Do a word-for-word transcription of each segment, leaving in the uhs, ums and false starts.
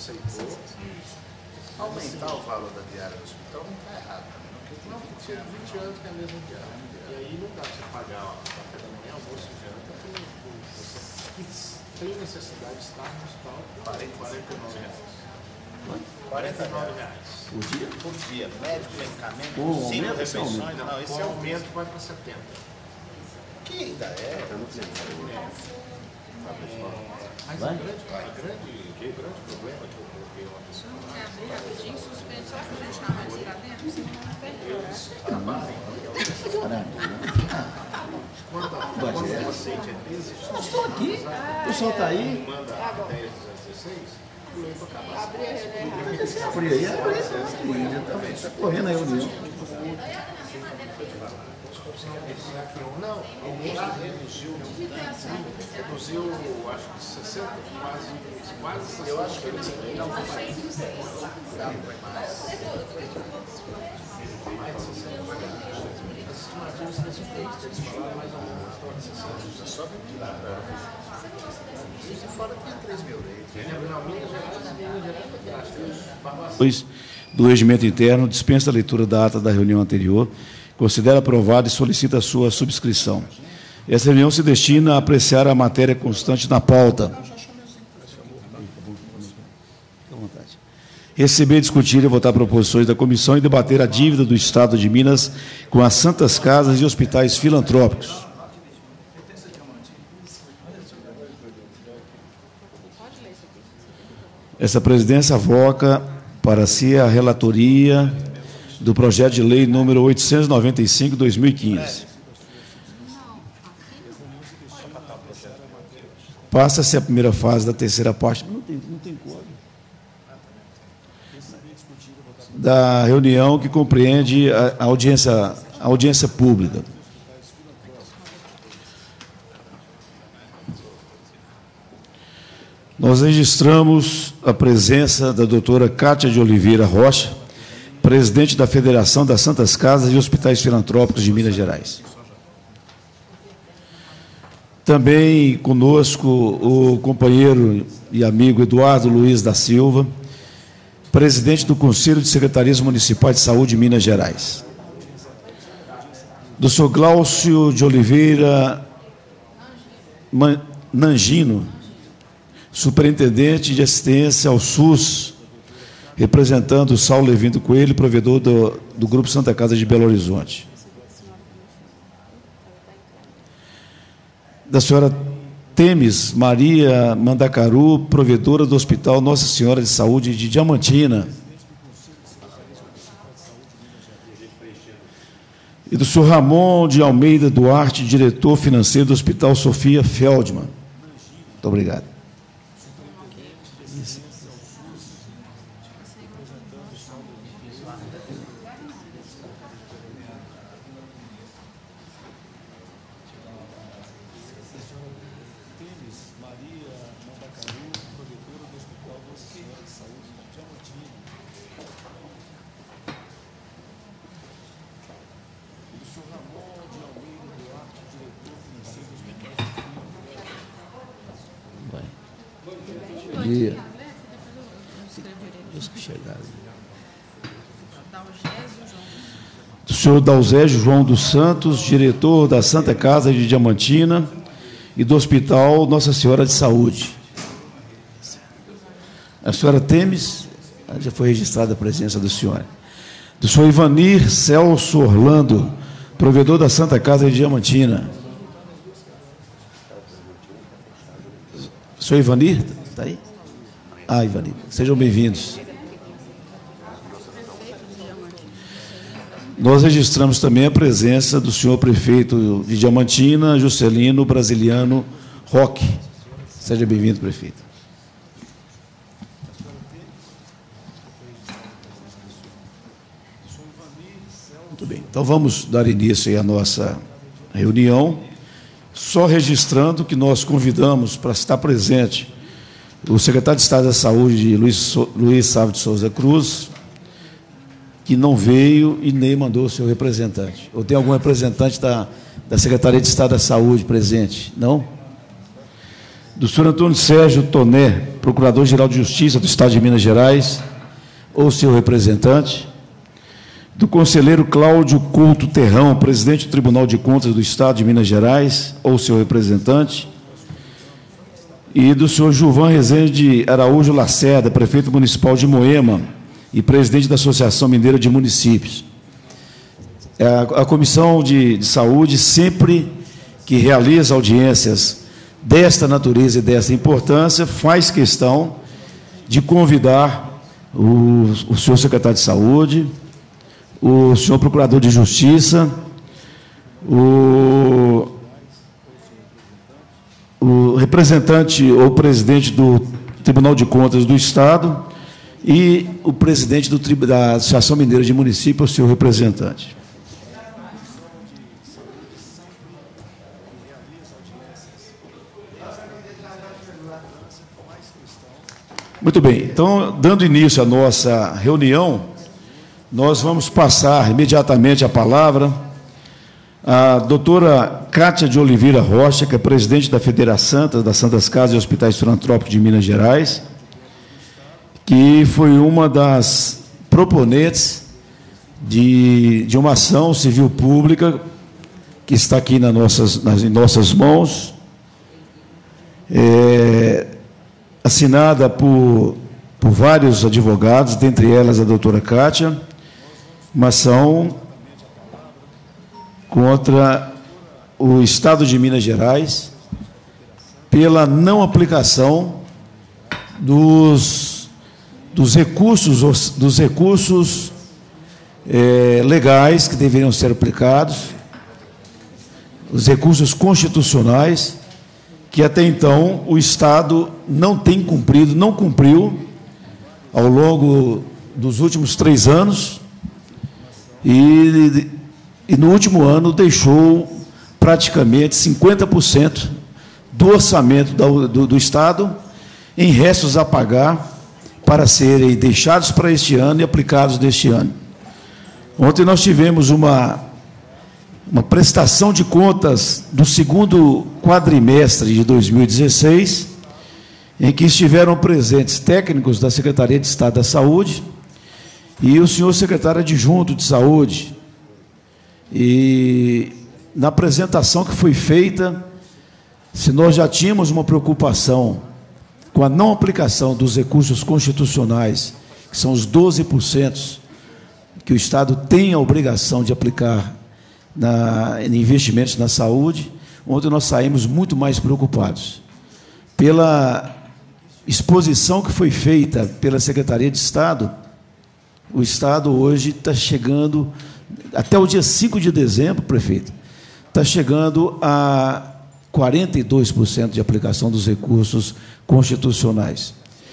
aceitou. Aumentar o valor da diária do hospital não está errado também. Não, porque tinha vinte anos que é a mesma diária. E aí não dá para você pagar ó, café da manhã, almoço e janta por você que tem necessidade de estar no hospital por quarenta e nove reais. quarenta e nove reais. Por dia? Por dia. Médico, medicamento, Com cinco aumento, esse refeições. aumento. Não, esse aumento vai para setenta. Que ainda é. Eu não sei. Mas Vai? o grande, a grande, o grande problema que eu coloquei ontem, Quer abrir rapidinho, suspende, só para deixar mais para dentro, senão não perde. eles trabalham. Quando o paciente é desesperado, Eu estou aqui, o pessoal está aí. manda a dez, dezesseis, o leito acaba. Abrir a reunião. Esse frio aí, é está correndo a reunião. Não, ele reduziu, reduziu, acho que sessenta, quase, quase sessenta. Eu acho que ele não foi mais. Não foi mais. Mais de sessenta. As estimativas que eles falaram mais ou menos sessenta. Só que lá para isso fora tem três mil leitos. Não, Minas Gerais, Minas Gerais foi dois do Regimento Interno dispensa a leitura da ata da reunião anterior, considera aprovada e solicita a sua subscrição. Essa reunião se destina a apreciar a matéria constante na pauta. Receber, discutir e votar proposições da comissão e debater a dívida do Estado de Minas com as santas casas e hospitais filantrópicos. Essa presidência avoca para si a relatoria do projeto de lei número oitocentos e noventa e cinco, dois mil e quinze. Passa-se a primeira fase da terceira parte. Não tem, não tem código. Da reunião que compreende a audiência, a audiência pública. Nós registramos a presença da doutora Cátia de Oliveira Rocha, presidente da Federação das Santas Casas e Hospitais Filantrópicos de Minas Gerais. Também conosco o companheiro e amigo Eduardo Luiz da Silva, presidente do Conselho de Secretarias Municipais de Saúde de Minas Gerais. Do senhor Glaucio de Oliveira Nangino, superintendente de assistência ao SUS, representando o Saulo Levindo Coelho, provedor do, do Grupo Santa Casa de Belo Horizonte. Da senhora Temes Maria Mandacaru, provedora do Hospital Nossa Senhora de Saúde de Diamantina. E do senhor Ramon de Almeida Duarte, diretor financeiro do Hospital Sofia Feldman. Muito obrigado. Dia. Do senhor Dalzégio João dos Santos, diretor da Santa Casa de Diamantina e do Hospital Nossa Senhora de Saúde. A senhora Temes, já foi registrada a presença do senhor. Do senhor Ivanir Celso Orlando, provedor da Santa Casa de Diamantina. O senhor Ivanir, está aí? Ah, Ivanir, sejam bem-vindos. Nós registramos também a presença do senhor prefeito de Diamantina, Juscelino Brasiliano Roque. Seja bem-vindo, prefeito. Muito bem, então vamos dar início aí à nossa reunião, só registrando que nós convidamos para estar presente o secretário de Estado da Saúde, Luiz, so, Luiz Sávio de Souza Cruz, que não veio e nem mandou o seu representante. Ou tem algum representante da, da Secretaria de Estado da Saúde presente? Não? do senhor Antônio Sérgio Toné, Procurador-Geral de Justiça do Estado de Minas Gerais, ou seu representante, do conselheiro Cláudio Couto Terrão, presidente do Tribunal de Contas do Estado de Minas Gerais, ou seu representante, e do senhor Gilvan Rezende Araújo Lacerda, prefeito municipal de Moema e presidente da Associação Mineira de Municípios. A, a Comissão de, de Saúde, sempre que realiza audiências desta natureza e desta importância, faz questão de convidar o, o senhor secretário de Saúde, o senhor Procurador de Justiça, o, o representante ou presidente do Tribunal de Contas do Estado e o presidente do, da Associação Mineira de Municípios, o seu representante. Muito bem, então, dando início à nossa reunião, nós vamos passar imediatamente a palavra à doutora Cátia de Oliveira Rocha, que é presidente da Federação das Santas Casas e Hospitais Filantrópicos de Minas Gerais, que foi uma das proponentes de, de uma ação civil pública que está aqui nas nossas, nas, em nossas mãos, é, assinada por, por vários advogados, dentre elas a doutora Cátia, uma ação contra o Estado de Minas Gerais pela não aplicação dos, dos recursos, dos recursos é, legais que deveriam ser aplicados, os recursos constitucionais, que até então o Estado não tem cumprido, não cumpriu ao longo dos últimos três anos e, e no último ano deixou praticamente cinquenta por cento do orçamento do, do, do Estado em restos a pagar para serem deixados para este ano e aplicados neste ano. Ontem nós tivemos uma uma prestação de contas do segundo quadrimestre de dois mil e dezesseis, em que estiveram presentes técnicos da Secretaria de Estado da Saúde e o senhor secretário adjunto de Saúde. E na apresentação que foi feita, se nós já tínhamos uma preocupação com a não aplicação dos recursos constitucionais, que são os doze por cento que o Estado tem a obrigação de aplicar Na, em investimentos na saúde, ontem nós saímos muito mais preocupados. Pela exposição que foi feita pela Secretaria de Estado, o Estado hoje está chegando, até o dia cinco de dezembro, prefeito, está chegando a quarenta e dois por cento de aplicação dos recursos constitucionais.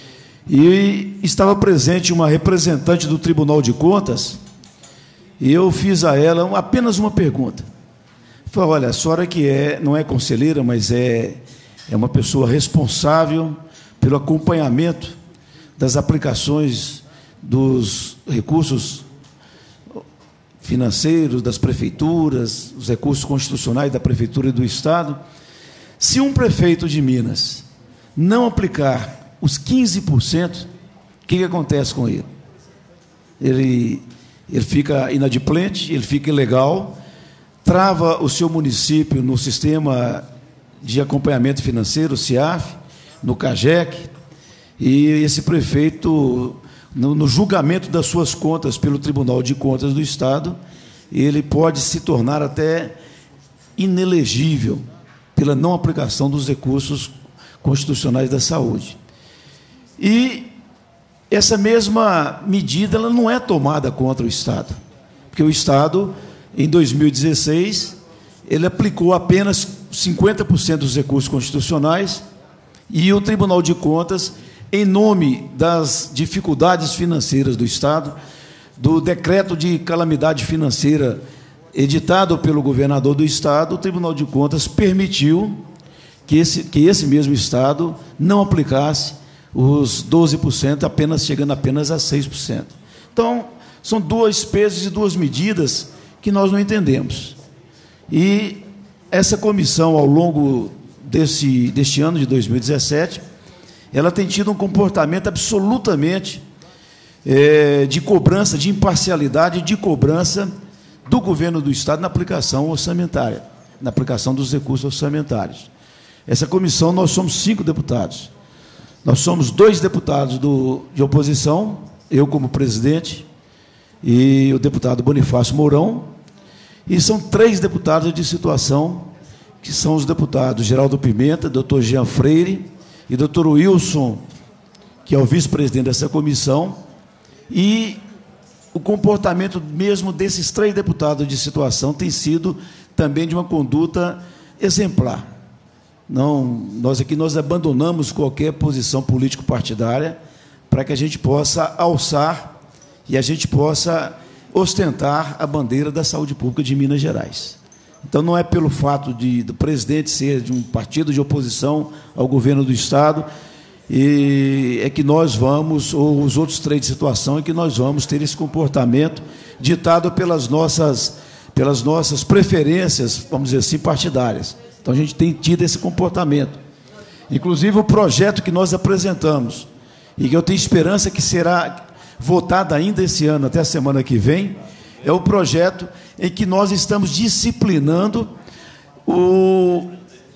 E estava presente uma representante do Tribunal de Contas, e eu fiz a ela apenas uma pergunta. Falei, olha, a senhora que é, não é conselheira, mas é, é uma pessoa responsável pelo acompanhamento das aplicações dos recursos financeiros, das prefeituras, os recursos constitucionais da Prefeitura e do Estado. Se um prefeito de Minas não aplicar os quinze por cento, o que, que acontece com ele? Ele... Ele fica inadimplente, ele fica ilegal, trava o seu município no sistema de acompanhamento financeiro, o CIAF, no CAGEC, e esse prefeito, no, no julgamento das suas contas pelo Tribunal de Contas do Estado, ele pode se tornar até inelegível pela não aplicação dos recursos constitucionais da saúde. E essa mesma medida ela não é tomada contra o Estado, porque o Estado, em dois mil e dezesseis, ele aplicou apenas cinquenta por cento dos recursos constitucionais e o Tribunal de Contas, em nome das dificuldades financeiras do Estado, do decreto de calamidade financeira editado pelo governador do Estado, o Tribunal de Contas permitiu que esse, que esse mesmo Estado não aplicasse os doze por cento, apenas chegando apenas a seis por cento. Então, são dois pesos e duas medidas que nós não entendemos. E essa comissão, ao longo desse, deste ano de dois mil e dezessete, ela tem tido um comportamento absolutamente é, de cobrança, de imparcialidade, de cobrança do governo do Estado na aplicação orçamentária, na aplicação dos recursos orçamentários. Essa comissão, nós somos cinco deputados. Nós somos dois deputados do, de oposição, eu como presidente, e o deputado Bonifácio Mourão, e são três deputados de situação, que são os deputados Geraldo Pimenta, doutor Jean Freire e doutor Wilson, que é o vice-presidente dessa comissão, e o comportamento mesmo desses três deputados de situação tem sido também de uma conduta exemplar. Não, nós aqui nós abandonamos qualquer posição político-partidária para que a gente possa alçar e a gente possa ostentar a bandeira da saúde pública de Minas Gerais. Então, não é pelo fato de, do presidente ser de um partido de oposição ao governo do Estado, e é que nós vamos, ou os outros três de situação, é que nós vamos ter esse comportamento ditado pelas nossas, pelas nossas preferências, vamos dizer assim, partidárias. Então, a gente tem tido esse comportamento. Inclusive, o projeto que nós apresentamos, e que eu tenho esperança que será votado ainda esse ano, até a semana que vem, é o projeto em que nós estamos disciplinando o,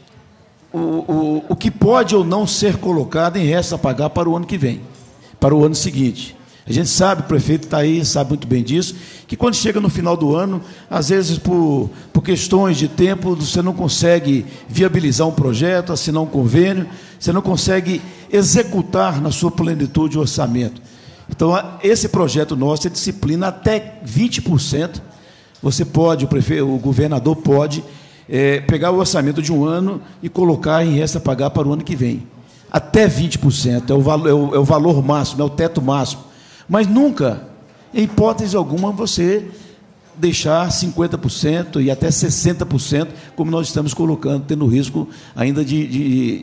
o, o, o que pode ou não ser colocado em resto a pagar para o ano que vem, para o ano seguinte. A gente sabe, o prefeito está aí, sabe muito bem disso, que quando chega no final do ano, às vezes por, por questões de tempo, você não consegue viabilizar um projeto, assinar um convênio, você não consegue executar na sua plenitude o orçamento. Então, esse projeto nosso é disciplina até vinte por cento. Você pode, o prefeito, o governador pode é, pegar o orçamento de um ano e colocar em resta a pagar para o ano que vem. Até vinte por cento é o, valor, é, o, é o valor máximo, é o teto máximo. Mas nunca, em hipótese alguma, você deixar cinquenta por cento e até sessenta por cento, como nós estamos colocando, tendo risco ainda de, de,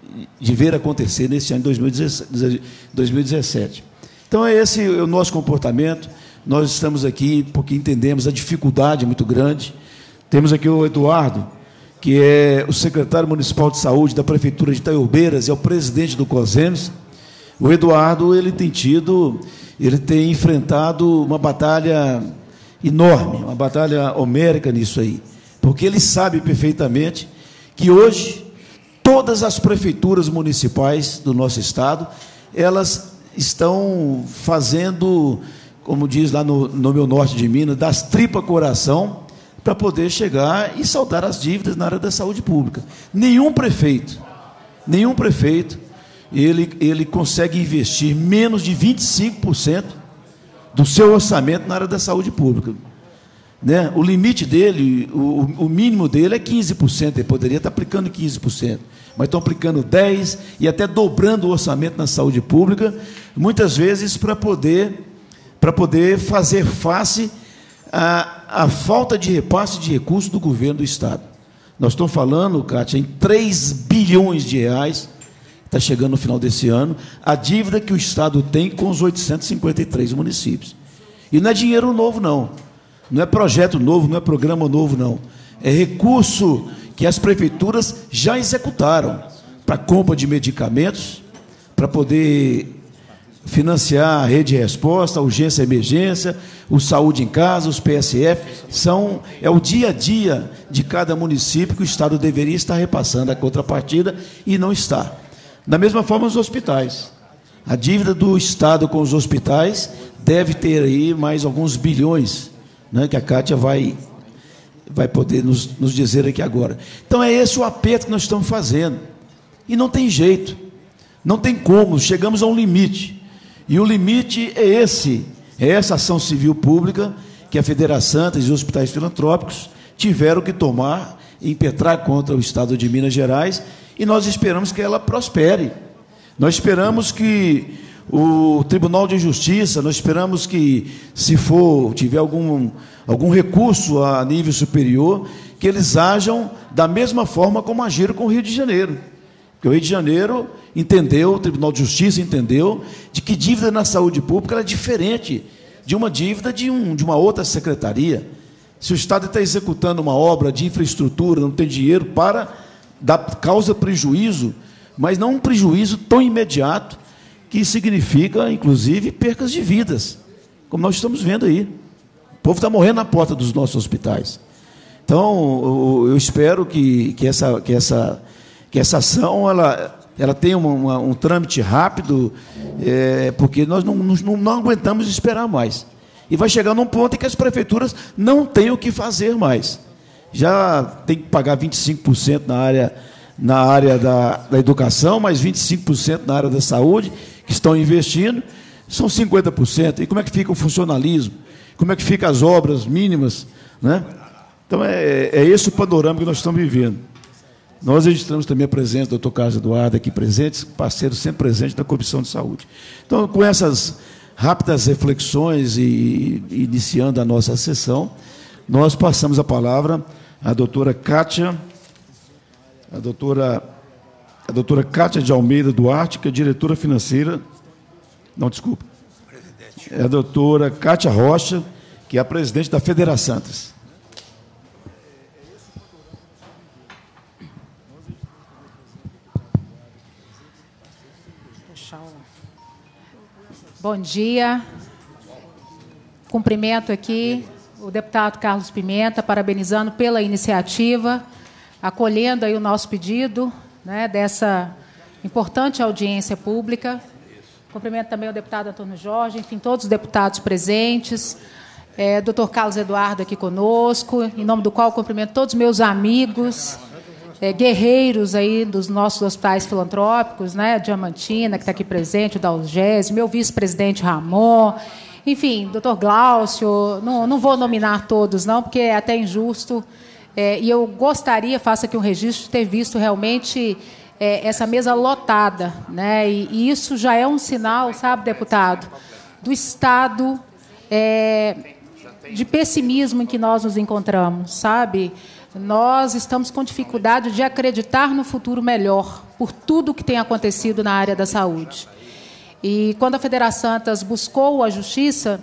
de ver acontecer nesse ano de dois mil e dezessete. Então, é esse o nosso comportamento. Nós estamos aqui porque entendemos a dificuldade muito grande. Temos aqui o Eduardo, que é o secretário municipal de saúde da Prefeitura de Itaiobeiras, é o presidente do COSEMES. O Eduardo, ele tem tido, ele tem enfrentado uma batalha enorme, uma batalha homérica nisso aí, porque ele sabe perfeitamente que hoje todas as prefeituras municipais do nosso estado, elas estão fazendo, como diz lá no, no meu norte de Minas, das tripas coração, para poder chegar e saldar as dívidas na área da saúde pública. Nenhum prefeito, nenhum prefeito, ele, ele consegue investir menos de vinte e cinco por cento do seu orçamento na área da saúde pública. Né? O limite dele, o, o mínimo dele é quinze por cento, ele poderia estar aplicando quinze por cento, mas estão aplicando dez por cento e até dobrando o orçamento na saúde pública, muitas vezes para poder, para poder fazer face à, à falta de repasse de recursos do governo do Estado. Nós estamos falando, Cátia, em três bilhões de reais, está chegando no final desse ano, a dívida que o Estado tem com os oitocentos e cinquenta e três municípios. E não é dinheiro novo, não. Não é projeto novo, não é programa novo, não. É recurso que as prefeituras já executaram para compra de medicamentos, para poder financiar a rede de resposta, a urgência e emergência, o saúde em casa, os P S F, são, é o dia a dia de cada município que o Estado deveria estar repassando a contrapartida e não está. Da mesma forma, os hospitais. A dívida do Estado com os hospitais deve ter aí mais alguns bilhões, né, que a Cátia vai, vai poder nos, nos dizer aqui agora. Então, é esse o aperto que nós estamos fazendo. E não tem jeito, não tem como, chegamos a um limite. E o limite é esse, é essa ação civil pública que a Federação e os hospitais filantrópicos tiveram que tomar e impetrar contra o Estado de Minas Gerais, e nós esperamos que ela prospere. Nós esperamos que o Tribunal de Justiça, nós esperamos que, se for, tiver algum, algum recurso a nível superior, que eles ajam da mesma forma como agiram com o Rio de Janeiro. Porque o Rio de Janeiro entendeu, o Tribunal de Justiça entendeu, de que dívida na saúde pública é diferente de uma dívida de, um, de uma outra secretaria. Se o Estado está executando uma obra de infraestrutura, não tem dinheiro para dá, causa prejuízo, mas não um prejuízo tão imediato, que significa, inclusive, percas de vidas, como nós estamos vendo aí. O povo está morrendo na porta dos nossos hospitais. Então, eu espero que, que, essa, que, essa, que essa ação ela, ela tenha uma, uma, um trâmite rápido, é, porque nós não, não, não aguentamos esperar mais. E vai chegar num ponto em que as prefeituras não têm o que fazer mais. Já tem que pagar vinte e cinco por cento na área, na área da, da educação, mais vinte e cinco por cento na área da saúde, que estão investindo, são cinquenta por cento. E como é que fica o funcionalismo? Como é que ficam as obras mínimas? Né? Então, é, é esse o panorama que nós estamos vivendo. Nós registramos também a presença do doutor Carlos Eduardo aqui presente, parceiro sempre presente da Comissão de Saúde. Então, com essas rápidas reflexões e, e iniciando a nossa sessão, nós passamos a palavra à doutora Kátia, a doutora, a doutora Kátia de Almeida Duarte, que é diretora financeira, não, desculpa, é a doutora Kátia Rocha, que é a presidente da Federaçantas. Bom dia. Cumprimento aqui o deputado Carlos Pimenta, parabenizando pela iniciativa, acolhendo aí o nosso pedido, né, dessa importante audiência pública. Cumprimento também o deputado Antônio Jorge, enfim, todos os deputados presentes, é, doutor Carlos Eduardo aqui conosco, em nome do qual cumprimento todos os meus amigos, é, guerreiros aí dos nossos hospitais filantrópicos, né, Diamantina, que está aqui presente, o Dalgésio, meu vice-presidente Ramon, enfim, doutor Glaucio, não, não vou nominar todos, não, porque é até injusto, é, e eu gostaria, faço aqui um registro, de ter visto realmente é, essa mesa lotada, né, e, e isso já é um sinal, sabe, deputado, do estado é, de pessimismo em que nós nos encontramos, sabe? Nós estamos com dificuldade de acreditar no futuro melhor por tudo que tem acontecido na área da saúde. E quando a Federaçantas buscou a justiça,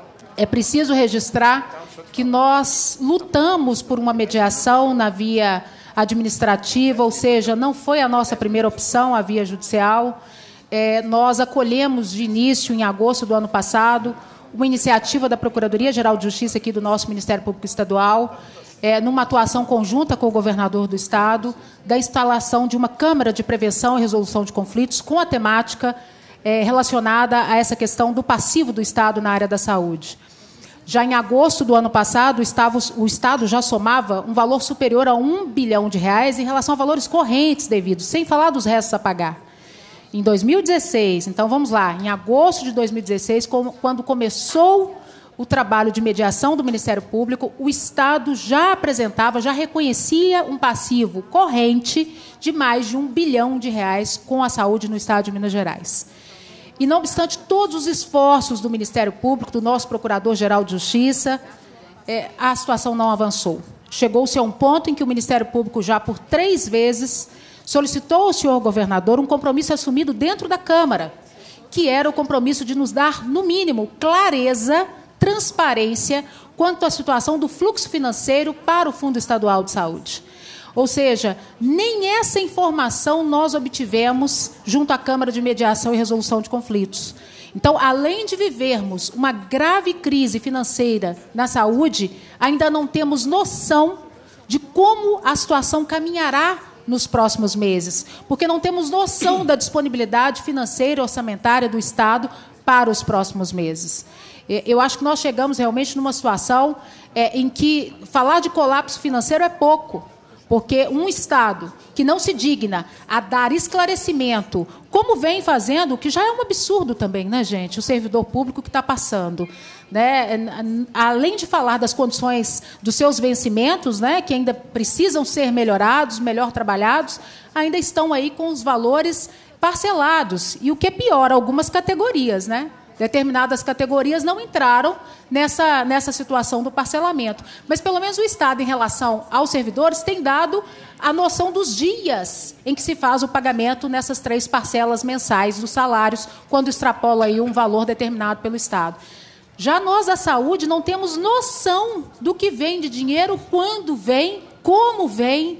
é preciso registrar que nós lutamos por uma mediação na via administrativa, ou seja, não foi a nossa primeira opção a via judicial. É, nós acolhemos de início, em agosto do ano passado, uma iniciativa da Procuradoria-Geral de Justiça aqui do nosso Ministério Público Estadual, É, numa atuação conjunta com o governador do Estado, da instalação de uma Câmara de Prevenção e Resolução de Conflitos com a temática é, relacionada a essa questão do passivo do Estado na área da saúde. Já em agosto do ano passado, o Estado, o Estado já somava um valor superior a um bilhão de reais em relação a valores correntes devidos, sem falar dos restos a pagar. Em dois mil e dezesseis, então vamos lá, em agosto de dois mil e dezesseis, quando começou o trabalho de mediação do Ministério Público, o Estado já apresentava, já reconhecia um passivo corrente de mais de um bilhão de reais com a saúde no Estado de Minas Gerais. E, não obstante todos os esforços do Ministério Público, do nosso Procurador-Geral de Justiça, é, a situação não avançou. Chegou-se a um ponto em que o Ministério Público, já por três vezes, solicitou ao senhor governador um compromisso assumido dentro da Câmara, que era o compromisso de nos dar, no mínimo, clareza, transparência quanto à situação do fluxo financeiro para o Fundo Estadual de Saúde. Ou seja, nem essa informação nós obtivemos junto à Câmara de Mediação e Resolução de Conflitos. Então, além de vivermos uma grave crise financeira na saúde, ainda não temos noção de como a situação caminhará nos próximos meses, porque não temos noção da disponibilidade financeira e orçamentária do Estado para os próximos meses. Eu acho que nós chegamos realmente numa situação é, em que falar de colapso financeiro é pouco, porque um Estado que não se digna a dar esclarecimento, como vem fazendo, que já é um absurdo também, né, gente, o servidor público que está passando, né, além de falar das condições dos seus vencimentos, né, que ainda precisam ser melhorados, melhor trabalhados, ainda estão aí com os valores parcelados. E o que é pior, algumas categorias, né? Determinadas categorias não entraram nessa, nessa situação do parcelamento. Mas, pelo menos, o Estado, em relação aos servidores, tem dado a noção dos dias em que se faz o pagamento nessas três parcelas mensais dos salários, quando extrapola aí um valor determinado pelo Estado. Já nós, a saúde, não temos noção do que vem de dinheiro, quando vem, como vem.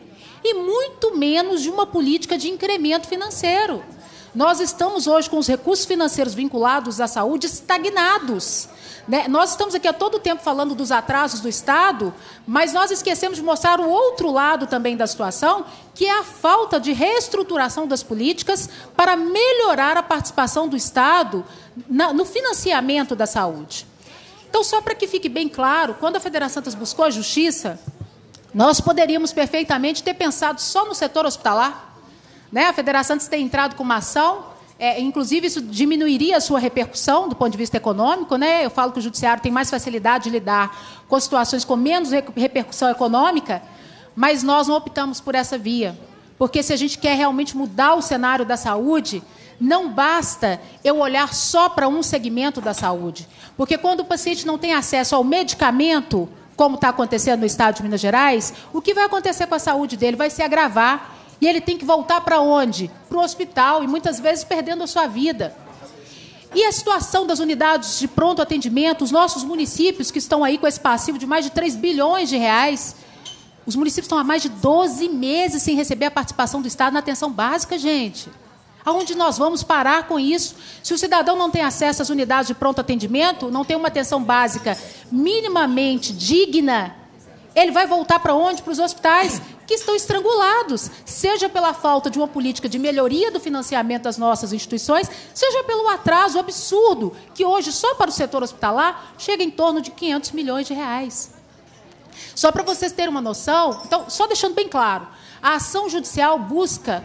e muito menos de uma política de incremento financeiro. Nós estamos hoje com os recursos financeiros vinculados à saúde estagnados. Né? Nós estamos aqui a todo tempo falando dos atrasos do Estado, mas nós esquecemos de mostrar o outro lado também da situação, que é a falta de reestruturação das políticas para melhorar a participação do Estado na, no financiamento da saúde. Então, só para que fique bem claro, quando a Federação Santas buscou a justiça, nós poderíamos perfeitamente ter pensado só no setor hospitalar. Né? A Federação Santas tem entrado com uma ação, é, inclusive isso diminuiria a sua repercussão do ponto de vista econômico. Né? Eu falo que o Judiciário tem mais facilidade de lidar com situações com menos repercussão econômica, mas nós não optamos por essa via. Porque se a gente quer realmente mudar o cenário da saúde, não basta eu olhar só para um segmento da saúde. Porque quando o paciente não tem acesso ao medicamento, como está acontecendo no estado de Minas Gerais, o que vai acontecer com a saúde dele vai se agravar. E ele tem que voltar para onde? Para o hospital, e muitas vezes perdendo a sua vida. E a situação das unidades de pronto atendimento, os nossos municípios que estão aí com esse passivo de mais de três bilhões de reais, os municípios estão há mais de doze meses sem receber a participação do Estado na atenção básica, gente. Aonde nós vamos parar com isso? Se o cidadão não tem acesso às unidades de pronto atendimento, não tem uma atenção básica minimamente digna, ele vai voltar para onde? Para os hospitais que estão estrangulados, seja pela falta de uma política de melhoria do financiamento das nossas instituições, seja pelo atraso absurdo, que hoje, só para o setor hospitalar, chega em torno de quinhentos milhões de reais. Só para vocês terem uma noção, então, só deixando bem claro, a ação judicial busca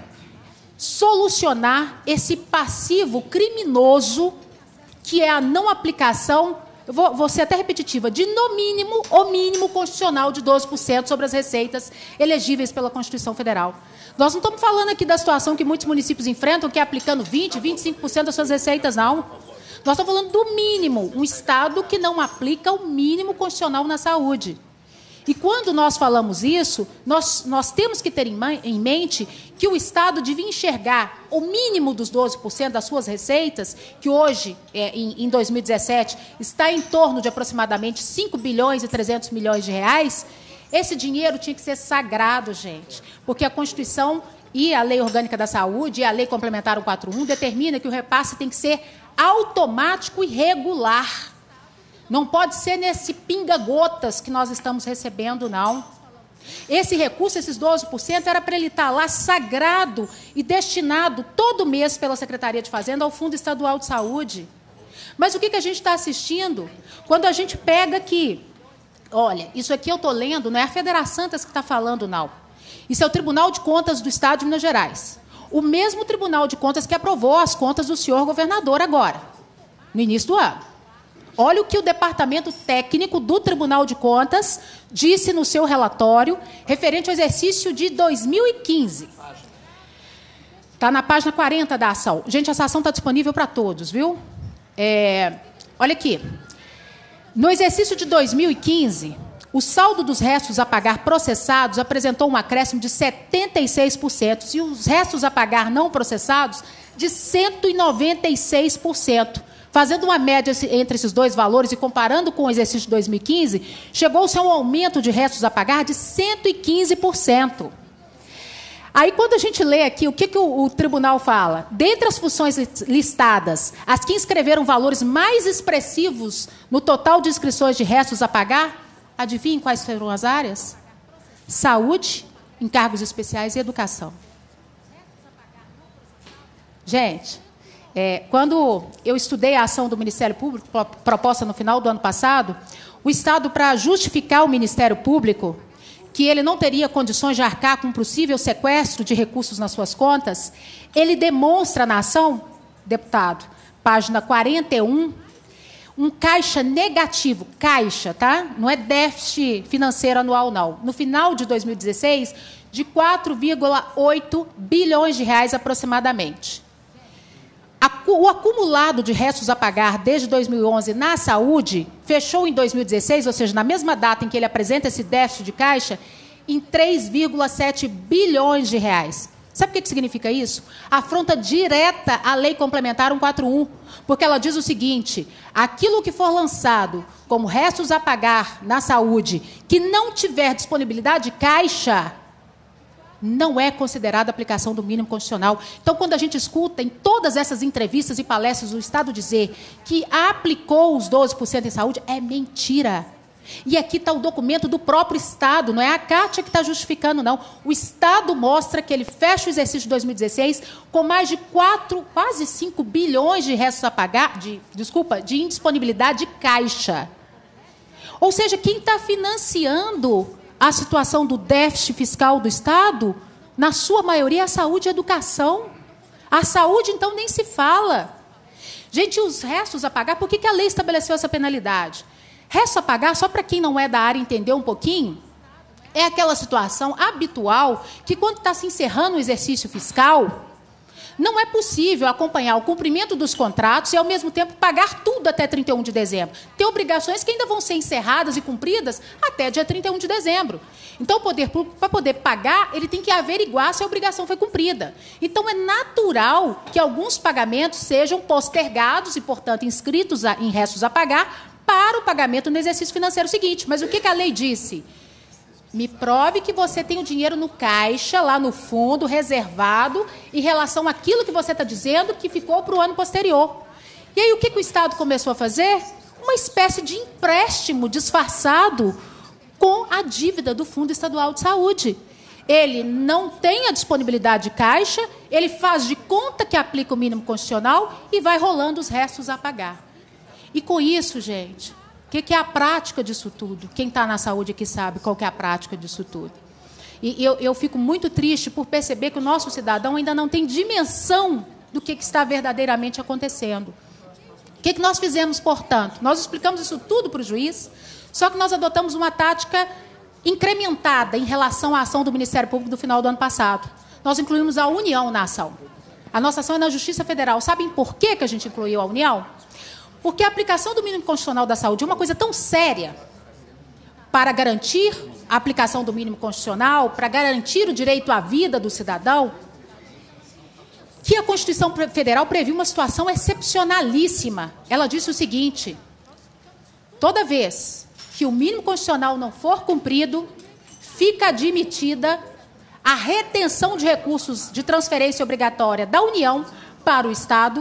solucionar esse passivo criminoso, que é a não aplicação, eu vou, vou ser até repetitiva, de, no mínimo, o mínimo constitucional de doze por cento sobre as receitas elegíveis pela Constituição Federal. Nós não estamos falando aqui da situação que muitos municípios enfrentam, que é aplicando vinte por cento, vinte e cinco por cento das suas receitas, não. Nós estamos falando do mínimo, um Estado que não aplica o mínimo constitucional na saúde. E quando nós falamos isso, nós, nós temos que ter em, em mente que o Estado devia enxergar o mínimo dos doze por cento das suas receitas, que hoje, é, em, em dois mil e dezessete, está em torno de aproximadamente cinco bilhões e trezentos milhões de reais. Esse dinheiro tinha que ser sagrado, gente, porque a Constituição e a Lei Orgânica da Saúde e a Lei Complementar cento e quarenta e um determina que o repasse tem que ser automático e regular. Não pode ser nesse pinga-gotas que nós estamos recebendo, não. Esse recurso, esses doze por cento, era para ele estar lá sagrado e destinado todo mês pela Secretaria de Fazenda ao Fundo Estadual de Saúde. Mas o que, que a gente está assistindo? Quando a gente pega aqui, olha, isso aqui eu estou lendo, não é a Federação Santas que está falando, não. Isso é o Tribunal de Contas do Estado de Minas Gerais. O mesmo Tribunal de Contas que aprovou as contas do senhor governador agora, no início do ano. Olha o que o Departamento Técnico do Tribunal de Contas disse no seu relatório referente ao exercício de dois mil e quinze. Está na página quarenta da ação. Gente, essa ação está disponível para todos, viu? É, olha aqui. No exercício de dois mil e quinze, o saldo dos restos a pagar processados apresentou um acréscimo de setenta e seis por cento e os restos a pagar não processados de cento e noventa e seis por cento. Fazendo uma média entre esses dois valores e comparando com o exercício de dois mil e quinze, chegou-se a um aumento de restos a pagar de cento e quinze por cento. Aí, quando a gente lê aqui, o que, que o, o tribunal fala? Dentre as funções listadas, as que inscreveram valores mais expressivos no total de inscrições de restos a pagar, adivinhem quais foram as áreas? Saúde, encargos especiais e educação. Gente... É, quando eu estudei a ação do Ministério Público, proposta no final do ano passado, o Estado, para justificar o Ministério Público, que ele não teria condições de arcar com um possível sequestro de recursos nas suas contas, ele demonstra na ação, deputado, página quarenta e um, um caixa negativo, caixa, tá? Não é déficit financeiro anual, não. No final de dois mil e dezesseis, de quatro vírgula oito bilhões de reais aproximadamente. O acumulado de restos a pagar desde dois mil e onze na saúde fechou em dois mil e dezesseis, ou seja, na mesma data em que ele apresenta esse déficit de caixa, em três vírgula sete bilhões de reais. Sabe o que significa isso? Afronta direta a Lei Complementar cento e quarenta e um, porque ela diz o seguinte: aquilo que for lançado como restos a pagar na saúde, que não tiver disponibilidade de caixa, não é considerada aplicação do mínimo constitucional. Então, quando a gente escuta em todas essas entrevistas e palestras o Estado dizer que aplicou os doze por cento em saúde, é mentira. E aqui está o documento do próprio Estado, não é a Cátia que está justificando, não. O Estado mostra que ele fecha o exercício de dois mil e dezesseis com mais de quatro, quase cinco bilhões de restos a pagar, de, desculpa, de indisponibilidade de caixa. Ou seja, quem está financiando a situação do déficit fiscal do Estado, na sua maioria, é a saúde e a educação. A saúde, então, nem se fala. Gente, os restos a pagar, por que que a lei estabeleceu essa penalidade? Resto a pagar, só para quem não é da área entender um pouquinho, é aquela situação habitual que, quando está se encerrando o exercício fiscal, não é possível acompanhar o cumprimento dos contratos e, ao mesmo tempo, pagar tudo até trinta e um de dezembro. Tem obrigações que ainda vão ser encerradas e cumpridas até dia trinta e um de dezembro. Então, o poder público, para poder pagar, ele tem que averiguar se a obrigação foi cumprida. Então, é natural que alguns pagamentos sejam postergados e, portanto, inscritos em restos a pagar para o pagamento no exercício financeiro seguinte. Mas o que que a lei disse? Me prove que você tem o dinheiro no caixa, lá no fundo, reservado, em relação àquilo que você está dizendo que ficou para o ano posterior. E aí o que que o Estado começou a fazer? Uma espécie de empréstimo disfarçado com a dívida do Fundo Estadual de Saúde. Ele não tem a disponibilidade de caixa, ele faz de conta que aplica o mínimo constitucional e vai rolando os restos a pagar. E com isso, gente, o que, que é a prática disso tudo? Quem está na saúde aqui sabe qual que é a prática disso tudo. E eu, eu fico muito triste por perceber que o nosso cidadão ainda não tem dimensão do que, que está verdadeiramente acontecendo. O que, que nós fizemos, portanto? Nós explicamos isso tudo para o juiz, só que nós adotamos uma tática incrementada em relação à ação do Ministério Público do final do ano passado. Nós incluímos a União na ação. A nossa ação é na Justiça Federal. Sabem por que, que a gente incluiu a União? Porque a aplicação do mínimo constitucional da saúde é uma coisa tão séria para garantir a aplicação do mínimo constitucional, para garantir o direito à vida do cidadão, que a Constituição Federal previu uma situação excepcionalíssima. Ela disse o seguinte: toda vez que o mínimo constitucional não for cumprido, fica admitida a retenção de recursos de transferência obrigatória da União para o Estado,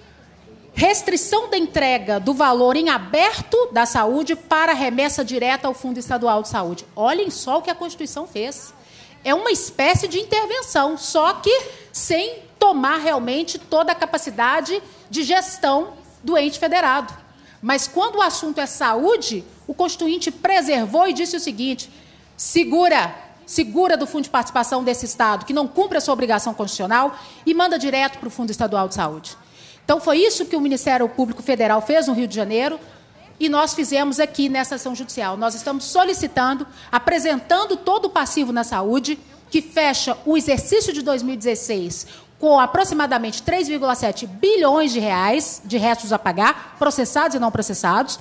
restrição da entrega do valor em aberto da saúde para remessa direta ao Fundo Estadual de Saúde. Olhem só o que a Constituição fez. É uma espécie de intervenção, só que sem tomar realmente toda a capacidade de gestão do ente federado. Mas quando o assunto é saúde, o Constituinte preservou e disse o seguinte: segura, segura do Fundo de Participação desse Estado, que não cumpre a sua obrigação constitucional, e manda direto para o Fundo Estadual de Saúde. Então, foi isso que o Ministério Público Federal fez no Rio de Janeiro e nós fizemos aqui nessa ação judicial. Nós estamos solicitando, apresentando todo o passivo na saúde, que fecha o exercício de dois mil e dezesseis com aproximadamente três vírgula sete bilhões de reais de restos a pagar, processados e não processados.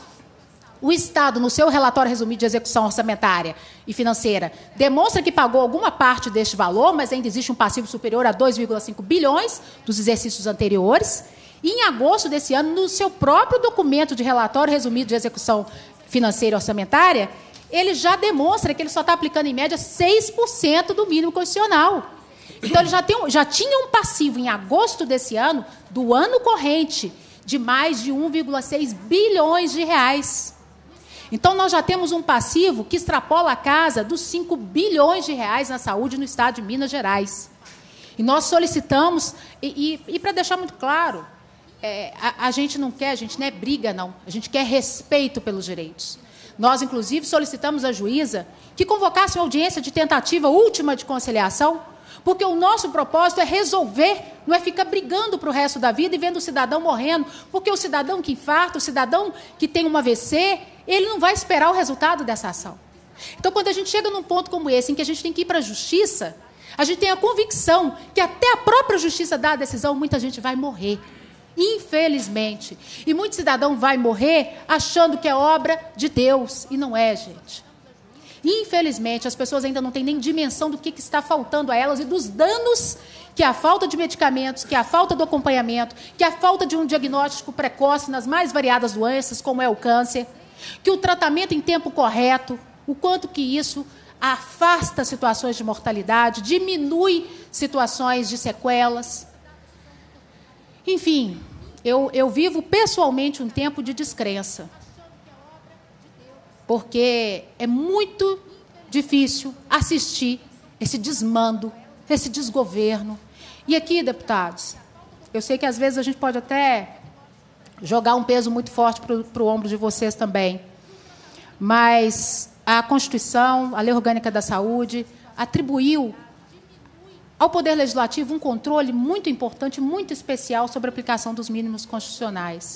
O Estado, no seu relatório resumido de execução orçamentária e financeira, demonstra que pagou alguma parte deste valor, mas ainda existe um passivo superior a dois vírgula cinco bilhões dos exercícios anteriores. E, em agosto desse ano, no seu próprio documento de relatório resumido de execução financeira e orçamentária, ele já demonstra que ele só está aplicando, em média, seis por cento do mínimo constitucional. Então, ele já, tem, já tinha um passivo, em agosto desse ano, do ano corrente, de mais de um vírgula seis bilhões de reais. Então, nós já temos um passivo que extrapola a casa dos cinco bilhões de reais na saúde no estado de Minas Gerais. E nós solicitamos, e, e, e para deixar muito claro, É, a, a gente não quer, a gente não é briga, não. A gente quer respeito pelos direitos. Nós, inclusive, solicitamos à juíza que convocasse uma audiência de tentativa última de conciliação, porque o nosso propósito é resolver, não é ficar brigando para o resto da vida e vendo o cidadão morrendo, porque o cidadão que infarta, o cidadão que tem um A V C, ele não vai esperar o resultado dessa ação. Então, quando a gente chega num ponto como esse, em que a gente tem que ir para a justiça, a gente tem a convicção que até a própria justiça dá a decisão, muita gente vai morrer. Infelizmente. E muito cidadão vai morrer achando que é obra de Deus. E não é, gente. Infelizmente, as pessoas ainda não têm nem dimensão do que, que está faltando a elas e dos danos que a falta de medicamentos, que a falta do acompanhamento, que a falta de um diagnóstico precoce nas mais variadas doenças, como é o câncer, que o tratamento em tempo correto, o quanto que isso afasta situações de mortalidade, diminui situações de sequelas. Enfim, eu, eu vivo pessoalmente um tempo de descrença, porque é muito difícil assistir esse desmando, esse desgoverno. E aqui, deputados, eu sei que às vezes a gente pode até jogar um peso muito forte para o ombro de vocês também, mas a Constituição, a Lei Orgânica da Saúde, atribuiu ao Poder Legislativo um controle muito importante, muito especial sobre a aplicação dos mínimos constitucionais.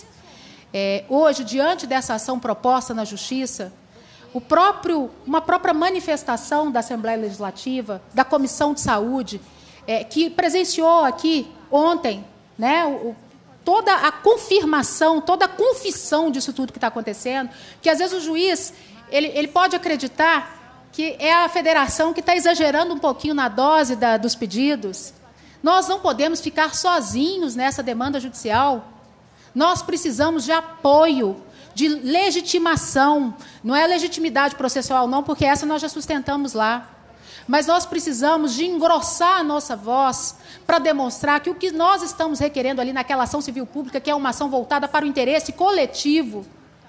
É, hoje, diante dessa ação proposta na Justiça, o próprio, uma própria manifestação da Assembleia Legislativa, da Comissão de Saúde, é, que presenciou aqui ontem, né, o, toda a confirmação, toda a confissão disso tudo que está acontecendo, que às vezes o juiz ele, ele pode acreditar que é a federação que está exagerando um pouquinho na dose da, dos pedidos. Nós não podemos ficar sozinhos nessa demanda judicial. Nós precisamos de apoio, de legitimação. Não é legitimidade processual, não, porque essa nós já sustentamos lá. Mas nós precisamos de engrossar a nossa voz para demonstrar que o que nós estamos requerendo ali naquela ação civil pública, que é uma ação voltada para o interesse coletivo,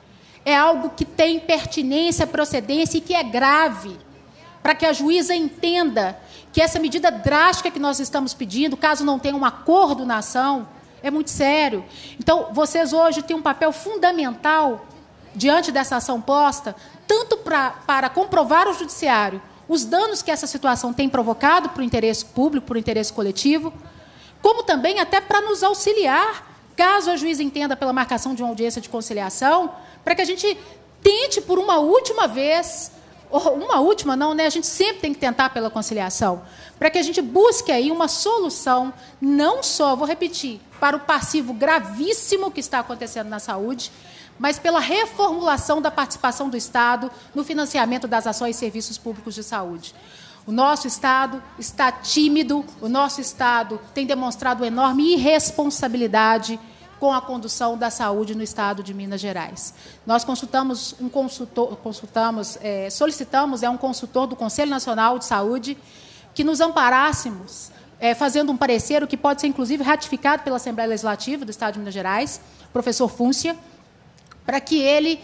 é algo que tem pertinência, procedência e que é grave, para que a juíza entenda que essa medida drástica que nós estamos pedindo, caso não tenha um acordo na ação, é muito sério. Então, vocês hoje têm um papel fundamental diante dessa ação posta, tanto pra, para comprovar ao judiciário os danos que essa situação tem provocado para o interesse público, para o interesse coletivo, como também até para nos auxiliar, caso a juíza entenda pela marcação de uma audiência de conciliação, para que a gente tente por uma última vez, ou uma última não, né? A gente sempre tem que tentar pela conciliação, para que a gente busque aí uma solução, não só, vou repetir, para o passivo gravíssimo que está acontecendo na saúde, mas pela reformulação da participação do Estado no financiamento das ações e serviços públicos de saúde. O nosso Estado está tímido, o nosso Estado tem demonstrado enorme irresponsabilidade com a condução da saúde no Estado de Minas Gerais. Nós consultamos, um consultor, consultamos é, solicitamos é, um consultor do Conselho Nacional de Saúde que nos amparássemos, é, fazendo um parecer, o que pode ser, inclusive, ratificado pela Assembleia Legislativa do Estado de Minas Gerais, professor Fúncia, para que ele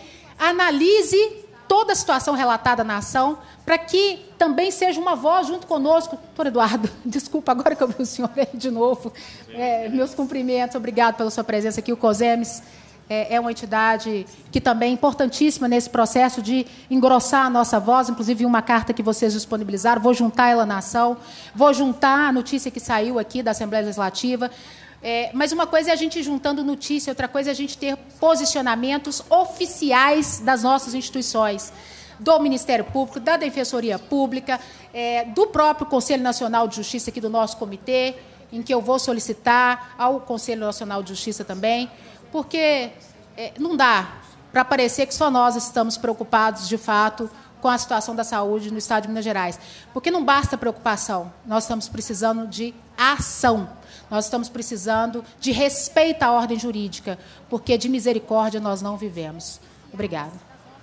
analise toda a situação relatada na ação, para que também seja uma voz junto conosco. Doutor Eduardo, desculpa, agora que eu vi o senhor aí de novo, é, meus cumprimentos, obrigado pela sua presença aqui. O COSEMES é, é uma entidade que também é importantíssima nesse processo de engrossar a nossa voz, inclusive uma carta que vocês disponibilizaram, vou juntar ela na ação, vou juntar a notícia que saiu aqui da Assembleia Legislativa. É, mas uma coisa é a gente juntando notícia, outra coisa é a gente ter posicionamentos oficiais das nossas instituições, do Ministério Público, da Defensoria Pública, é, do próprio Conselho Nacional de Justiça, aqui do nosso comitê, em que eu vou solicitar ao Conselho Nacional de Justiça também, porque é, não dá para parecer que só nós estamos preocupados, de fato, com a situação da saúde no Estado de Minas Gerais. Porque não basta preocupação, nós estamos precisando de ação. Nós estamos precisando de respeito à ordem jurídica, porque de misericórdia nós não vivemos. Obrigada.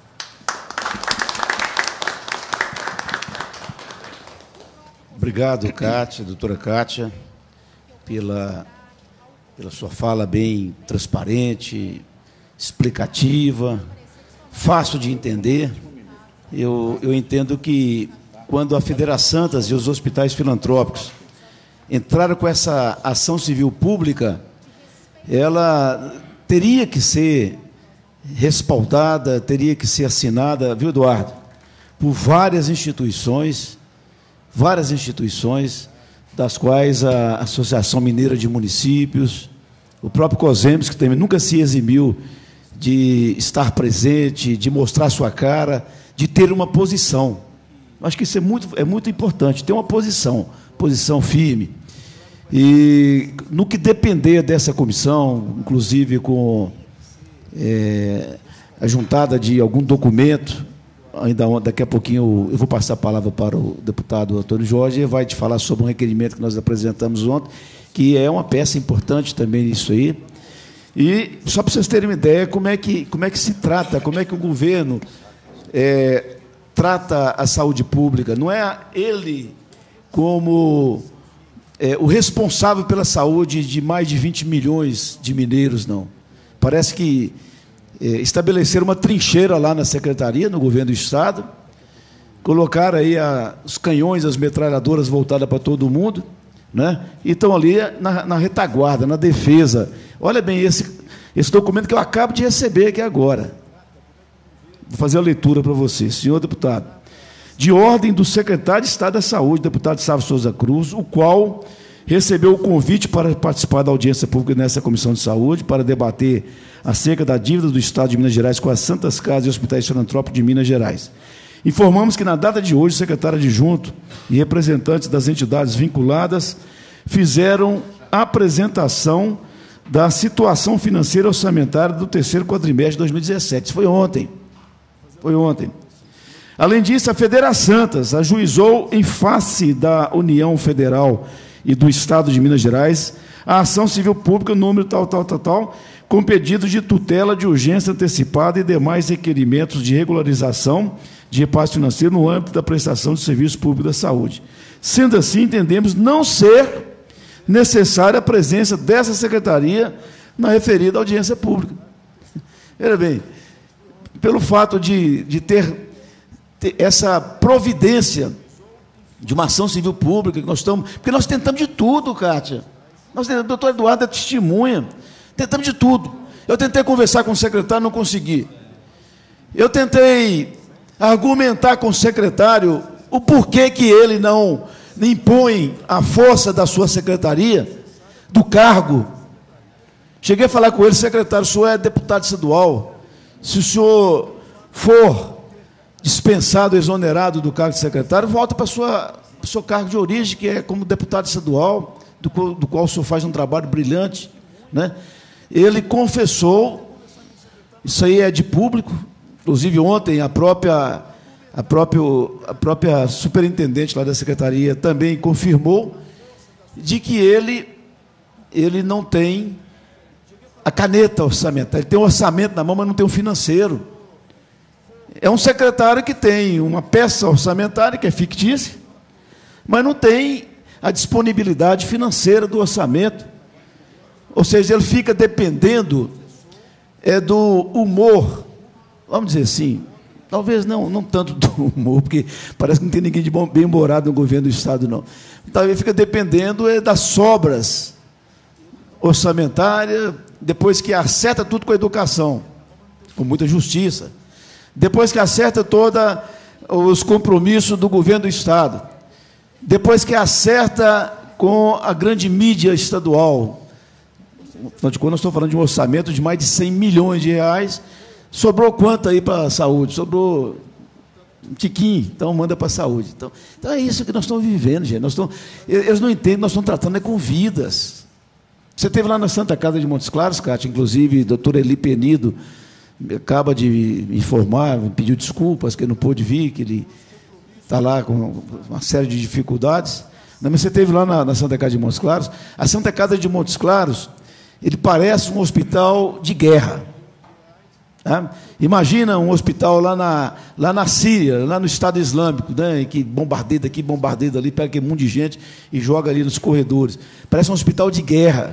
Obrigado, Kátia, doutora Kátia, pela, pela sua fala bem transparente, explicativa, fácil de entender. Eu, eu entendo que, quando a Federaçantas e os hospitais filantrópicos entraram com essa ação civil pública, ela teria que ser respaldada, teria que ser assinada, viu, Eduardo, por várias instituições, várias instituições, das quais a Associação Mineira de Municípios, o próprio COSEMES, que também nunca se eximiu de estar presente, de mostrar sua cara, de ter uma posição. Acho que isso é muito, é muito importante, ter uma posição, posição firme. E, no que depender dessa comissão, inclusive com é, a juntada de algum documento, ainda daqui a pouquinho eu vou passar a palavra para o deputado Antônio Jorge, ele vai te falar sobre um requerimento que nós apresentamos ontem, que é uma peça importante também nisso aí. E, só para vocês terem uma ideia, como é que, como é que se trata, como é que o governo é, trata a saúde pública, não é ele como é, o responsável pela saúde de mais de vinte milhões de mineiros, não. Parece que é, estabeleceram uma trincheira lá na Secretaria, no governo do Estado, colocaram aí a, os canhões, as metralhadoras voltadas para todo mundo, né? E estão ali na, na retaguarda, na defesa. Olha bem, esse, esse documento que eu acabo de receber aqui agora. Vou fazer a leitura para você, senhor deputado. De ordem do secretário de Estado da Saúde, deputado Sávio Souza Cruz, o qual recebeu o convite para participar da audiência pública nessa Comissão de Saúde, para debater acerca da dívida do Estado de Minas Gerais com as Santas Casas e Hospitais Filantrópicos de Minas Gerais. Informamos que, na data de hoje, o secretário adjunto e representantes das entidades vinculadas fizeram a apresentação da situação financeira orçamentária do terceiro quadrimestre de dois mil e dezessete. Isso foi ontem. Foi ontem. Além disso, a Federaçantas ajuizou, em face da União Federal e do Estado de Minas Gerais, a ação civil pública número tal, tal, tal, tal, com pedido de tutela de urgência antecipada e demais requerimentos de regularização de repasse financeiro no âmbito da prestação de serviço público da saúde. Sendo assim, entendemos não ser necessária a presença dessa secretaria na referida audiência pública. Veja bem, pelo fato de, de ter, ter essa providência de uma ação civil pública, que nós estamos, porque nós tentamos de tudo, Kátia. Nós tentamos, o doutor Eduardo é testemunha, tentamos de tudo. Eu tentei conversar com o secretário, não consegui. Eu tentei argumentar com o secretário o porquê que ele não impõe a força da sua secretaria, do cargo. Cheguei a falar com ele, secretário, o senhor é deputado estadual, se o senhor for dispensado, exonerado do cargo de secretário, volta para o seu cargo de origem, que é como deputado estadual, do, do qual o senhor faz um trabalho brilhante, né? Ele confessou, isso aí é de público, inclusive ontem a própria, a própria, a própria superintendente lá da secretaria também confirmou, de que ele, ele não tem a caneta orçamentária, ele tem um orçamento na mão, mas não tem um financeiro. É um secretário que tem uma peça orçamentária, que é fictícia, mas não tem a disponibilidade financeira do orçamento. Ou seja, ele fica dependendo é, do humor, vamos dizer assim, talvez não, não tanto do humor, porque parece que não tem ninguém de bom, bem-humorado no governo do Estado, não. Talvez fica dependendo é, das sobras orçamentárias, depois que acerta tudo com a educação, com muita justiça, depois que acerta todos os compromissos do governo do Estado, depois que acerta com a grande mídia estadual. Afinal de contas, nós estamos falando de um orçamento de mais de cem milhões de reais. Sobrou quanto aí para a saúde? Sobrou um tiquinho, então manda para a saúde. Então, então é isso que nós estamos vivendo, gente. Nós estamos, eles não entendem, nós estamos tratando é com vidas. Você esteve lá na Santa Casa de Montes Claros, Cátia, inclusive, o doutor Eli Penido acaba de informar, me pediu desculpas, que ele não pôde vir, que ele está lá com uma série de dificuldades. Mas você esteve lá na, na Santa Casa de Montes Claros. A Santa Casa de Montes Claros, ele parece um hospital de guerra. Tá? Imagina um hospital lá na, lá na Síria, lá no Estado Islâmico, né, que bombardeia daqui, bombardeia dali, pega aquele monte de gente e joga ali nos corredores. Parece um hospital de guerra.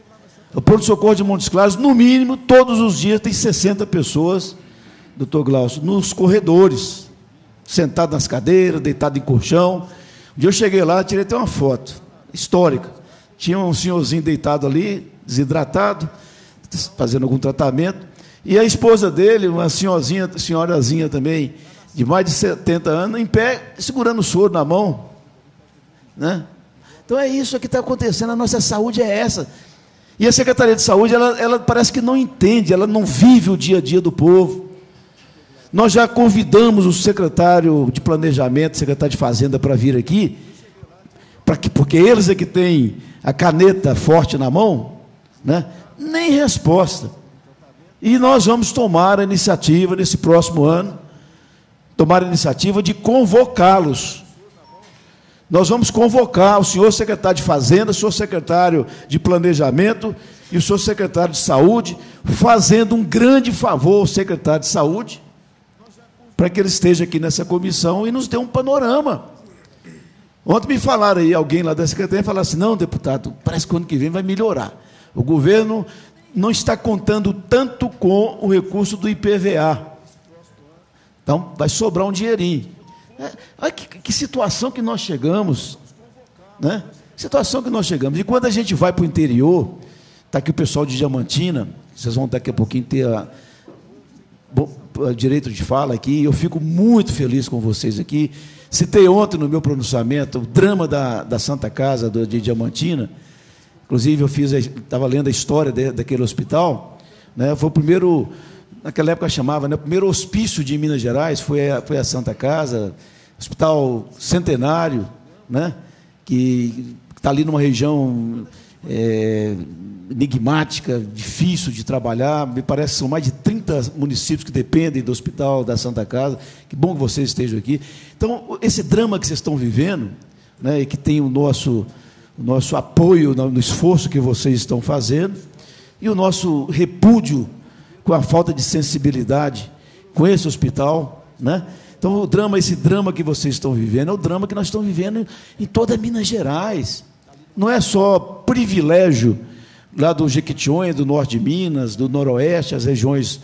O pronto-socorro de Montes Claros, no mínimo, todos os dias tem sessenta pessoas, doutor Glaucio, nos corredores, sentado nas cadeiras, deitado em colchão. Um dia eu cheguei lá, tirei até uma foto histórica. Tinha um senhorzinho deitado ali, desidratado, fazendo algum tratamento, e a esposa dele, uma senhorzinha, senhorazinha também, de mais de setenta anos, em pé, segurando o soro na mão. Né? Então é isso que está acontecendo, a nossa saúde é essa. E a Secretaria de Saúde, ela, ela parece que não entende, ela não vive o dia a dia do povo. Nós já convidamos o secretário de Planejamento, o secretário de Fazenda, para vir aqui, para que, porque eles é que têm a caneta forte na mão, né? Nem resposta. E nós vamos tomar a iniciativa, nesse próximo ano, tomar a iniciativa de convocá-los. Nós vamos convocar o senhor secretário de Fazenda, o senhor secretário de Planejamento e o senhor secretário de Saúde, fazendo um grande favor ao secretário de Saúde, para que ele esteja aqui nessa comissão e nos dê um panorama. Ontem me falaram aí, alguém lá da Secretaria falou assim, não, deputado, parece que o ano que vem vai melhorar. O governo não está contando tanto com o recurso do I P V A. Então, vai sobrar um dinheirinho. É, olha que, que situação que nós chegamos, né? Situação que nós chegamos. E quando a gente vai para o interior, está aqui o pessoal de Diamantina, vocês vão daqui a pouquinho ter a, bom, a direito de fala aqui, eu fico muito feliz com vocês aqui. Citei ontem no meu pronunciamento o drama da, da Santa Casa do, de Diamantina. Inclusive, eu fiz, estava lendo a história de, daquele hospital, né? Foi o primeiro, naquela época chamava, né? O primeiro hospício de Minas Gerais, foi a, foi a Santa Casa, hospital centenário, né? Que está ali numa região é, enigmática, difícil de trabalhar. Me parece que são mais de trinta municípios que dependem do hospital da Santa Casa. Que bom que vocês estejam aqui. Então, esse drama que vocês estão vivendo, né, e que tem o nosso, o nosso apoio no, no esforço que vocês estão fazendo, e o nosso repúdio com a falta de sensibilidade com esse hospital, né? Então, o drama, esse drama que vocês estão vivendo, é o drama que nós estamos vivendo em toda Minas Gerais. Não é só privilégio lá do Jequitinhonha, do norte de Minas, do noroeste, as regiões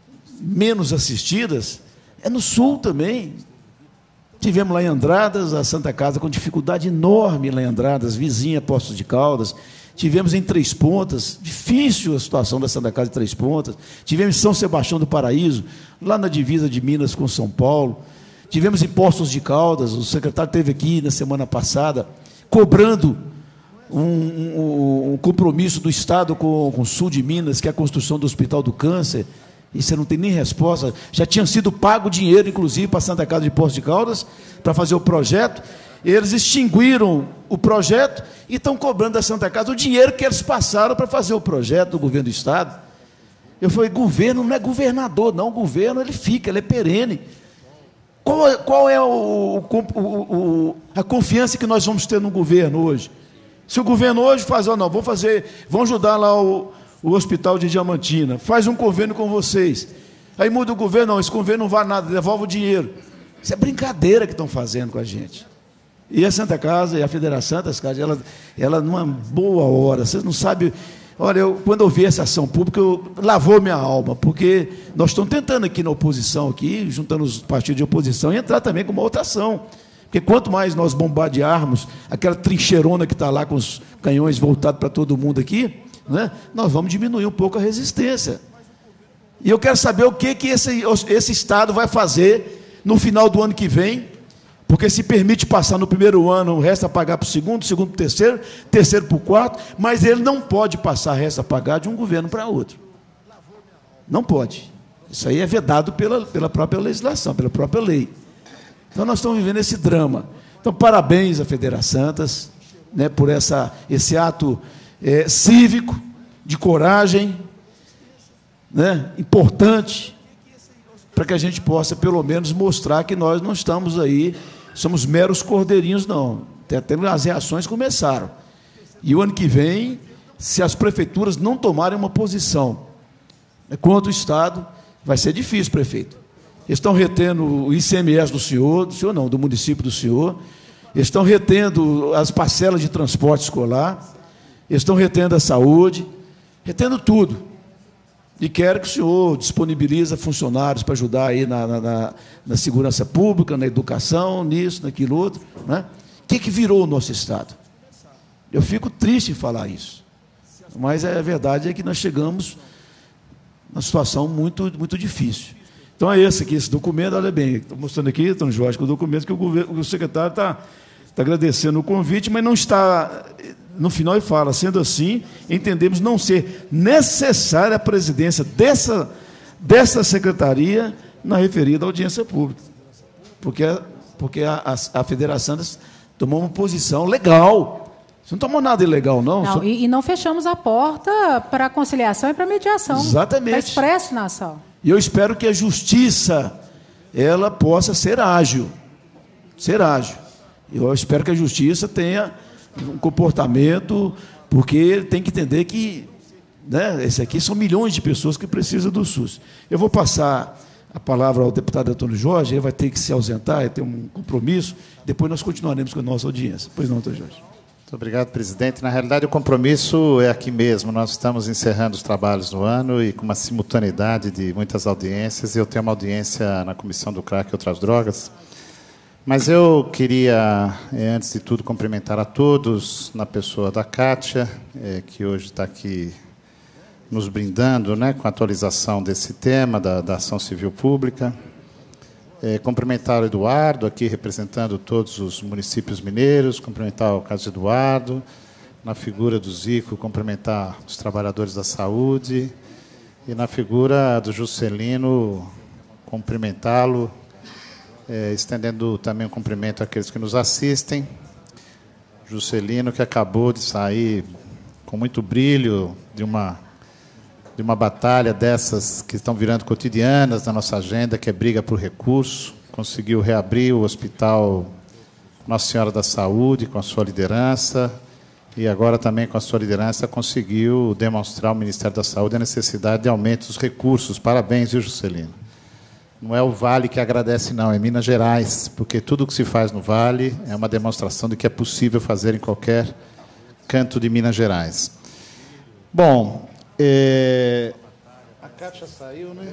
menos assistidas, é no sul também. Tivemos lá em Andradas, a Santa Casa com dificuldade enorme lá em Andradas, vizinha Poços de Caldas. Tivemos em Três Pontas, difícil a situação da Santa Casa de Três Pontas. Tivemos em São Sebastião do Paraíso, lá na divisa de Minas com São Paulo. Tivemos em Poços de Caldas, o secretário esteve aqui na semana passada, cobrando um, um, um compromisso do Estado com, com o sul de Minas, que é a construção do Hospital do Câncer. E você não tem nem resposta. Já tinha sido pago dinheiro, inclusive, para a Santa Casa de Poços de Caldas, para fazer o projeto. Eles extinguiram o projeto e estão cobrando da Santa Casa o dinheiro que eles passaram para fazer o projeto do governo do Estado. Eu falei, governo não é governador, não. O governo, ele fica, ele é perene. Qual é, qual é o, o, o, a confiança que nós vamos ter no governo hoje? Se o governo hoje faz, oh, não, vou fazer, vão ajudar lá o, o hospital de Diamantina, faz um convênio com vocês. Aí muda o governo, não, esse convênio não vale nada, devolve o dinheiro. Isso é brincadeira que estão fazendo com a gente. E a Santa Casa, e a Federação das Casas, ela, ela numa boa hora, vocês não sabem. Olha, eu, quando eu vi essa ação pública, eu, lavou minha alma, porque nós estamos tentando aqui na oposição, aqui, juntando os partidos de oposição, e entrar também com uma outra ação. Porque quanto mais nós bombardearmos aquela trincheirona que está lá com os canhões voltados para todo mundo aqui, né, nós vamos diminuir um pouco a resistência. E eu quero saber o que, que esse, esse Estado vai fazer no final do ano que vem, porque se permite passar no primeiro ano, resta pagar para o segundo, segundo para o terceiro, terceiro para o quarto, mas ele não pode passar, resta pagar de um governo para outro. Não pode. Isso aí é vedado pela, pela própria legislação, pela própria lei. Então, nós estamos vivendo esse drama. Então, parabéns à Federaçantas, né, por essa, esse ato é, cívico, de coragem, né, importante, para que a gente possa, pelo menos, mostrar que nós não estamos aí, somos meros cordeirinhos, não. Até as reações começaram. E o ano que vem, se as prefeituras não tomarem uma posição, né, contra o Estado, vai ser difícil, prefeito. Eles estão retendo o I C M S do senhor, do senhor não, do município do senhor, eles estão retendo as parcelas de transporte escolar, eles estão retendo a saúde, retendo tudo. E quero que o senhor disponibilize funcionários para ajudar aí na, na, na segurança pública, na educação, nisso, naquilo outro. Né? O que, que virou o nosso Estado? Eu fico triste em falar isso. Mas a verdade é que nós chegamos numa situação muito, muito difícil. Então é esse aqui, esse documento, olha bem, estou mostrando aqui, Antônio Jorge, que o documento que o, governo, o secretário está tá agradecendo o convite, mas não está, no final ele fala, sendo assim, entendemos não ser necessária a presidência dessa, dessa secretaria na referida audiência pública, porque, porque a, a, a Federação tomou uma posição legal. Você não tomou nada ilegal, não? Não, Só... e, e não fechamos a porta para a conciliação e para a mediação. Exatamente. Está expresso na ação. E eu espero que a justiça ela possa ser ágil. Ser ágil. Eu espero que a justiça tenha um comportamento, porque ele tem que entender que, né, esse aqui são milhões de pessoas que precisam do SUS. Eu vou passar a palavra ao deputado Antônio Jorge, ele vai ter que se ausentar, ele tem um compromisso, depois nós continuaremos com a nossa audiência. Pois não, Antônio Jorge. Muito obrigado, presidente. Na realidade, o compromisso é aqui mesmo. Nós estamos encerrando os trabalhos do ano e com uma simultaneidade de muitas audiências. Eu tenho uma audiência na Comissão do Crack e Outras Drogas. Mas eu queria, antes de tudo, cumprimentar a todos, na pessoa da Kátia, que hoje está aqui nos brindando, né, com a atualização desse tema da, da ação civil pública. É, cumprimentar o Eduardo, aqui representando todos os municípios mineiros, cumprimentar o Carlos Eduardo, na figura do Zico, cumprimentar os trabalhadores da saúde, e na figura do Juscelino, cumprimentá-lo, é, estendendo também um cumprimento àqueles que nos assistem. Juscelino, que acabou de sair com muito brilho de uma de uma batalha dessas que estão virando cotidianas na nossa agenda, que é briga por recurso, conseguiu reabrir o Hospital Nossa Senhora da Saúde com a sua liderança, e agora também com a sua liderança conseguiu demonstrar ao Ministério da Saúde a necessidade de aumento dos recursos. Parabéns, viu, Juscelino? Não é o Vale que agradece, não, é Minas Gerais, porque tudo o que se faz no Vale é uma demonstração de que é possível fazer em qualquer canto de Minas Gerais. Bom, É... a Kátia saiu, né?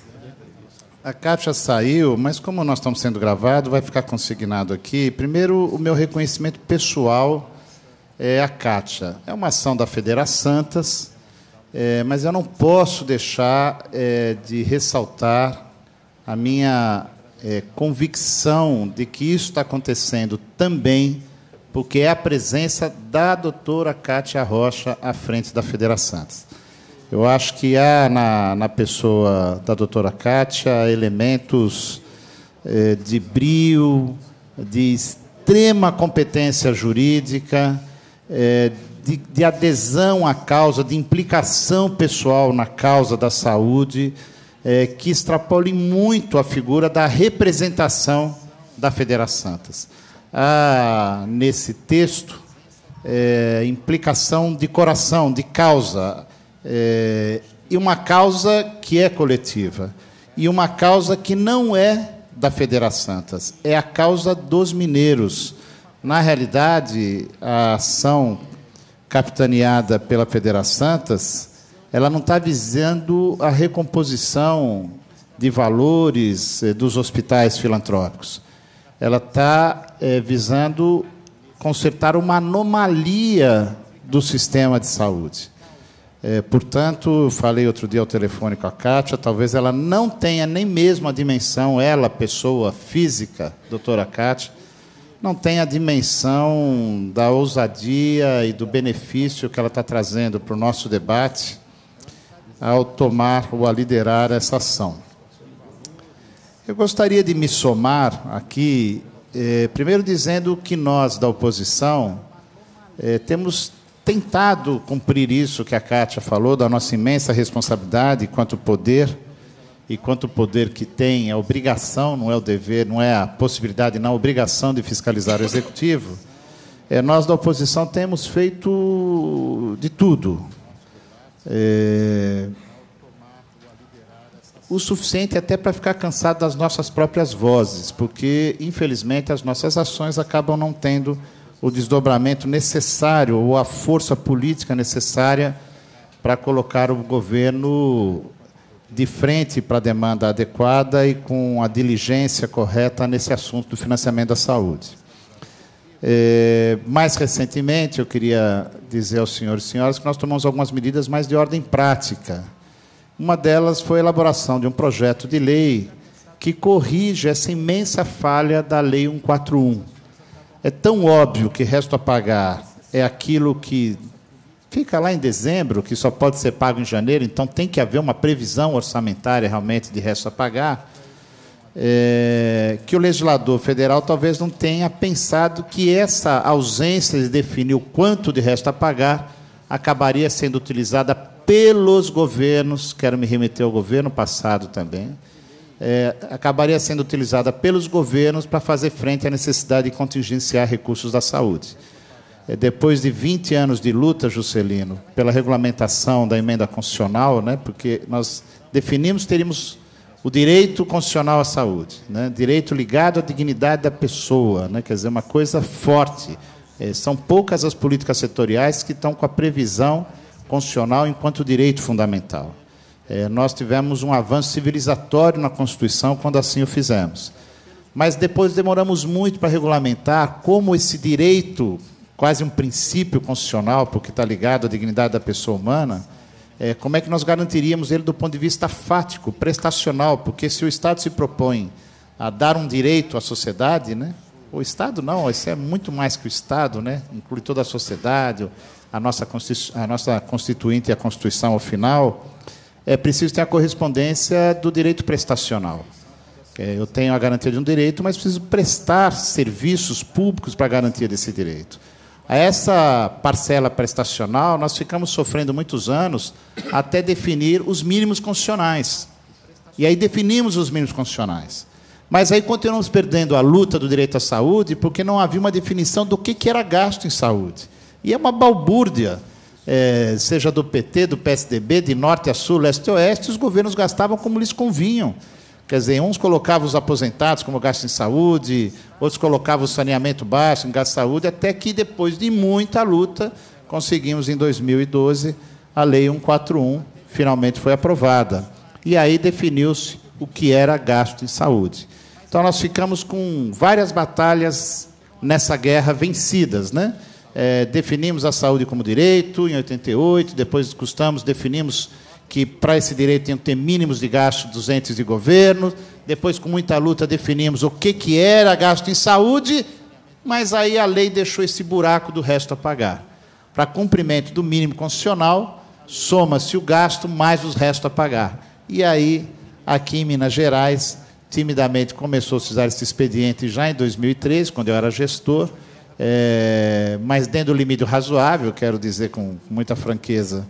A Kátia saiu, mas como nós estamos sendo gravados, vai ficar consignado aqui. Primeiro, o meu reconhecimento pessoal é a Kátia. É uma ação da Federaçantas, é, mas eu não posso deixar é, de ressaltar a minha é, convicção de que isso está acontecendo também porque é a presença da doutora Kátia Rocha à frente da Federaçantas. Eu acho que há na, na pessoa da doutora Kátia elementos eh, de brio, de extrema competência jurídica, eh, de, de adesão à causa, de implicação pessoal na causa da saúde, eh, que extrapolem muito a figura da representação da Federaçantas. Há, nesse texto, eh, implicação de coração, de causa, É, e uma causa que é coletiva, e uma causa que não é da Federaçantas, é a causa dos mineiros. Na realidade, a ação capitaneada pela Federaçantas, ela não está visando a recomposição de valores eh, dos hospitais filantrópicos. Ela está eh, visando consertar uma anomalia do sistema de saúde. É, portanto, falei outro dia ao telefone com a Kátia, talvez ela não tenha nem mesmo a dimensão, ela, pessoa física, doutora Kátia, não tenha a dimensão da ousadia e do benefício que ela está trazendo para o nosso debate ao tomar ou a liderar essa ação. Eu gostaria de me somar aqui, eh, primeiro dizendo que nós, da oposição, eh, temos tentado cumprir isso que a Kátia falou, da nossa imensa responsabilidade quanto poder, e quanto poder que tem, a obrigação, não é o dever, não é a possibilidade, não a obrigação de fiscalizar o Executivo. É, nós, da oposição, temos feito de tudo. É, o suficiente até para ficar cansado das nossas próprias vozes, porque, infelizmente, as nossas ações acabam não tendo o desdobramento necessário ou a força política necessária para colocar o governo de frente para a demanda adequada e com a diligência correta nesse assunto do financiamento da saúde. É, mais recentemente, eu queria dizer aos senhores e senhoras que nós tomamos algumas medidas mais de ordem prática. Uma delas foi a elaboração de um projeto de lei que corrige essa imensa falha da Lei cento e quarenta e um. É tão óbvio que resto a pagar é aquilo que fica lá em dezembro, que só pode ser pago em janeiro, então tem que haver uma previsão orçamentária realmente de resto a pagar, é, que o legislador federal talvez não tenha pensado que essa ausência de definir o quanto de resto a pagar acabaria sendo utilizada pelos governos, quero me remeter ao governo passado também, É, acabaria sendo utilizada pelos governos para fazer frente à necessidade de contingenciar recursos da saúde. É, depois de vinte anos de luta, Juscelino, pela regulamentação da emenda constitucional, né, porque nós definimos que teríamos o direito constitucional à saúde, né? Direito ligado à dignidade da pessoa, né? Quer dizer, uma coisa forte. É, são poucas as políticas setoriais que estão com a previsão constitucional enquanto direito fundamental. É, nós tivemos um avanço civilizatório na Constituição quando assim o fizemos. Mas depois demoramos muito para regulamentar como esse direito, quase um princípio constitucional, porque está ligado à dignidade da pessoa humana, é, como é que nós garantiríamos ele do ponto de vista fático, prestacional, porque se o Estado se propõe a dar um direito à sociedade, né, o Estado não, isso é muito mais que o Estado, né, inclui toda a sociedade, a nossa, a nossa Constituinte e a Constituição, ao final, é preciso ter a correspondência do direito prestacional. Eu tenho a garantia de um direito, mas preciso prestar serviços públicos para a garantia desse direito. A essa parcela prestacional, nós ficamos sofrendo muitos anos até definir os mínimos constitucionais. E aí definimos os mínimos constitucionais. Mas aí continuamos perdendo a luta do direito à saúde porque não havia uma definição do que era gasto em saúde. E é uma balbúrdia, é, seja do P T, do P S D B, de norte a sul, leste a oeste, os governos gastavam como lhes convinham. Quer dizer, uns colocavam os aposentados como gasto em saúde, outros colocavam o saneamento básico em gasto em saúde, até que, depois de muita luta, conseguimos, em dois mil e doze, a Lei cento e quarenta e um, finalmente foi aprovada. E aí definiu-se o que era gasto em saúde. Então, nós ficamos com várias batalhas nessa guerra vencidas, né? É, definimos a saúde como direito, em oitenta e oito, depois discutamos, definimos que, para esse direito, tem que ter mínimos de gasto dos entes de governo. Depois, com muita luta, definimos o que, que era gasto em saúde, mas aí a lei deixou esse buraco do resto a pagar. Para cumprimento do mínimo constitucional, soma-se o gasto mais os restos a pagar. E aí, aqui em Minas Gerais, timidamente começou a se usar esse expediente já em dois mil e treze, quando eu era gestor, é, mas dentro do limite razoável, quero dizer com muita franqueza,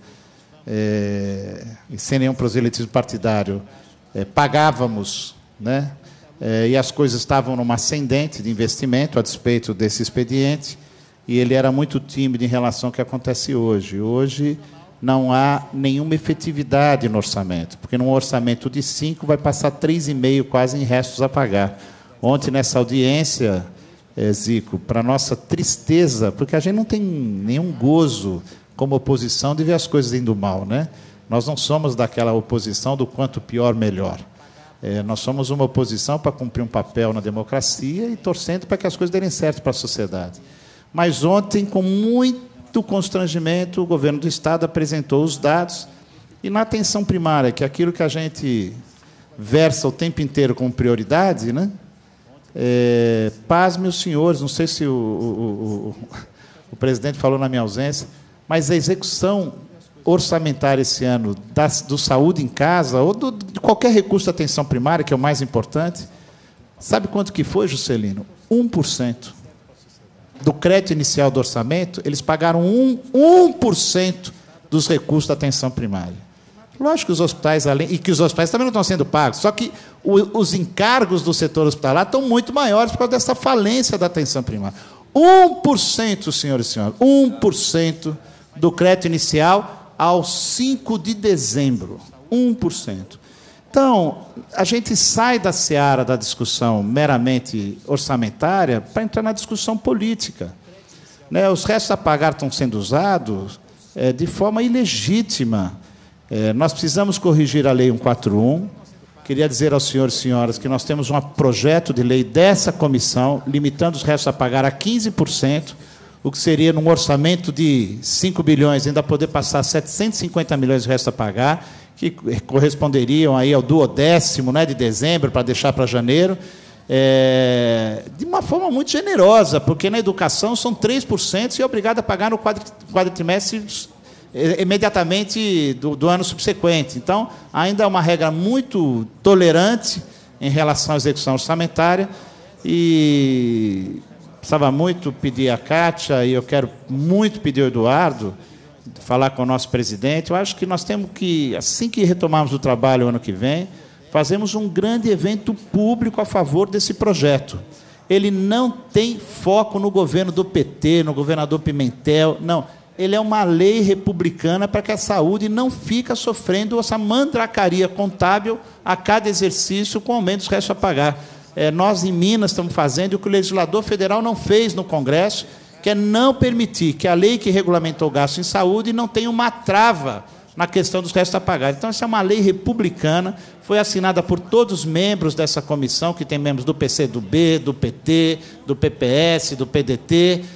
É, e sem nenhum proselitismo partidário, é, pagávamos, né, é, e as coisas estavam numa ascendente de investimento a despeito desse expediente, e ele era muito tímido em relação ao que acontece hoje. Hoje não há nenhuma efetividade no orçamento, porque num orçamento de cinco vai passar três e meio quase em restos a pagar. Ontem, nessa audiência, é, Zico, para nossa tristeza, porque a gente não tem nenhum gozo como oposição de ver as coisas indo mal, né? Nós não somos daquela oposição do quanto pior, melhor. É, nós somos uma oposição para cumprir um papel na democracia e torcendo para que as coisas derem certo para a sociedade. Mas ontem, com muito constrangimento, o governo do Estado apresentou os dados e, na atenção primária, que é aquilo que a gente versa o tempo inteiro como prioridade, né? É, pasme os senhores, não sei se o, o, o, o presidente falou na minha ausência, mas a execução orçamentária esse ano da, do saúde em casa, ou do, de qualquer recurso de atenção primária, que é o mais importante, sabe quanto que foi, Juscelino? um por cento. Do crédito inicial do orçamento, eles pagaram um por cento dos recursos da atenção primária. Lógico que os hospitais, além, e que os hospitais também não estão sendo pagos, só que o, os encargos do setor hospitalar estão muito maiores por causa dessa falência da atenção primária. um por cento, senhores e senhoras, um por cento do crédito inicial ao cinco de dezembro. um por cento. Então, a gente sai da seara da discussão meramente orçamentária para entrar na discussão política. Né? Os restos a pagar estão sendo usados é, de forma ilegítima. É, nós precisamos corrigir a Lei cento e quarenta e um. Queria dizer aos senhores e senhoras que nós temos um projeto de lei dessa comissão, limitando os restos a pagar a quinze por cento, o que seria, num orçamento de cinco bilhões, ainda poder passar setecentos e cinquenta milhões de restos a pagar, que corresponderiam aí ao duodécimo, né, de dezembro, para deixar para janeiro, é, de uma forma muito generosa, porque na educação são três por cento e é obrigado a pagar no quadritrimestre imediatamente do, do ano subsequente. Então, ainda é uma regra muito tolerante em relação à execução orçamentária e precisava muito pedir a Kátia, e eu quero muito pedir ao Eduardo, falar com o nosso presidente. Eu acho que nós temos que, assim que retomarmos o trabalho o ano que vem, fazemos um grande evento público a favor desse projeto. Ele não tem foco no governo do P T, no governador Pimentel, não. ele é uma lei republicana para que a saúde não fique sofrendo essa mandracaria contábil a cada exercício com aumento dos restos a pagar. É, nós, em Minas, estamos fazendo o que o legislador federal não fez no Congresso, que é não permitir que a lei que regulamentou o gasto em saúde não tenha uma trava na questão dos restos a pagar. Então, essa é uma lei republicana, foi assinada por todos os membros dessa comissão, que tem membros do P C do B, do P T, do P P S, do P D T,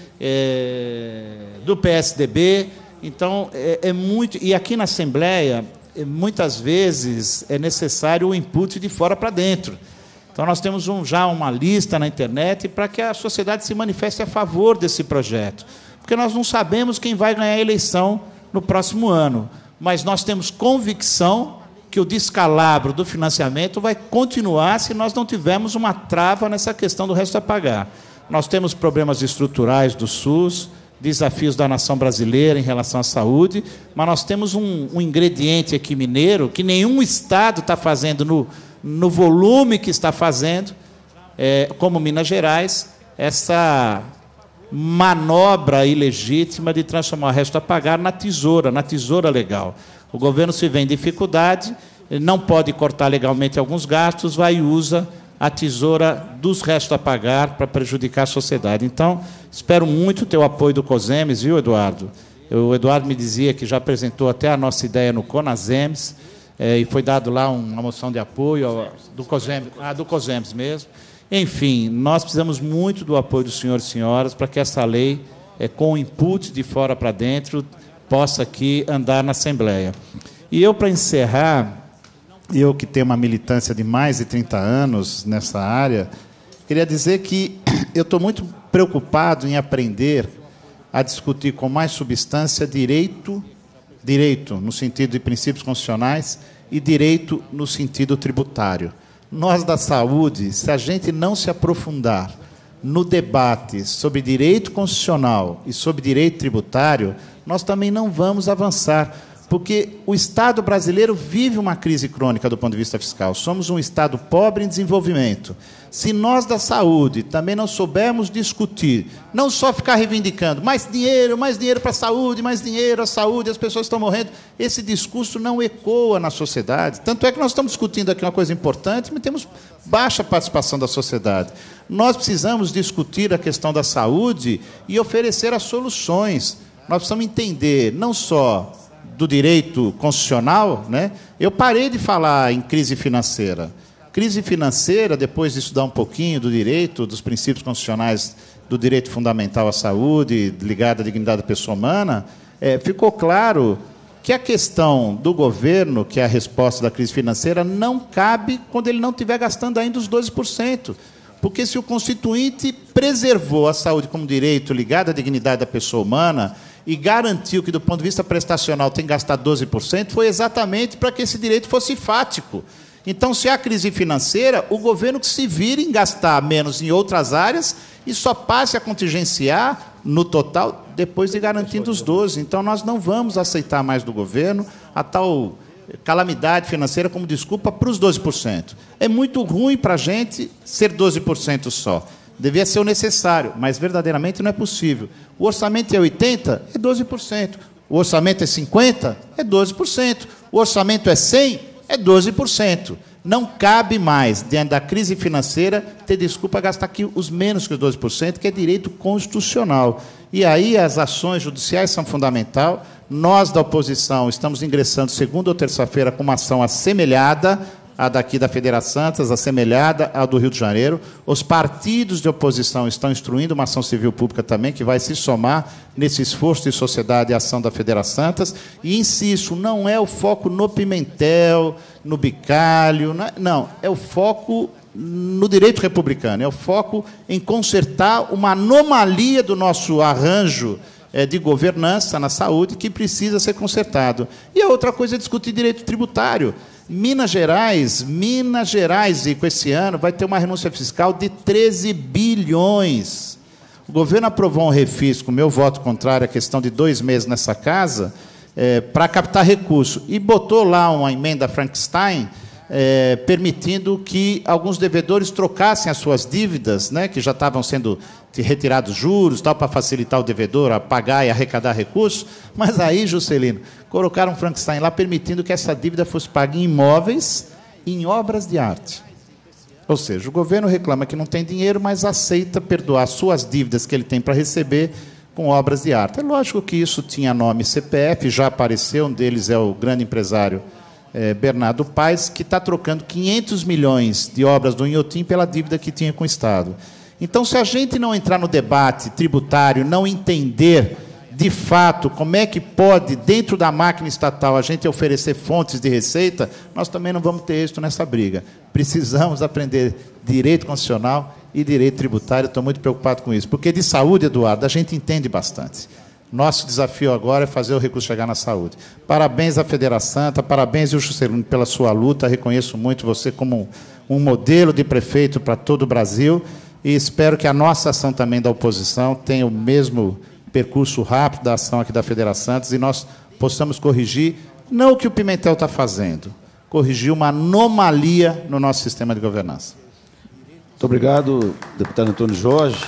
é, do P S D B. Então, é, é muito... E aqui na Assembleia, é, muitas vezes, é necessário o input de fora para dentro. Então, nós temos um, já uma lista na internet para que a sociedade se manifeste a favor desse projeto. Porque nós não sabemos quem vai ganhar a eleição no próximo ano, mas nós temos convicção que o descalabro do financiamento vai continuar se nós não tivermos uma trava nessa questão do resto a pagar. Nós temos problemas estruturais do SUS, desafios da nação brasileira em relação à saúde, mas nós temos um, um ingrediente aqui mineiro que nenhum Estado está fazendo no, no volume que está fazendo, é, como Minas Gerais, essa manobra ilegítima de transformar o resto a pagar na tesoura, na tesoura legal. O governo se vê em dificuldade, não pode cortar legalmente alguns gastos, vai e usa a tesoura dos restos a pagar para prejudicar a sociedade. Então, espero muito ter o apoio do COSEMES, viu, Eduardo? O Eduardo me dizia que já apresentou até a nossa ideia no CONASEMES, é, e foi dado lá uma moção de apoio ao, do COSEMES, ah, do COSEMES mesmo. Enfim, nós precisamos muito do apoio dos senhores e senhoras para que essa lei, é, com o input de fora para dentro, possa aqui andar na Assembleia. E eu, para encerrar, eu que tenho uma militância de mais de trinta anos nessa área, queria dizer que eu estou muito preocupado em aprender a discutir com mais substância direito, direito no sentido de princípios constitucionais e direito no sentido tributário. Nós, da saúde, se a gente não se aprofundar no debate sobre direito constitucional e sobre direito tributário, nós também não vamos avançar, porque o Estado brasileiro vive uma crise crônica do ponto de vista fiscal. Somos um Estado pobre em desenvolvimento. Se nós, da saúde, também não soubermos discutir, não só ficar reivindicando mais dinheiro, mais dinheiro para a saúde, mais dinheiro à saúde, as pessoas estão morrendo, esse discurso não ecoa na sociedade. Tanto é que nós estamos discutindo aqui uma coisa importante, mas temos baixa participação da sociedade. Nós precisamos discutir a questão da saúde e oferecer as soluções. Nós precisamos entender não só do direito constitucional, né? Eu parei de falar em crise financeira. Crise financeira, depois de estudar um pouquinho do direito, dos princípios constitucionais do direito fundamental à saúde, ligado à dignidade da pessoa humana, é, ficou claro que a questão do governo, que é a resposta da crise financeira, não cabe quando ele não estiver gastando ainda os doze por cento. Porque se o Constituinte preservou a saúde como direito ligado à dignidade da pessoa humana e garantiu que, do ponto de vista prestacional, tem que gastar doze por cento, foi exatamente para que esse direito fosse fático. Então, se há crise financeira, o governo que se vire em gastar menos em outras áreas e só passe a contingenciar no total depois de garantindo os doze. Então, nós não vamos aceitar mais do governo a tal calamidade financeira como desculpa para os doze por cento. É muito ruim para a gente ser doze por cento só. Devia ser o necessário, mas verdadeiramente não é possível. O orçamento é oitenta por cento, é doze por cento. O orçamento é cinquenta por cento, é doze por cento. O orçamento é cem por cento, é doze por cento. Não cabe mais, diante da crise financeira, ter desculpa gastar aqui os menos que os doze por cento, que é direito constitucional. E aí as ações judiciais são fundamentais. Nós, da oposição, estamos ingressando segunda ou terça-feira com uma ação assemelhada à daqui da Federação Santas, assemelhada à do Rio de Janeiro. Os partidos de oposição estão instruindo uma ação civil pública também, que vai se somar nesse esforço de sociedade e ação da Federação Santas. E, insisto, não é o foco no Pimentel, no Bicalho, não, é o foco no direito republicano, é o foco em consertar uma anomalia do nosso arranjo de governança na saúde que precisa ser consertado. E a outra coisa é discutir direito tributário. Minas Gerais, Minas Gerais, e com esse ano, vai ter uma renúncia fiscal de treze bilhões. O governo aprovou um refis, com meu voto contrário, a questão de dois meses nessa casa, é, para captar recurso, e botou lá uma emenda Frankenstein é, permitindo que alguns devedores trocassem as suas dívidas, né, que já estavam sendo retirados juros, tal, para facilitar o devedor a pagar e arrecadar recursos, mas aí, Juscelino, colocaram um Frankenstein lá, permitindo que essa dívida fosse paga em imóveis e em obras de arte. Ou seja, o governo reclama que não tem dinheiro, mas aceita perdoar suas dívidas que ele tem para receber com obras de arte. É lógico que isso tinha nome C P F, já apareceu, um deles é o grande empresário é, Bernardo Paes, que está trocando quinhentos milhões de obras do Inhotim pela dívida que tinha com o Estado. Então, se a gente não entrar no debate tributário, não entender, de fato, como é que pode, dentro da máquina estatal, a gente oferecer fontes de receita, nós também não vamos ter êxito nessa briga. Precisamos aprender direito constitucional e direito tributário. Estou muito preocupado com isso. Porque de saúde, Eduardo, a gente entende bastante. Nosso desafio agora é fazer o recurso chegar na saúde. Parabéns à Federa Santa, parabéns, Juscelino, pela sua luta. Reconheço muito você como um modelo de prefeito para todo o Brasil e espero que a nossa ação também da oposição tenha o mesmo percurso rápido da ação aqui da Federa Santa e nós possamos corrigir, não o que o Pimentel está fazendo, corrigir uma anomalia no nosso sistema de governança. Muito obrigado, deputado Antônio Jorge.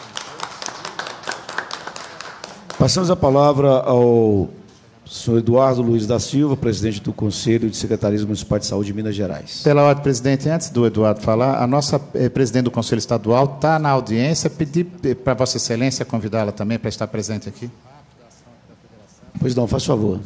Passamos a palavra ao senhor Eduardo Luiz da Silva, presidente do Conselho de Secretarias Municipais de Saúde de Minas Gerais. Pela ordem, presidente, antes do Eduardo falar, a nossa eh, presidente do Conselho Estadual está na audiência, pedir para Vossa Excelência convidá-la também para estar presente aqui. Pois não, faz favor.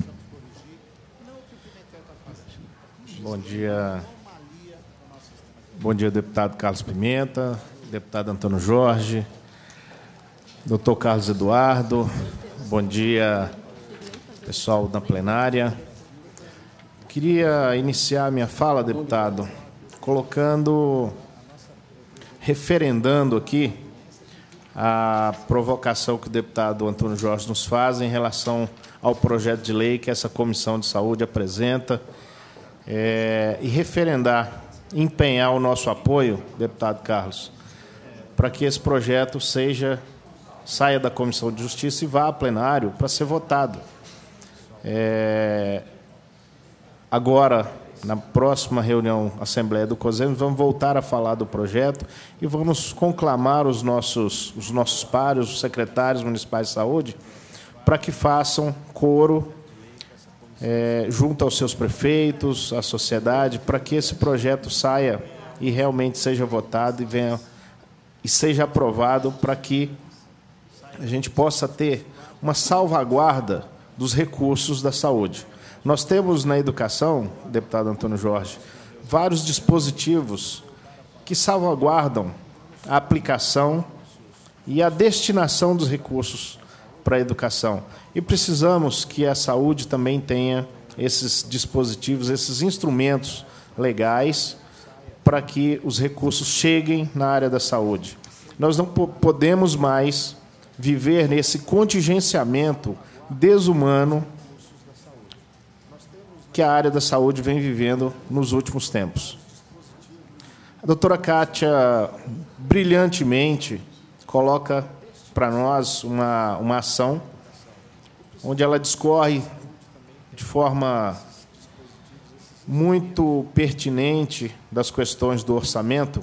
Bom dia. Bom dia, deputado Carlos Pimenta, deputado Antônio Jorge, doutor Carlos Eduardo, bom dia, pessoal da plenária. Queria iniciar minha fala, deputado, colocando, referendando aqui a provocação que o deputado Antônio Jorge nos faz em relação ao projeto de lei que essa Comissão de Saúde apresenta, é, e referendar, empenhar o nosso apoio, deputado Carlos, para que esse projeto seja, saia da Comissão de Justiça e vá a plenário para ser votado. É, agora, na próxima reunião Assembleia do COSEMES, vamos voltar a falar do projeto e vamos conclamar os nossos, os nossos pares, os secretários municipais de saúde, para que façam coro é, junto aos seus prefeitos, à sociedade, para que esse projeto saia e realmente seja votado e, venha, e seja aprovado, para que a gente possa ter uma salvaguarda dos recursos da saúde. Nós temos na educação, deputado Antônio Jorge, vários dispositivos que salvaguardam a aplicação e a destinação dos recursos para a educação. E precisamos que a saúde também tenha esses dispositivos, esses instrumentos legais para que os recursos cheguem na área da saúde. Nós não podemos mais viver nesse contingenciamento desumano que a área da saúde vem vivendo nos últimos tempos. A doutora Kátia, brilhantemente, coloca para nós uma, uma ação onde ela discorre de forma muito pertinente das questões do orçamento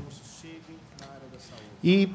e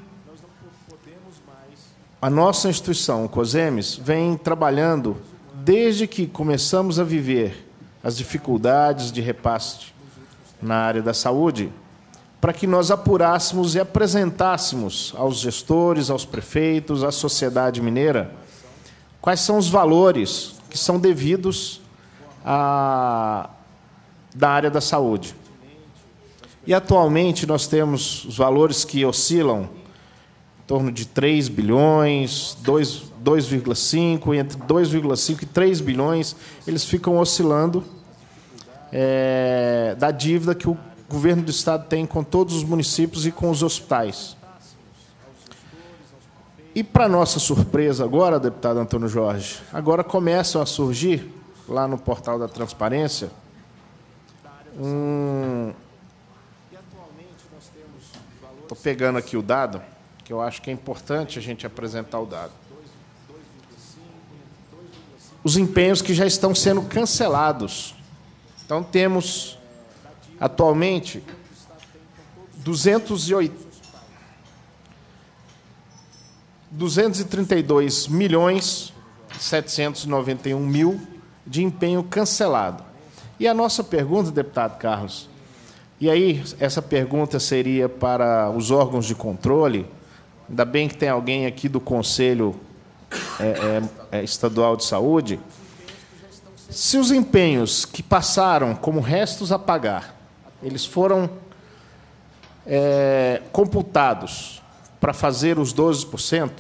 a nossa instituição, o COSEMES, vem trabalhando desde que começamos a viver as dificuldades de repasse na área da saúde, para que nós apurássemos e apresentássemos aos gestores, aos prefeitos, à sociedade mineira, quais são os valores que são devidos à, da área da saúde. E, atualmente, nós temos os valores que oscilam em torno de três bilhões, dois vírgula cinco, entre dois vírgula cinco e três bilhões, eles ficam oscilando é, da dívida que o governo do Estado tem com todos os municípios e com os hospitais. E, para nossa surpresa agora, deputado Antônio Jorge, agora começam a surgir, lá no portal da transparência, um... Estou pegando aqui o dado, que eu acho que é importante a gente apresentar o dado. Os empenhos que já estão sendo cancelados. Então, temos atualmente, duzentos e trinta e dois milhões setecentos e noventa e um mil de empenho cancelado. E a nossa pergunta, deputado Carlos, e aí essa pergunta seria para os órgãos de controle, ainda bem que tem alguém aqui do Conselho é, é, é, Estadual de Saúde, se os empenhos que passaram como restos a pagar, eles foram é, computados para fazer os doze por cento,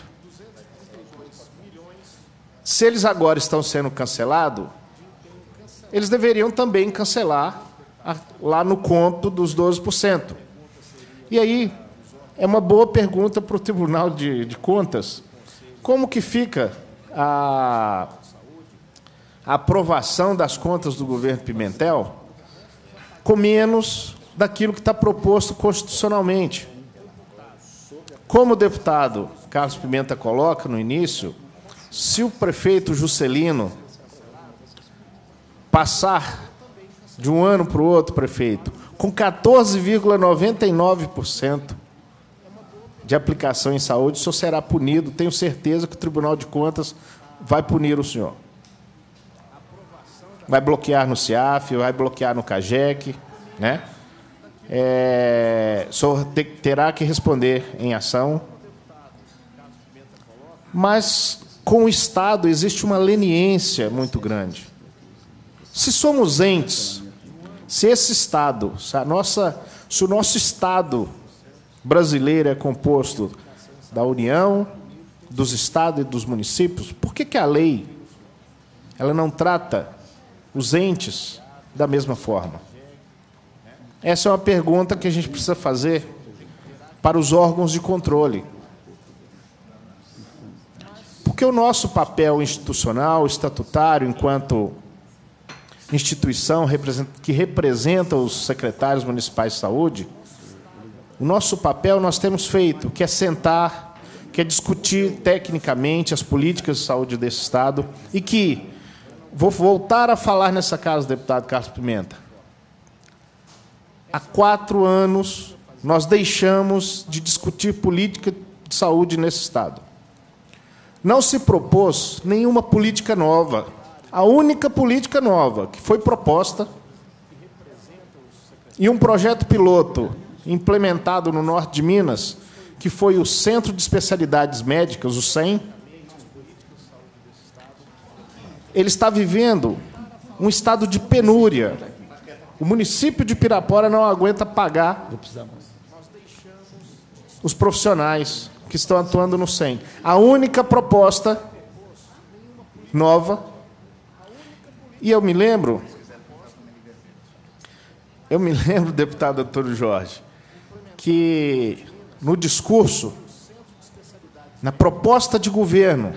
se eles agora estão sendo cancelados, eles deveriam também cancelar a, lá no conto dos doze por cento. E aí, é uma boa pergunta para o Tribunal de, de Contas, como que fica a, a aprovação das contas do governo Pimentel com menos daquilo que está proposto constitucionalmente. Como o deputado Carlos Pimenta coloca no início, se o prefeito Juscelino passar de um ano para o outro, prefeito, com quatorze vírgula noventa e nove por cento de aplicação em saúde, o senhor será punido. Tenho certeza que o Tribunal de Contas vai punir o senhor. Vai bloquear no CIAF, vai bloquear no CAGEC, né? É, o senhor terá que responder em ação. Mas, com o Estado, existe uma leniência muito grande. Se somos entes, se esse Estado, se, a nossa, se o nosso Estado brasileiro é composto da União, dos Estados e dos municípios, por que que a lei ela não trata os entes da mesma forma? Essa é uma pergunta que a gente precisa fazer para os órgãos de controle. Porque o nosso papel institucional, estatutário, enquanto instituição que representa os secretários municipais de saúde, o nosso papel nós temos feito, que é sentar, que é discutir tecnicamente as políticas de saúde desse Estado e que, vou voltar a falar nessa casa, deputado Carlos Pimenta, há quatro anos nós deixamos de discutir política de saúde nesse Estado. Não se propôs nenhuma política nova. A única política nova que foi proposta e um projeto piloto implementado no norte de Minas, que foi o Centro de Especialidades Médicas, o C E M, ele está vivendo um estado de penúria. O município de Pirapora não aguenta pagar os profissionais que estão atuando no C E M. A única proposta nova. E eu me lembro, eu me lembro, deputado Antônio Jorge, que no discurso, na proposta de governo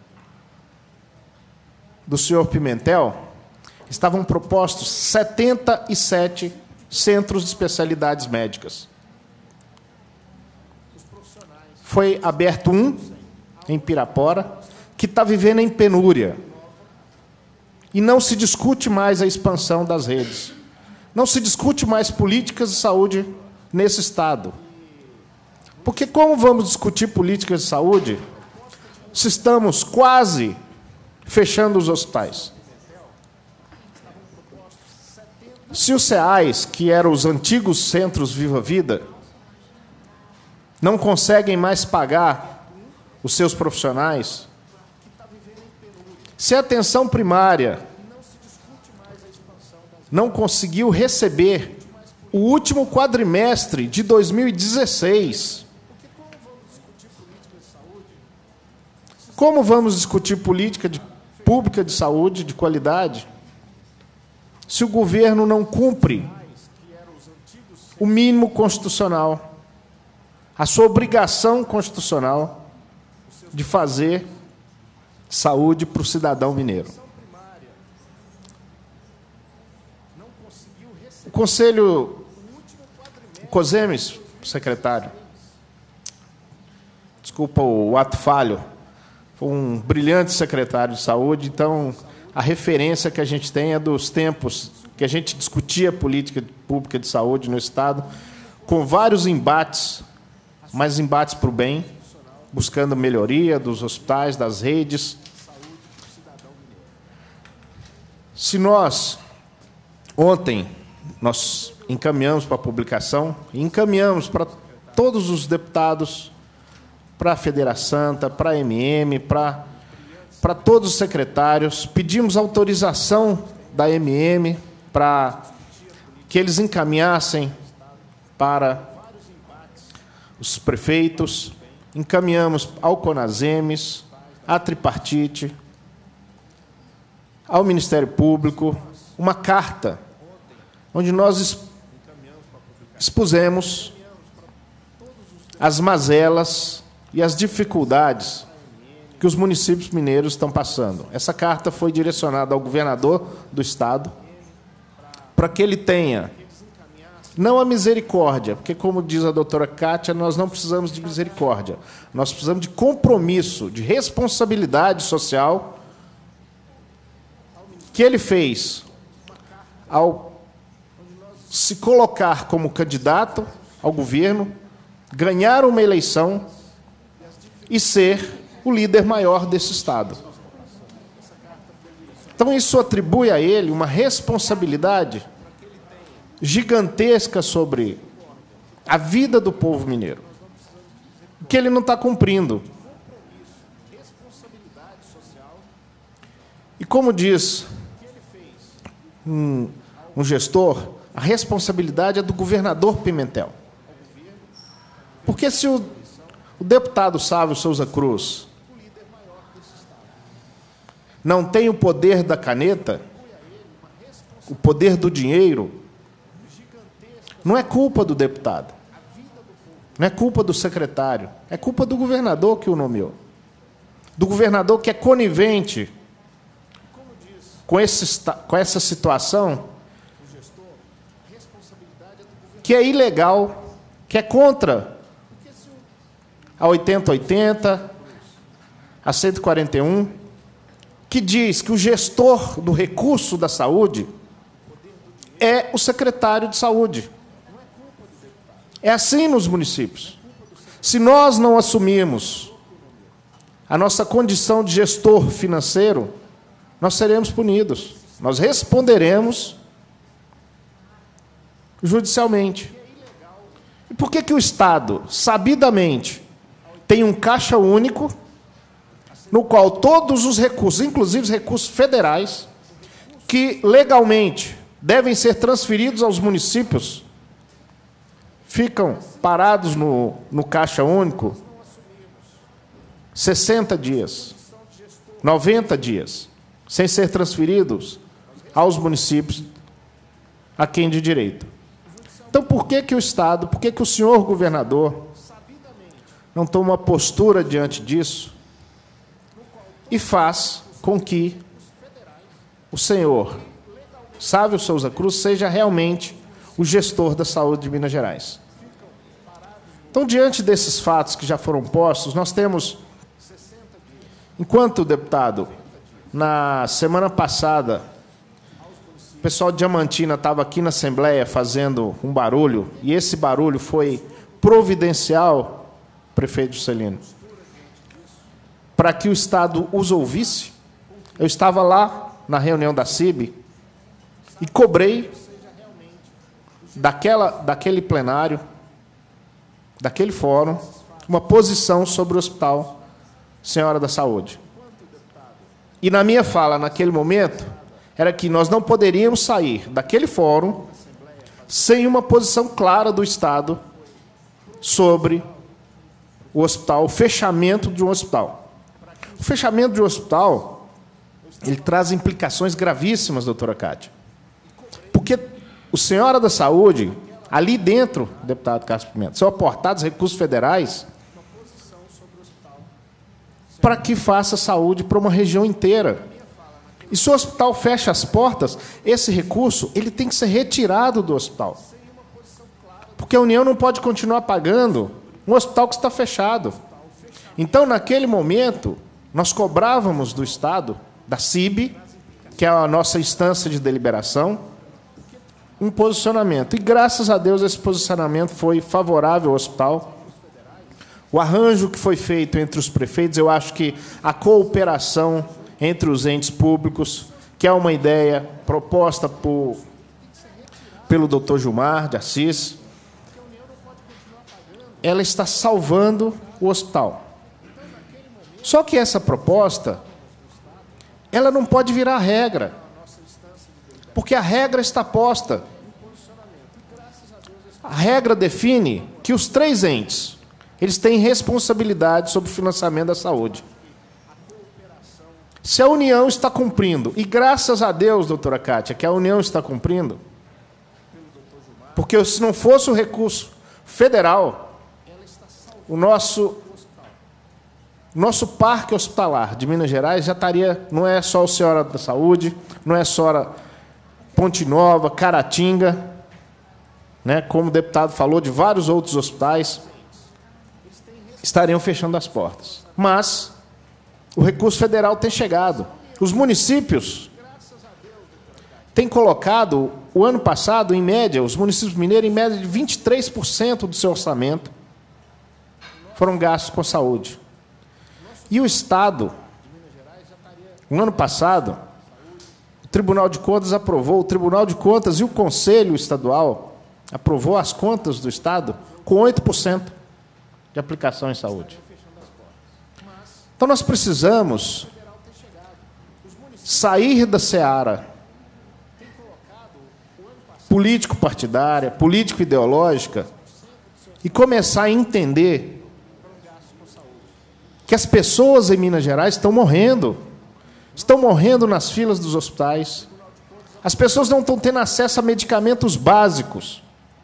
do senhor Pimentel, estavam propostos setenta e sete centros de especialidades médicas. Foi aberto um, em Pirapora, que está vivendo em penúria. E não se discute mais a expansão das redes. Não se discute mais políticas de saúde nesse Estado. Porque como vamos discutir políticas de saúde se estamos quase fechando os hospitais? Se os C E As, que eram os antigos centros Viva Vida, não conseguem mais pagar os seus profissionais, se a atenção primária não conseguiu receber o último quadrimestre de dois mil e dezesseis, como vamos discutir política de, pública de saúde de qualidade se o governo não cumpre o mínimo constitucional, a sua obrigação constitucional de fazer saúde para o cidadão mineiro? O Conselho, o COSEMES, secretário, desculpa o ato falho, foi um brilhante secretário de saúde, então a referência que a gente tem é dos tempos que a gente discutia política pública de saúde no Estado, com vários embates, mas embates para o bem, buscando melhoria dos hospitais, das redes. Se nós, ontem, nós encaminhamos para a publicação, e encaminhamos para todos os deputados, para a Feira Santa, para a M M, para, para todos os secretários, pedimos autorização da M M para que eles encaminhassem para os prefeitos, encaminhamos ao CONASEMES, à Tripartite, ao Ministério Público, uma carta onde nós expusemos as mazelas e as dificuldades que os municípios mineiros estão passando. Essa carta foi direcionada ao governador do Estado para que ele tenha, não a misericórdia, porque, como diz a doutora Kátia, nós não precisamos de misericórdia, nós precisamos de compromisso, de responsabilidade social que ele fez ao se colocar como candidato ao governo, ganhar uma eleição e ser o líder maior desse Estado. Então, isso atribui a ele uma responsabilidade gigantesca sobre a vida do povo mineiro, que ele não está cumprindo. E como diz um, um gestor, a responsabilidade é do governador Pimentel. Porque se o, o deputado Sávio Souza Cruz não tem o poder da caneta, o poder do dinheiro, não é culpa do deputado, não é culpa do secretário, é culpa do governador que o nomeou, do governador que é conivente com, esse, com essa situação, que é ilegal, que é contra a oitenta oitenta, a cento e quarenta e um, que diz que o gestor do recurso da saúde é o secretário de saúde. É assim nos municípios. Se nós não assumirmos a nossa condição de gestor financeiro, nós seremos punidos. Nós responderemos judicialmente. E por que que o Estado, sabidamente, tem um caixa único, no qual todos os recursos, inclusive os recursos federais, que legalmente devem ser transferidos aos municípios, ficam parados no, no caixa único sessenta dias, noventa dias, sem ser transferidos aos municípios a quem de direito. Então, por que que o Estado, por que que o senhor governador não toma uma postura diante disso e faz com que o senhor Sávio Souza Cruz seja realmente o gestor da saúde de Minas Gerais? Então, diante desses fatos que já foram postos, nós temos, enquanto deputado, na semana passada, o pessoal de Diamantina estava aqui na Assembleia fazendo um barulho, e esse barulho foi providencial, prefeito Juscelino, para que o Estado os ouvisse. Eu estava lá na reunião da C I B e cobrei daquela, daquele plenário, daquele fórum, uma posição sobre o Hospital Senhora da Saúde. E na minha fala, naquele momento, era que nós não poderíamos sair daquele fórum sem uma posição clara do Estado sobre o hospital, o fechamento de um hospital. O fechamento de um hospital, ele traz implicações gravíssimas, doutora Kátia. Porque o Senhora da Saúde, ali dentro, deputado Cássio Pimenta, são aportados recursos federais para que faça saúde para uma região inteira. E se o hospital fecha as portas, esse recurso ele tem que ser retirado do hospital. Porque a União não pode continuar pagando um hospital que está fechado. Então, naquele momento, nós cobrávamos do Estado, da C I B, que é a nossa instância de deliberação, um posicionamento. E, graças a Deus, esse posicionamento foi favorável ao hospital. O arranjo que foi feito entre os prefeitos, eu acho que a cooperação entre os entes públicos, que é uma ideia proposta por, pelo doutor Gilmar de Assis, ela está salvando o hospital. Só que essa proposta, ela não pode virar regra, porque a regra está posta. A regra define que os três entes, eles têm responsabilidade sobre o financiamento da saúde. Se a União está cumprindo, e graças a Deus, doutora Cátia, que a União está cumprindo, porque se não fosse o recurso federal, o nosso, nosso parque hospitalar de Minas Gerais já estaria, não é só o Senhora da Saúde, não é só Ponte Nova, Caratinga, né, como o deputado falou, de vários outros hospitais, estariam fechando as portas. Mas o recurso federal tem chegado. Os municípios têm colocado, o ano passado, em média, os municípios mineiros, em média de vinte e três por cento do seu orçamento foram gastos com saúde. E o Estado, no ano passado, o Tribunal de Contas aprovou, o Tribunal de Contas e o Conselho Estadual aprovou as contas do Estado com oito por cento de aplicação em saúde. Então, nós precisamos sair da seara político-partidária, político-ideológica, e começar a entender que as pessoas em Minas Gerais estão morrendo. Estão morrendo nas filas dos hospitais. As pessoas não estão tendo acesso a medicamentos básicos.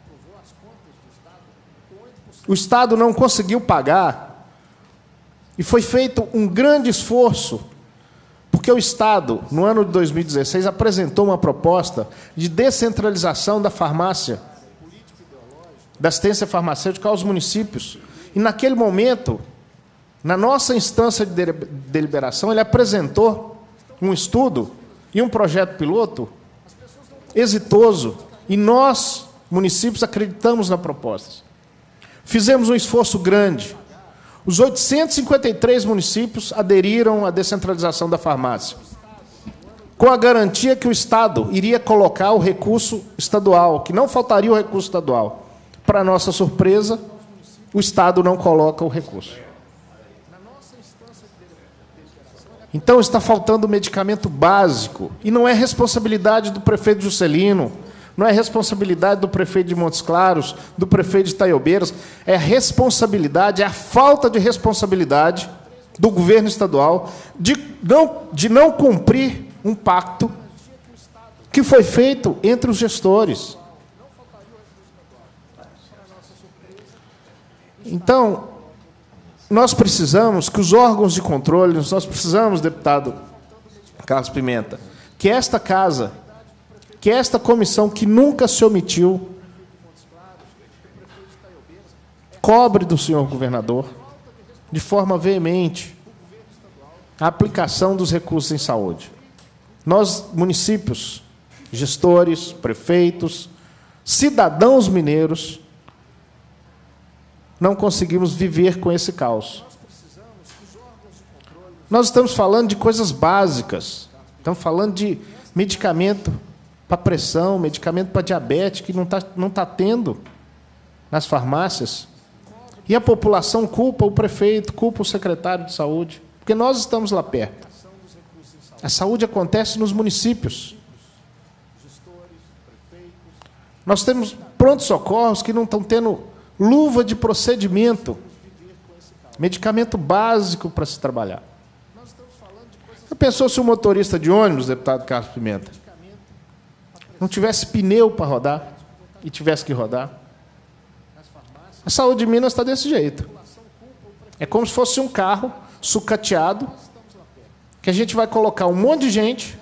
O Estado não conseguiu pagar. E foi feito um grande esforço, porque o Estado, no ano de dois mil e dezesseis, apresentou uma proposta de descentralização da farmácia, da assistência farmacêutica aos municípios. E, naquele momento, na nossa instância de deliberação, ele apresentou um estudo e um projeto piloto exitoso, e nós, municípios, acreditamos na proposta. Fizemos um esforço grande. Os oitocentos e cinquenta e três municípios aderiram à descentralização da farmácia, com a garantia que o Estado iria colocar o recurso estadual, que não faltaria o recurso estadual. Para nossa surpresa, o Estado não coloca o recurso. Então, está faltando medicamento básico, e não é responsabilidade do prefeito Juscelino, não é responsabilidade do prefeito de Montes Claros, do prefeito de Itaiobeiras, é responsabilidade, é a falta de responsabilidade do governo estadual de não, de não cumprir um pacto que foi feito entre os gestores. Então, nós precisamos que os órgãos de controle, nós precisamos, deputado Carlos Pimenta, que esta casa, que esta comissão que nunca se omitiu, cobre do senhor governador, de forma veemente, a aplicação dos recursos em saúde. Nós, municípios, gestores, prefeitos, cidadãos mineiros, não conseguimos viver com esse caos. Nós estamos falando de coisas básicas. Estamos falando de medicamento para pressão, medicamento para diabetes, que não está não tá tendo nas farmácias. E a população culpa o prefeito, culpa o secretário de saúde, porque nós estamos lá perto. A saúde acontece nos municípios. Nós temos pronto-socorros que não estão tendo luva de procedimento, medicamento básico para se trabalhar. Já pensou se o motorista de ônibus, deputado Carlos Pimenta, não tivesse pneu para rodar e tivesse que rodar? A saúde de Minas está desse jeito. É como se fosse um carro sucateado, que a gente vai colocar um monte de gente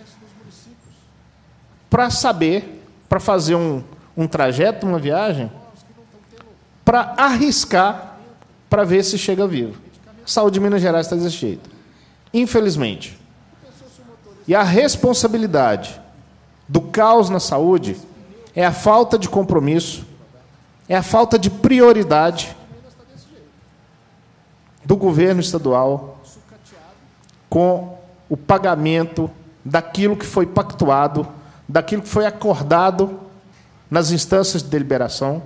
para saber, para fazer um, um trajeto, uma viagem, para arriscar, para ver se chega vivo. A saúde de Minas Gerais está desse jeito. Infelizmente. E a responsabilidade do caos na saúde é a falta de compromisso, é a falta de prioridade do governo estadual com o pagamento daquilo que foi pactuado, daquilo que foi acordado nas instâncias de deliberação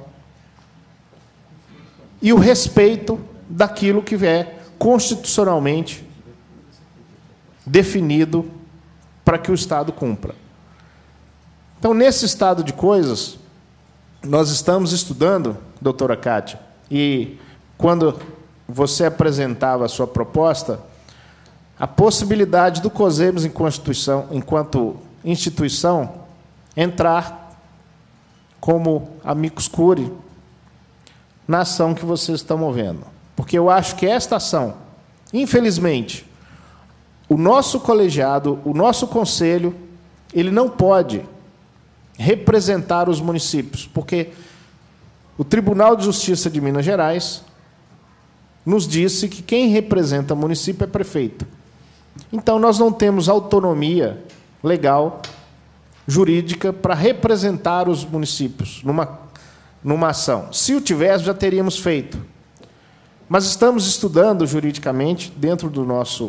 e o respeito daquilo que é constitucionalmente definido para que o Estado cumpra. Então, nesse estado de coisas, nós estamos estudando, doutora Cátia, e quando você apresentava a sua proposta, a possibilidade do COSEMES, em Constituição, enquanto instituição, entrar como amicus curiae na ação que vocês estão movendo. Porque eu acho que esta ação, infelizmente, o nosso colegiado, o nosso conselho, ele não pode representar os municípios, porque o Tribunal de Justiça de Minas Gerais nos disse que quem representa o município é prefeito. Então, nós não temos autonomia legal, jurídica, para representar os municípios numa, numa ação. Se o tivesse, já teríamos feito. Mas estamos estudando juridicamente, dentro do nosso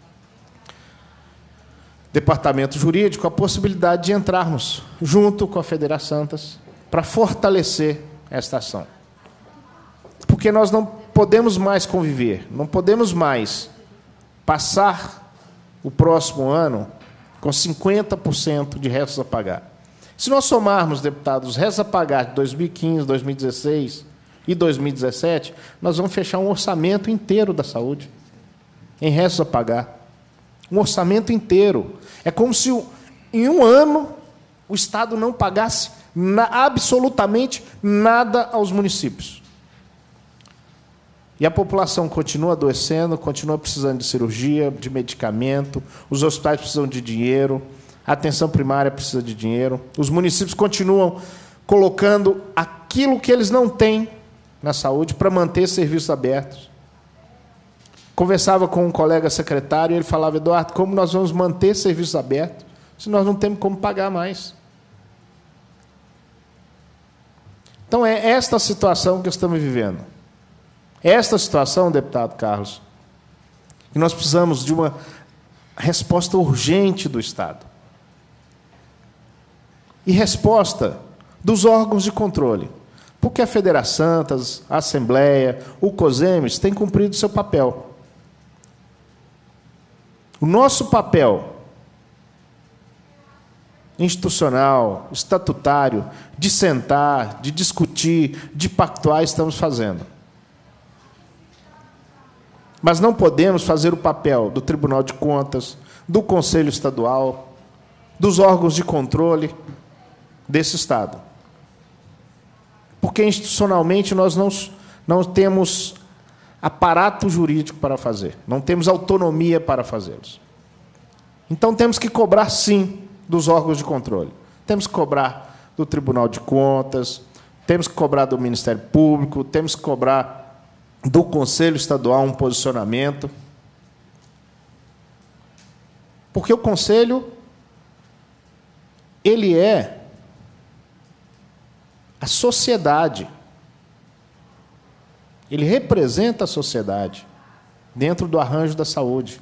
departamento jurídico, a possibilidade de entrarmos junto com a Federaçantas para fortalecer esta ação. Porque nós não podemos mais conviver, não podemos mais passar o próximo ano com cinquenta por cento de restos a pagar. Se nós somarmos, deputados, os restos a pagar de dois mil e quinze, dois mil e dezesseis e dois mil e dezessete, nós vamos fechar um orçamento inteiro da saúde em restos a pagar. Um orçamento inteiro. É como se, em um ano, o Estado não pagasse na, absolutamente nada aos municípios. E a população continua adoecendo, continua precisando de cirurgia, de medicamento, os hospitais precisam de dinheiro, a atenção primária precisa de dinheiro, os municípios continuam colocando aquilo que eles não têm na saúde para manter serviços abertos. Conversava com um colega secretário e ele falava: Eduardo, como nós vamos manter serviços abertos se nós não temos como pagar mais? Então, é esta a situação que estamos vivendo. É esta a situação, deputado Carlos, que nós precisamos de uma resposta urgente do Estado. E resposta dos órgãos de controle. Porque a Federaçantas, a Assembleia, o COSEMES têm cumprido o seu papel. O nosso papel institucional, estatutário, de sentar, de discutir, de pactuar, estamos fazendo. Mas não podemos fazer o papel do Tribunal de Contas, do Conselho Estadual, dos órgãos de controle desse Estado. Porque, institucionalmente, nós não, não temos aparato jurídico para fazer, não temos autonomia para fazê-los. Então, temos que cobrar, sim, dos órgãos de controle. Temos que cobrar do Tribunal de Contas, temos que cobrar do Ministério Público, temos que cobrar do Conselho Estadual um posicionamento. Porque o Conselho, ele é a sociedade. Ele representa a sociedade dentro do arranjo da saúde.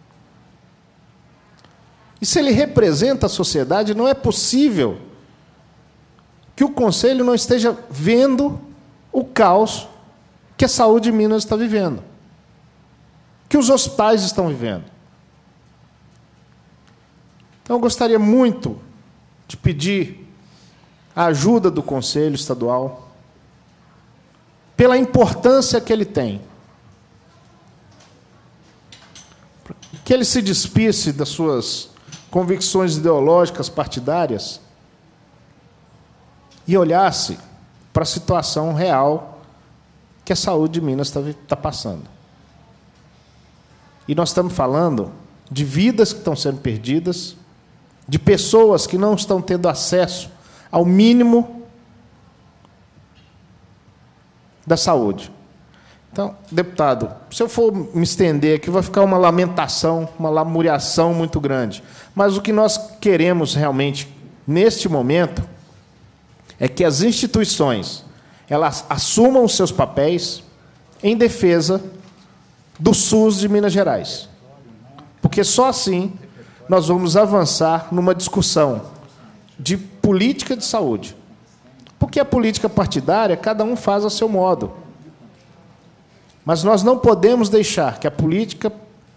E se ele representa a sociedade, não é possível que o Conselho não esteja vendo o caos que a saúde de Minas está vivendo, que os hospitais estão vivendo. Então, eu gostaria muito de pedir a ajuda do Conselho Estadual, pela importância que ele tem, que ele se despisse das suas convicções ideológicas partidárias e olhasse para a situação real que a saúde de Minas está, está passando. E nós estamos falando de vidas que estão sendo perdidas, de pessoas que não estão tendo acesso ao mínimo da saúde. Então, deputado, se eu for me estender aqui, vai ficar uma lamentação, uma lamuriação muito grande. Mas o que nós queremos realmente, neste momento, é que as instituições elas assumam os seus papéis em defesa do SUS de Minas Gerais. Porque só assim nós vamos avançar numa discussão de política de saúde. Porque a política partidária, cada um faz a seu modo. Mas nós não podemos deixar que a política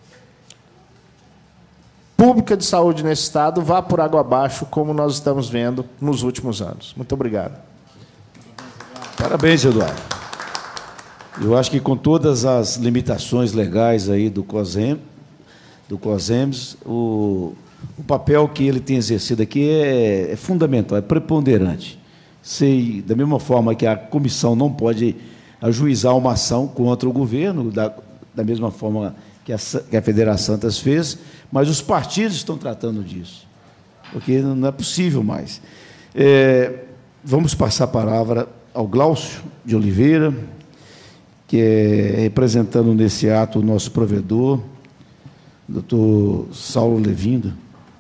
pública de saúde nesse Estado vá por água abaixo, como nós estamos vendo nos últimos anos. Muito obrigado. Parabéns, Eduardo. Eu acho que com todas as limitações legais aí do COSEM, do COSEMS, o, o papel que ele tem exercido aqui é, é fundamental, é preponderante. Sei, da mesma forma que a comissão não pode ajuizar uma ação contra o governo, da, da mesma forma que a, que a Federação Santas fez, mas os partidos estão tratando disso, porque não é possível mais. É, vamos passar a palavra ao Glaucio de Oliveira, que é representando nesse ato o nosso provedor, doutor Saulo Levindo.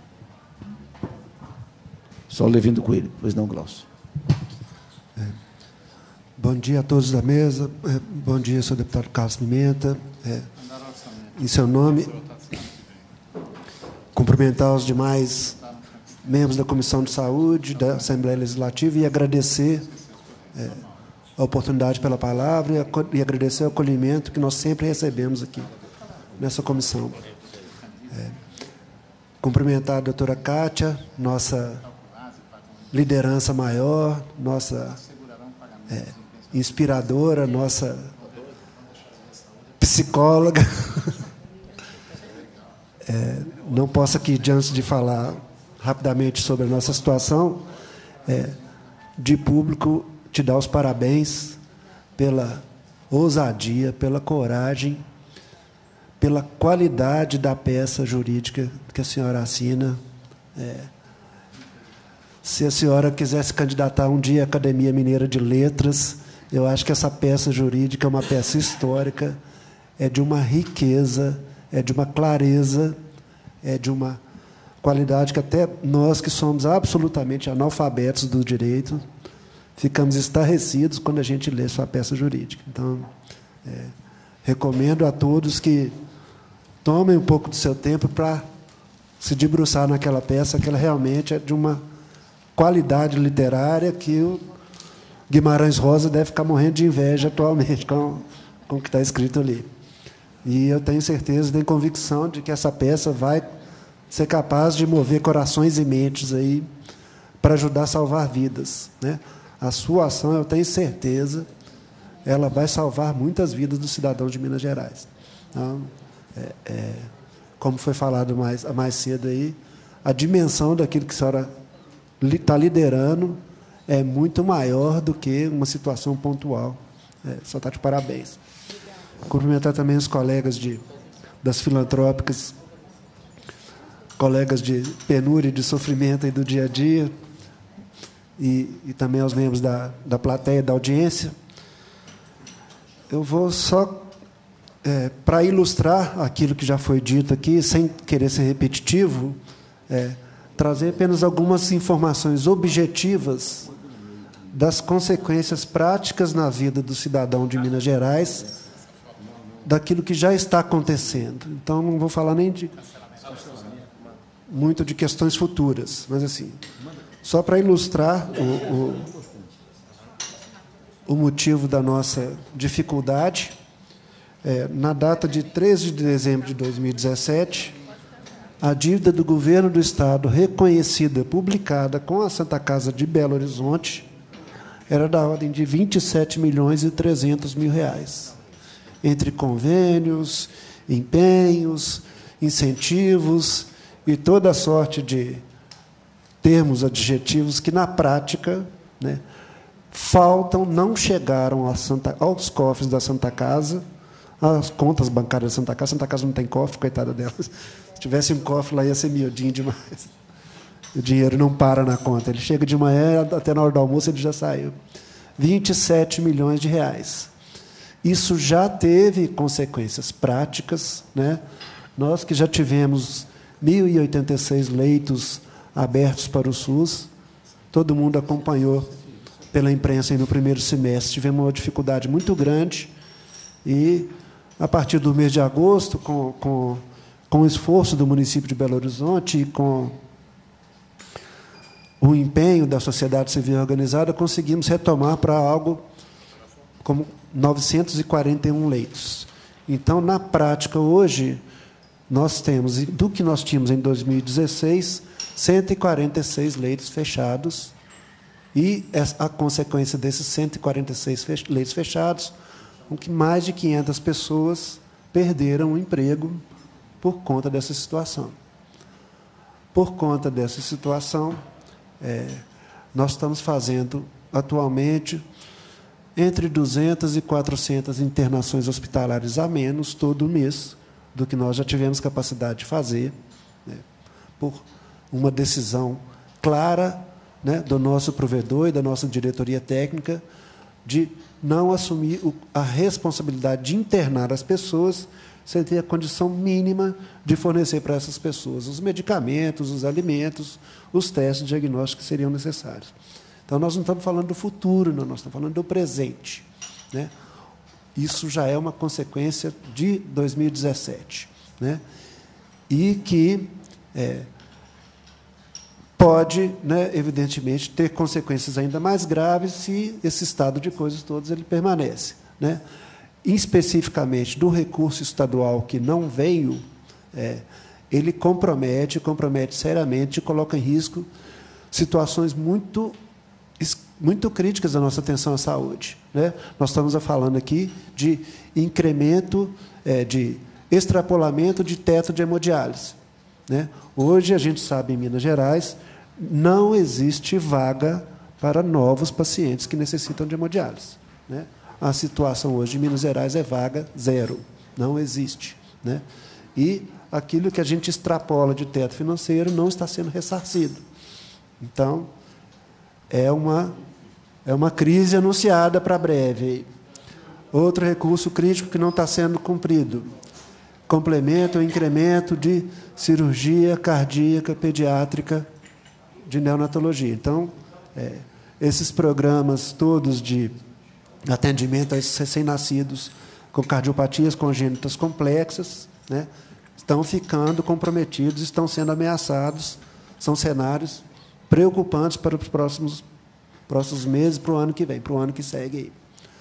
Saulo Levindo Coelho, pois não, Glaucio. É, bom dia a todos da mesa. É, bom dia, senhor deputado Carlos Pimenta. É, em seu nome, cumprimentar os demais membros da Comissão de Saúde, da Assembleia Legislativa e agradecer é, a oportunidade pela palavra e, e agradecer o acolhimento que nós sempre recebemos aqui nessa comissão. É, cumprimentar a doutora Kátia, nossa liderança maior, nossa é, inspiradora, nossa psicóloga. É, não posso aqui, diante de falar rapidamente sobre a nossa situação, é, de público, te dar os parabéns pela ousadia, pela coragem, pela qualidade da peça jurídica que a senhora assina. É, se a senhora quiser se candidatar um dia à Academia Mineira de Letras, eu acho que essa peça jurídica é uma peça histórica, é de uma riqueza, é de uma clareza, é de uma qualidade que até nós, que somos absolutamente analfabetos do direito, ficamos estarrecidos quando a gente lê sua peça jurídica. Então, é, recomendo a todos que tomem um pouco do seu tempo para se debruçar naquela peça, que ela realmente é de uma qualidade literária que o Guimarães Rosa deve ficar morrendo de inveja atualmente com, com o que está escrito ali. E eu tenho certeza, tenho convicção de que essa peça vai ser capaz de mover corações e mentes aí para ajudar a salvar vidas, né? A sua ação, eu tenho certeza, ela vai salvar muitas vidas dos cidadãos de Minas Gerais. Então, é, é, como foi falado mais, mais cedo aí, a dimensão daquilo que a senhora está liderando é muito maior do que uma situação pontual. É, só está de parabéns. Cumprimentar também os colegas de, das filantrópicas, colegas de penúria e de sofrimento aí do dia a dia, e, e também aos membros da, da plateia, da audiência. Eu vou só, é, para ilustrar aquilo que já foi dito aqui, sem querer ser repetitivo, é, trazer apenas algumas informações objetivas das consequências práticas na vida do cidadão de Minas Gerais, daquilo que já está acontecendo. Então, não vou falar nem de muito de questões futuras, mas assim, só para ilustrar o, o, o motivo da nossa dificuldade, é, na data de treze de dezembro de dois mil e dezessete, a dívida do governo do Estado, reconhecida, publicada com a Santa Casa de Belo Horizonte, era da ordem de vinte e sete milhões e trezentos mil reais, entre convênios, empenhos, incentivos e toda a sorte de termos adjetivos que, na prática, né, faltam, não chegaram a Santa, aos cofres da Santa Casa, às contas bancárias da Santa Casa. A Santa Casa não tem cofre, coitada delas. Se tivesse um cofre lá, ia ser miudinho demais. O dinheiro não para na conta. Ele chega de manhã, até na hora do almoço ele já saiu. vinte e sete milhões de reais. Isso já teve consequências práticas, né? Nós que já tivemos mil e oitenta e seis leitos abertos para o SUS, todo mundo acompanhou pela imprensa aí no primeiro semestre, tivemos uma dificuldade muito grande e, a partir do mês de agosto, com, com, com o esforço do município de Belo Horizonte e com o empenho da sociedade civil organizada, conseguimos retomar para algo como novecentos e quarenta e um leitos. Então, na prática, hoje, nós temos, do que nós tínhamos em dois mil e dezesseis, cento e quarenta e seis leitos fechados, e a consequência desses cento e quarenta e seis leitos fechados, com que mais de quinhentas pessoas perderam o emprego por conta dessa situação. Por conta dessa situação, é, nós estamos fazendo, atualmente, entre duzentas e quatrocentas internações hospitalares a menos todo mês do que nós já tivemos capacidade de fazer, né, por uma decisão clara, né, do nosso provedor e da nossa diretoria técnica de não assumir o, a responsabilidade de internar as pessoas sem ter a condição mínima de fornecer para essas pessoas os medicamentos, os alimentos, os testes diagnósticos que seriam necessários. Então, nós não estamos falando do futuro, não, nós estamos falando do presente, né? Isso já é uma consequência de dois mil e dezessete, né? E que é, pode, né, evidentemente, ter consequências ainda mais graves se esse estado de coisas todas ele permanece, né? Especificamente do recurso estadual que não veio, é, ele compromete, compromete seriamente e coloca em risco situações muito, muito críticas da nossa atenção à saúde, né? Nós estamos falando aqui de incremento, é, de extrapolamento de teto de hemodiálise, né? Hoje, a gente sabe, em Minas Gerais, não existe vaga para novos pacientes que necessitam de hemodiálise, né? A situação hoje em Minas Gerais é vaga zero, não existe, né? E aquilo que a gente extrapola de teto financeiro não está sendo ressarcido. Então, é uma, é uma crise anunciada para breve. Outro recurso crítico que não está sendo cumprido: complemento ou incremento de cirurgia cardíaca pediátrica de neonatologia. Então, é, esses programas todos de atendimento a esses recém-nascidos com cardiopatias congênitas complexas, né, estão ficando comprometidos, estão sendo ameaçados. São cenários preocupantes para os próximos, próximos meses, para o ano que vem, para o ano que segue aí.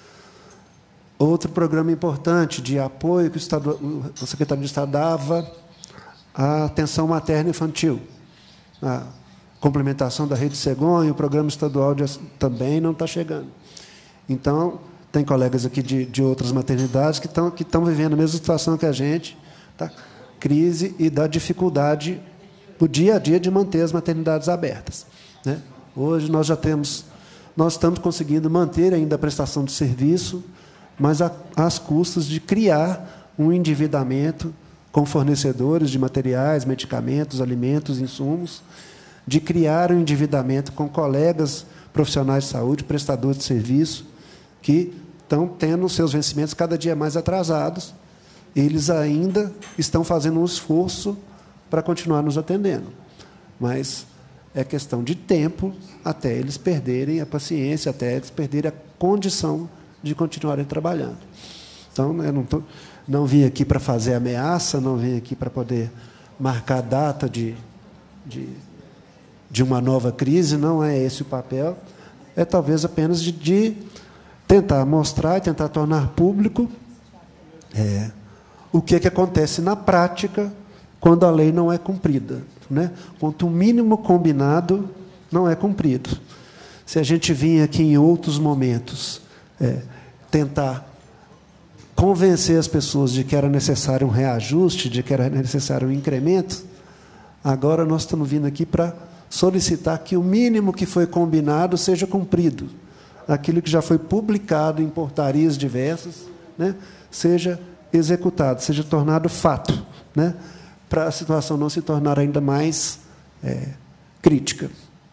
Outro programa importante de apoio que o, Estado, o secretário de Estado dava à atenção materna e infantil. A complementação da rede Cegonha, o programa estadual de, também não está chegando. Então, tem colegas aqui de, de outras maternidades que estão, que estão vivendo a mesma situação que a gente, tá? Crise e da dificuldade no dia a dia de manter as maternidades abertas, né? Hoje nós já temos, nós estamos conseguindo manter ainda a prestação de serviço, mas a, às custas de criar um endividamento com fornecedores de materiais, medicamentos, alimentos, insumos, de criar um endividamento com colegas profissionais de saúde, prestadores de serviço, que estão tendo seus vencimentos cada dia mais atrasados. Eles ainda estão fazendo um esforço para continuar nos atendendo, mas é questão de tempo até eles perderem a paciência, até eles perderem a condição de continuarem trabalhando. Então, eu não, tô, não vim aqui para fazer ameaça, não vim aqui para poder marcar a data de, de, de uma nova crise, não é esse o papel, é talvez apenas de, de tentar mostrar e tentar tornar público é, o que, é que acontece na prática quando a lei não é cumprida, né? Quando o mínimo combinado não é cumprido. Se a gente vinha aqui em outros momentos é, tentar convencer as pessoas de que era necessário um reajuste, de que era necessário um incremento, agora nós estamos vindo aqui para solicitar que o mínimo que foi combinado seja cumprido. Aquilo que já foi publicado em portarias diversas, né, seja executado, seja tornado fato, né, para a situação não se tornar ainda mais é, crítica.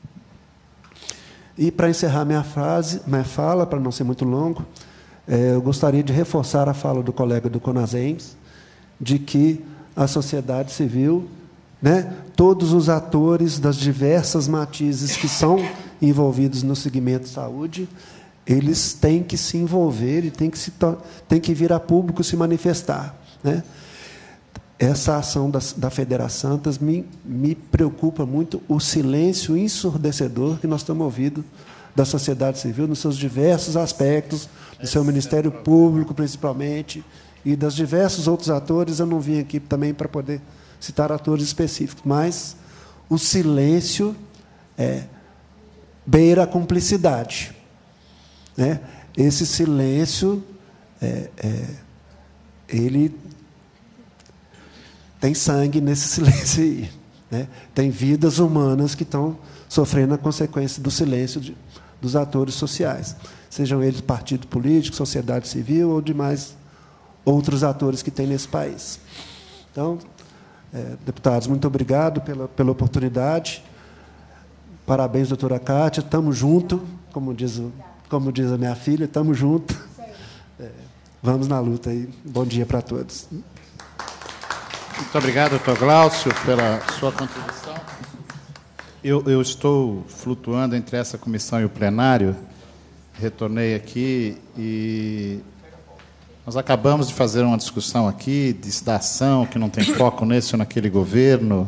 E, para encerrar minha, frase, minha fala, para não ser muito longo, é, eu gostaria de reforçar a fala do colega do CONASEMS, de que a sociedade civil, né, todos os atores das diversas matizes que são envolvidos no segmento de saúde, eles têm que se envolver e têm que, se têm que vir a público se manifestar, né? Essa ação da, da Federaçantas me, me preocupa muito, o silêncio ensurdecedor que nós estamos ouvindo da sociedade civil nos seus diversos aspectos, do seu Ministério Público, principalmente, e dos diversos outros atores. Eu não vim aqui também para poder citar atores específicos, mas o silêncio é, beira a cumplicidade, né? Esse silêncio, é, é, ele tem sangue nesse silêncio aí, né? Tem vidas humanas que estão sofrendo a consequência do silêncio de, dos atores sociais, sejam eles partido político, sociedade civil ou demais outros atores que tem nesse país. Então, é, deputados, muito obrigado pela, pela oportunidade. Parabéns, doutora Cátia. Estamos juntos, como diz, como diz a minha filha, estamos juntos. É, vamos na luta aí. Bom dia para todos. Muito obrigado, doutor Glaucio, pela sua contribuição. Eu, eu estou flutuando entre essa comissão e o plenário. Retornei aqui e nós acabamos de fazer uma discussão aqui de da ação que não tem foco nesse ou naquele governo,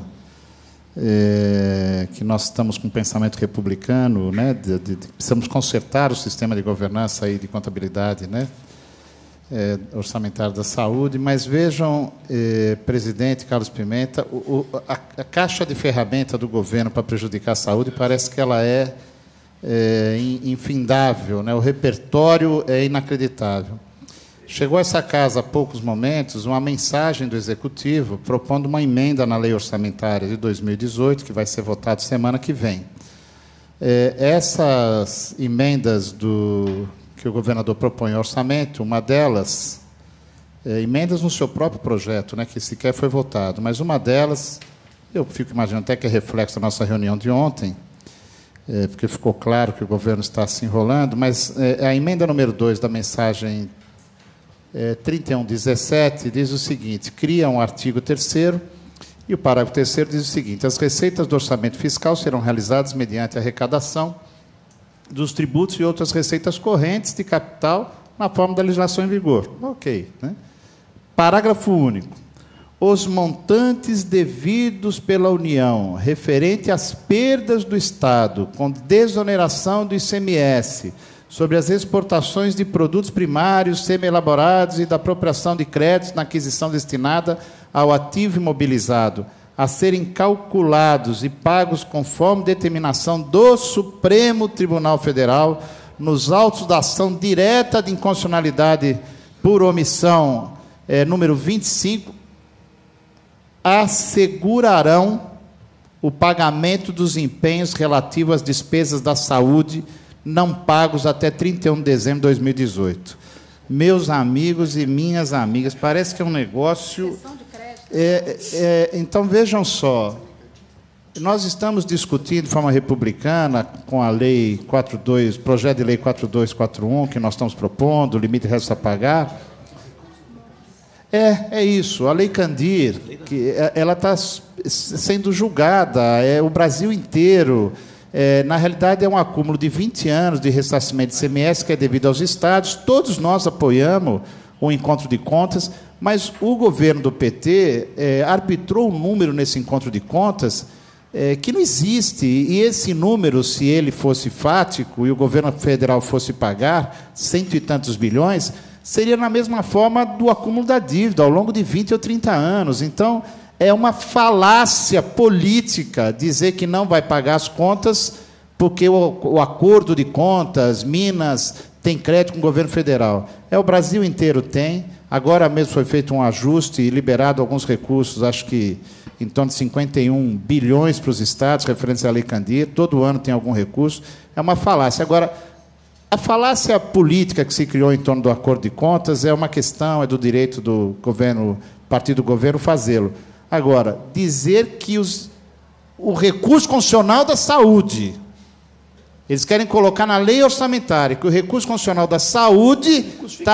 é, que nós estamos com um pensamento republicano, né, de, de, de, precisamos consertar o sistema de governança e de contabilidade, né, é, orçamentário da saúde, mas vejam, é, presidente Carlos Pimenta, o, o, a, a caixa de ferramenta do governo para prejudicar a saúde parece que ela é, é infindável, né, o repertório é inacreditável. Chegou a essa casa há poucos momentos uma mensagem do Executivo propondo uma emenda na lei orçamentária de dois mil e dezoito, que vai ser votada semana que vem. É, essas emendas do, que o governador propõe ao orçamento, uma delas, é, emendas no seu próprio projeto, né, que sequer foi votado, mas uma delas, eu fico imaginando até que é reflexo da nossa reunião de ontem, é, porque ficou claro que o governo está se enrolando, mas é, a emenda número dois da mensagem É, trinta e um, dezessete, diz o seguinte, cria um artigo terceiro, e o parágrafo terceiro diz o seguinte, as receitas do orçamento fiscal serão realizadas mediante a arrecadação dos tributos e outras receitas correntes de capital na forma da legislação em vigor. Ok, né? Parágrafo único. Os montantes devidos pela União referente às perdas do Estado com desoneração do I C M S sobre as exportações de produtos primários, semi-elaborados e da apropriação de créditos na aquisição destinada ao ativo imobilizado, a serem calculados e pagos conforme determinação do Supremo Tribunal Federal, nos autos da ação direta de inconstitucionalidade por omissão, é, número vinte e cinco, assegurarão o pagamento dos empenhos relativos às despesas da saúde não pagos até trinta e um de dezembro de dois mil e dezoito. Meus amigos e minhas amigas, parece que é um negócio... É, é, então, vejam só, nós estamos discutindo de forma republicana com a lei quarenta e dois, projeto de lei quatro dois quatro um, que nós estamos propondo, o limite de restos a pagar. É, é isso, a Lei Candir, que ela está sendo julgada, é o Brasil inteiro. É, na realidade, é um acúmulo de vinte anos de ressarcimento de I C M S, que é devido aos estados. Todos nós apoiamos o encontro de contas, mas o governo do P T é, arbitrou um número nesse encontro de contas é, que não existe. E esse número, se ele fosse fático e o governo federal fosse pagar cento e tantos bilhões, seria na mesma forma do acúmulo da dívida, ao longo de vinte ou trinta anos. Então, é uma falácia política dizer que não vai pagar as contas porque o, o acordo de contas, Minas, tem crédito com o governo federal. É, o Brasil inteiro tem. Agora mesmo foi feito um ajuste e liberado alguns recursos, acho que em torno de cinquenta e um bilhões para os estados, referentes à Lei Candir. Todo ano tem algum recurso. É uma falácia. Agora, a falácia política que se criou em torno do acordo de contas é uma questão, é do direito do governo, partido do governo fazê-lo. Agora, dizer que os, o recurso constitucional da saúde, eles querem colocar na lei orçamentária que o recurso constitucional da saúde está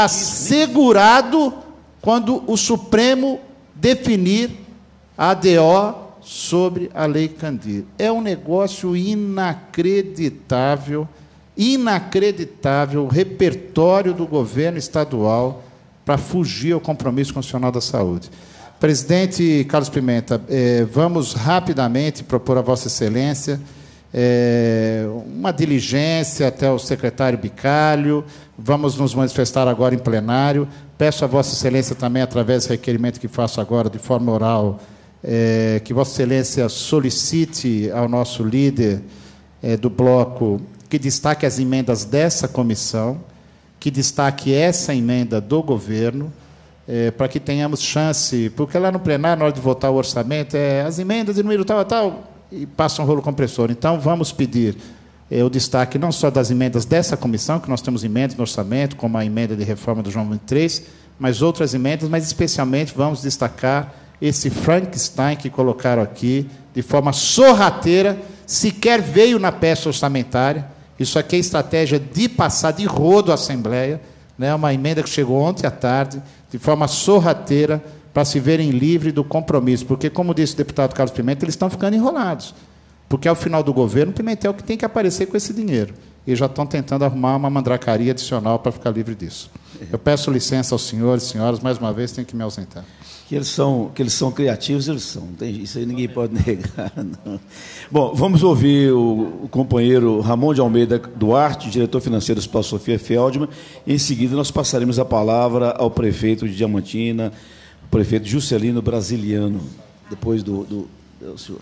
assegurado quando o Supremo definir a A D O sobre a Lei Candir. É um negócio inacreditável, inacreditável o repertório do governo estadual para fugir ao compromisso constitucional da saúde. Presidente Carlos Pimenta, eh, vamos rapidamente propor a Vossa Excelência eh, uma diligência até o secretário Bicalho, vamos nos manifestar agora em plenário. Peço a Vossa Excelência também, através do requerimento que faço agora de forma oral, eh, que Vossa Excelência solicite ao nosso líder eh, do bloco que destaque as emendas dessa comissão, que destaque essa emenda do governo, é, para que tenhamos chance, porque lá no plenário, na hora de votar o orçamento, é as emendas de número tal, tal, e passa um rolo compressor. Então, vamos pedir é, o destaque não só das emendas dessa comissão, que nós temos emendas no orçamento, como a emenda de reforma do João vinte e três, mas outras emendas, mas especialmente vamos destacar esse Frankenstein que colocaram aqui, de forma sorrateira, sequer veio na peça orçamentária. Isso aqui é estratégia de passar de rodo à Assembleia, né? Uma emenda que chegou ontem à tarde, de forma sorrateira, para se verem livres do compromisso. Porque, como disse o deputado Carlos Pimenta, eles estão ficando enrolados. Porque, ao final do governo, o Pimentel que tem que aparecer com esse dinheiro. E já estão tentando arrumar uma mandracaria adicional para ficar livre disso. Eu peço licença aos senhores e senhoras, mais uma vez, tenho que me ausentar. Que eles são, que eles são criativos, eles são. Tem, isso aí ninguém pode negar. Não. Bom, vamos ouvir o, o companheiro Ramon de Almeida Duarte, diretor financeiro do Hospital Sofia Feldman. Em seguida, nós passaremos a palavra ao prefeito de Diamantina, o prefeito Juscelino Brasiliano, depois do, do, do senhor.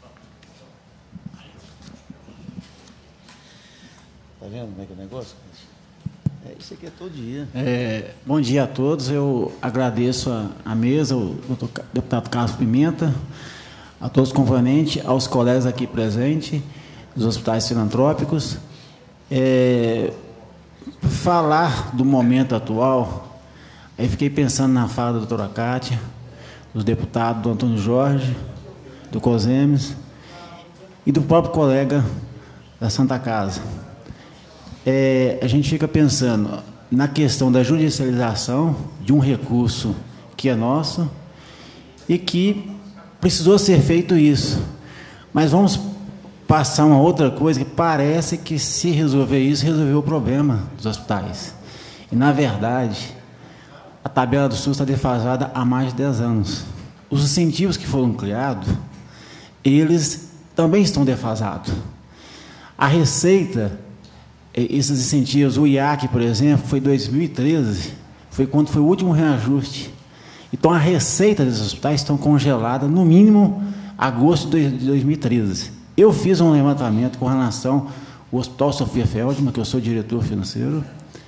Está vendo como é que é o negócio? É, isso aqui é todo dia. É, bom dia a todos. Eu agradeço a, a mesa, o doutor deputado Carlos Pimenta, a todos os componentes, aos colegas aqui presentes, dos hospitais filantrópicos. É, falar do momento atual, aí fiquei pensando na fala da doutora Cátia, dos deputados do Antônio Jorge, do COSEMES e do próprio colega da Santa Casa. É, a gente fica pensando na questão da judicialização de um recurso que é nosso e que precisou ser feito isso. Mas vamos passar uma outra coisa que parece que, se resolver isso, resolveu o problema dos hospitais. E, na verdade, a tabela do SUS está defasada há mais de dez anos. Os incentivos que foram criados, eles também estão defasados. A receita... Esses incentivos, o I A C, por exemplo, foi em dois mil e treze, foi quando foi o último reajuste. Então, a receita desses hospitais estão congelada, no mínimo, agosto de dois mil e treze. Eu fiz um levantamento com relação ao Hospital Sofia Feldman, que eu sou diretor financeiro.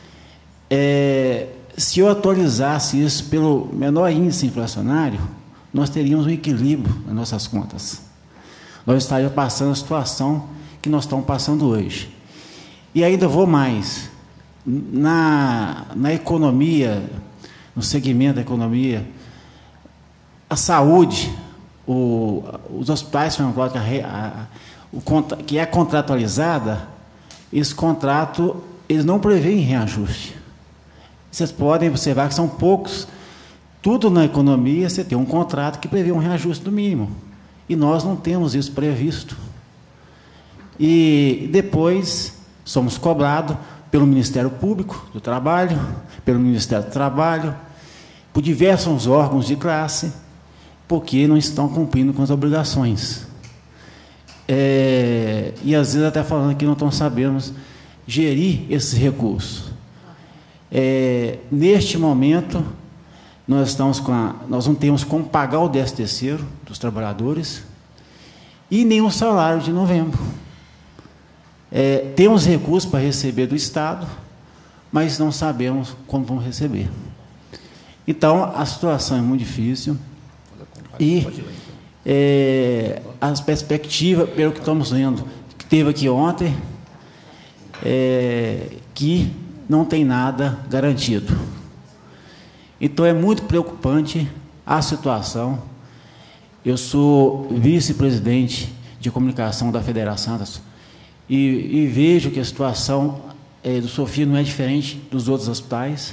É, se eu atualizasse isso pelo menor índice inflacionário, nós teríamos um equilíbrio nas nossas contas. Nós estaríamos passando a situação que nós estamos passando hoje. E ainda vou mais. Na, na economia, no segmento da economia, a saúde, o, os hospitais filantrópicos, que é contratualizada, esse contrato, eles não prevêem reajuste. Vocês podem observar que são poucos. Tudo na economia, você tem um contrato que prevê um reajuste do mínimo. E nós não temos isso previsto. E depois... somos cobrados pelo Ministério Público do Trabalho, pelo Ministério do Trabalho, por diversos órgãos de classe, porque não estão cumprindo com as obrigações. É, e, às vezes, até falando que não estão sabendo gerir esses recursos. É, neste momento, nós, estamos com a, nós não temos como pagar o décimo terceiro dos trabalhadores e nem o salário de novembro. É, temos recursos para receber do Estado, mas não sabemos como vamos receber. Então, a situação é muito difícil e é, as perspectivas, pelo que estamos vendo, que teve aqui ontem, é, que não tem nada garantido. Então, é muito preocupante a situação. Eu sou vice-presidente de comunicação da Federação E, e vejo que a situação é, do Sofia não é diferente dos outros hospitais.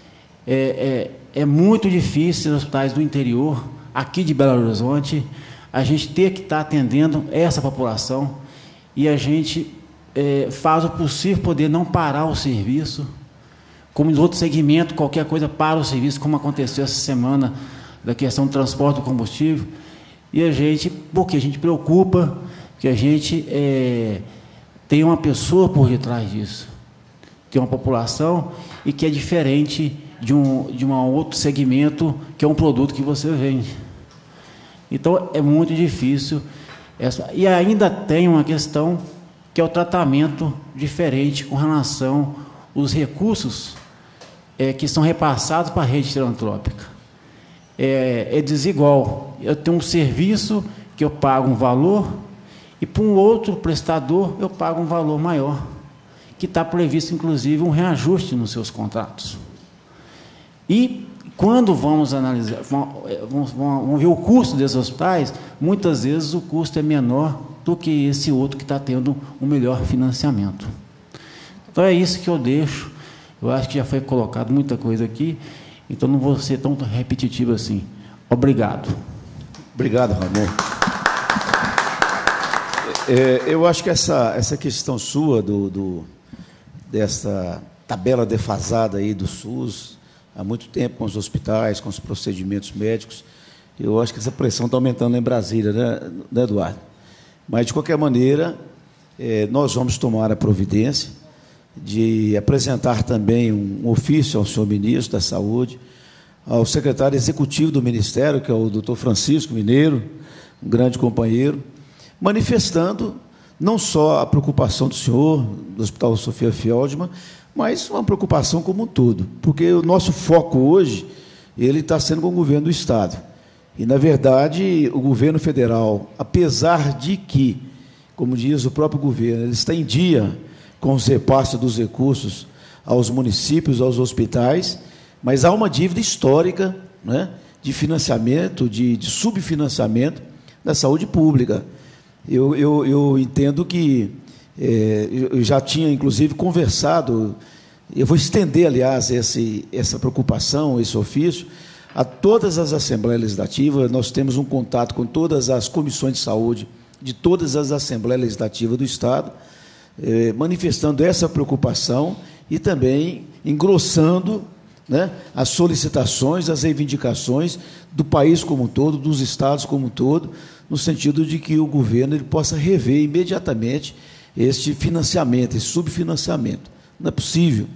É, é, é muito difícil os hospitais do interior, aqui de Belo Horizonte, a gente ter que estar atendendo essa população e a gente é, faz o possível poder não parar o serviço, como em outro segmento, qualquer coisa para o serviço, como aconteceu essa semana da questão do transporte do combustível, e a gente, porque a gente preocupa que a gente é, tem uma pessoa por detrás disso, tem uma população e que é diferente de um, de um outro segmento, que é um produto que você vende. Então, é muito difícil. Essa, e ainda tem uma questão que é o tratamento diferente com relação aos recursos é, que são repassados para a rede filantrópica. É, é desigual. Eu tenho um serviço que eu pago um valor e, para um outro prestador, eu pago um valor maior, que está previsto, inclusive, um reajuste nos seus contratos. E, quando vamos analisar, vamos, vamos ver o custo desses hospitais, muitas vezes o custo é menor do que esse outro que está tendo um melhor financiamento. Então, é isso que eu deixo. Eu acho que já foi colocado muita coisa aqui, então não vou ser tão repetitivo assim. Obrigado. Obrigado, Ramon. É, eu acho que essa, essa questão sua, do, do, dessa tabela defasada aí do SUS, há muito tempo com os hospitais, com os procedimentos médicos, eu acho que essa pressão está aumentando em Brasília, né, né, Eduardo? Mas, de qualquer maneira, é, nós vamos tomar a providência de apresentar também um ofício ao senhor ministro da Saúde, ao secretário executivo do Ministério, que é o doutor Francisco Mineiro, um grande companheiro, manifestando não só a preocupação do senhor, do Hospital Sofia Feldman, mas uma preocupação como um todo, porque o nosso foco hoje, ele está sendo com o governo do Estado. E, na verdade, o governo federal, apesar de que, como diz o próprio governo, ele está em dia com os repasses dos recursos aos municípios, aos hospitais, mas há uma dívida histórica, né, de financiamento, de, de subfinanciamento da saúde pública. Eu, eu, eu entendo que É, eu já tinha, inclusive, conversado, eu vou estender, aliás, esse, essa preocupação, esse ofício, a todas as Assembleias Legislativas. Nós temos um contato com todas as comissões de saúde de todas as Assembleias Legislativas do Estado, é, manifestando essa preocupação e também engrossando, né, as solicitações, as reivindicações do país como um todo, dos estados como um todo, no sentido de que o governo ele possa rever imediatamente este financiamento, esse subfinanciamento. Não é possível.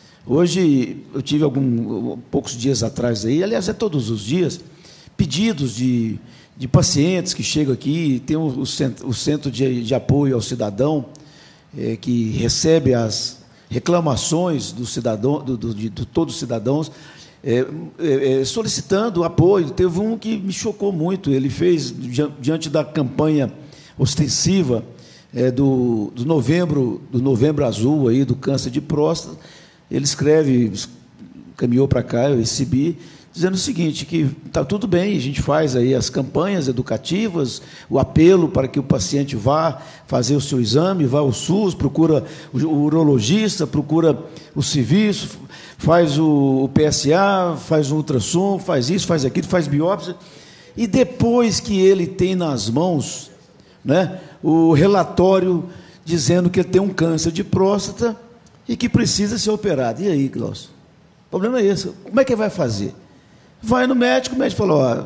Hoje, eu tive algum, poucos dias atrás, aí, aliás, é todos os dias, pedidos de, de pacientes que chegam aqui, tem o, o centro, o centro de, de apoio ao cidadão, é, que recebe as reclamações do cidadão, do, do, de, de todos os cidadãos, é, é, solicitando apoio. Teve um que me chocou muito, ele fez, diante da campanha ostensiva, É, do, do, novembro, do novembro azul, aí, do câncer de próstata, ele escreve, caminhou para cá, eu recebi, dizendo o seguinte, que está tudo bem, a gente faz aí as campanhas educativas, o apelo para que o paciente vá fazer o seu exame, vá ao SUS, procura o, o urologista, procura o serviço, faz o, o P S A, faz o ultrassom, faz isso, faz aquilo, faz biópsia, e depois que ele tem nas mãos, né, o relatório dizendo que ele tem um câncer de próstata e que precisa ser operado. E aí, Glaucio? O problema é esse. Como é que ele vai fazer? Vai no médico, o médico falou, ó,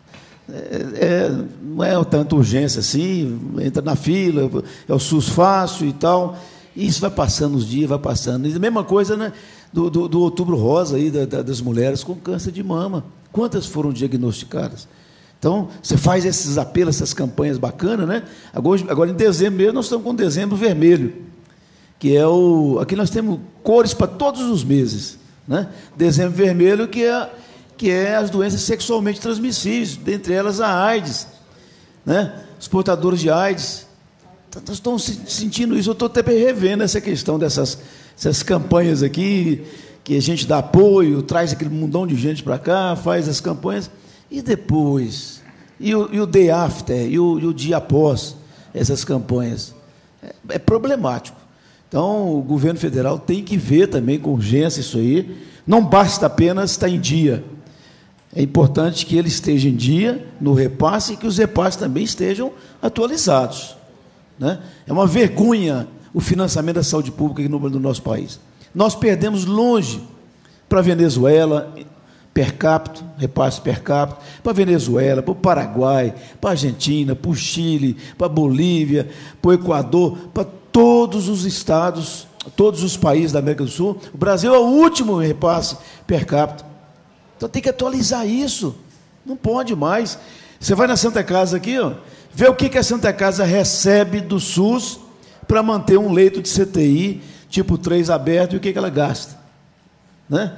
é, é, não é tanta urgência assim, entra na fila, é o SUS fácil e tal. E isso vai passando os dias, vai passando. E a mesma coisa, né, do, do, do Outubro Rosa, aí, da, da, das mulheres com câncer de mama. Quantas foram diagnosticadas? Então, você faz esses apelos, essas campanhas bacanas, né? Agora, agora, em dezembro mesmo, nós estamos com dezembro vermelho, que é o... Aqui nós temos cores para todos os meses, né? Dezembro vermelho, que é, que é as doenças sexualmente transmissíveis, dentre elas a AIDS, né? Os portadores de AIDS. Nós estamos sentindo isso, eu estou até revendo essa questão dessas essas campanhas aqui, que a gente dá apoio, traz aquele mundão de gente para cá, faz as campanhas... E depois? E o, e o day after? E o, e o dia após essas campanhas? É, é problemático. Então, o governo federal tem que ver também com urgência isso aí. Não basta apenas estar em dia. é importante que ele esteja em dia no repasse e que os repasses também estejam atualizados, né? É uma vergonha o financiamento da saúde pública aqui no, no nosso país. Nós perdemos longe para a Venezuela, per capita, repasse per capita, para a Venezuela, para o Paraguai, para a Argentina, para o Chile, para a Bolívia, para o Equador, para todos os estados, todos os países da América do Sul. O Brasil é o último repasse per capita. Então tem que atualizar isso. Não pode mais. Você vai na Santa Casa aqui, ó, vê o que, que a Santa Casa recebe do SUS para manter um leito de C T I, tipo três aberto, e o que, que ela gasta, né?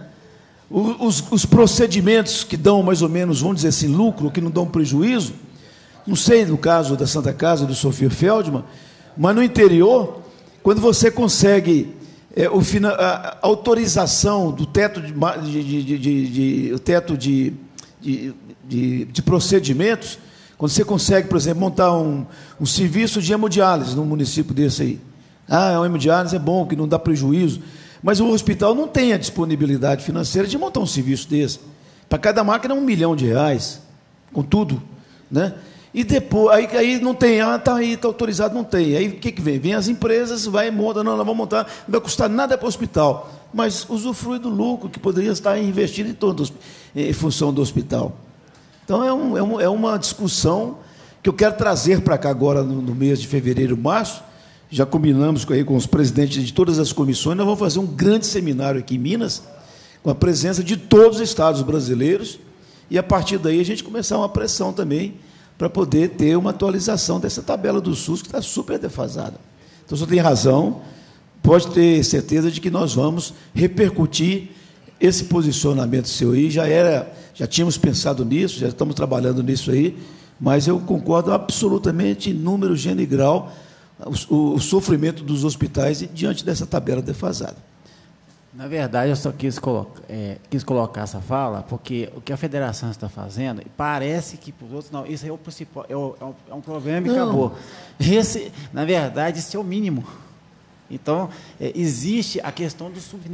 Os, os procedimentos que dão mais ou menos, vamos dizer assim, lucro, que não dão prejuízo, não sei no caso da Santa Casa, do Sofia Feldman, mas no interior, quando você consegue é, o, a, a autorização do teto de, de, de, de, de, teto de, de, de, de procedimentos, quando você consegue, por exemplo, montar um, um serviço de hemodiálise num município desse aí. Ah, a hemodiálise é bom, que não dá prejuízo. Mas o hospital não tem a disponibilidade financeira de montar um serviço desse. Para cada máquina, um milhão de reais, com tudo, né? E depois, aí, aí não tem, ah, está aí, está autorizado, não tem. Aí o que, que vem? Vem as empresas, vai e monta, não, nós vamos montar, não vai custar nada para o hospital, mas usufrui do lucro que poderia estar investido em, todo, em função do hospital. Então, é, um, é, um, é uma discussão que eu quero trazer para cá agora, no, no mês de fevereiro, março. Já combinamos com, aí, com os presidentes de todas as comissões, nós vamos fazer um grande seminário aqui em Minas, com a presença de todos os estados brasileiros, e, a partir daí, a gente começar uma pressão também para poder ter uma atualização dessa tabela do SUS, que está super defasada. Então, o senhor tem razão, pode ter certeza de que nós vamos repercutir esse posicionamento seu aí. Já era, já tínhamos pensado nisso, já estamos trabalhando nisso aí, mas eu concordo absolutamente em número, gênero e grau, o, o sofrimento dos hospitais diante dessa tabela defasada. Na verdade, eu só quis colocar, é, quis colocar essa fala, porque o que a federação está fazendo, parece que para os outros, não, isso é o principal, é, o, é um problema e não. Acabou. Esse, na verdade, isso é o mínimo. Então, é, existe a questão do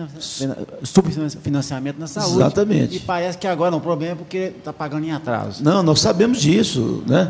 subfinanciamento na saúde. Exatamente. E parece que agora não, o problema é porque está pagando em atraso. Não, nós sabemos disso, né?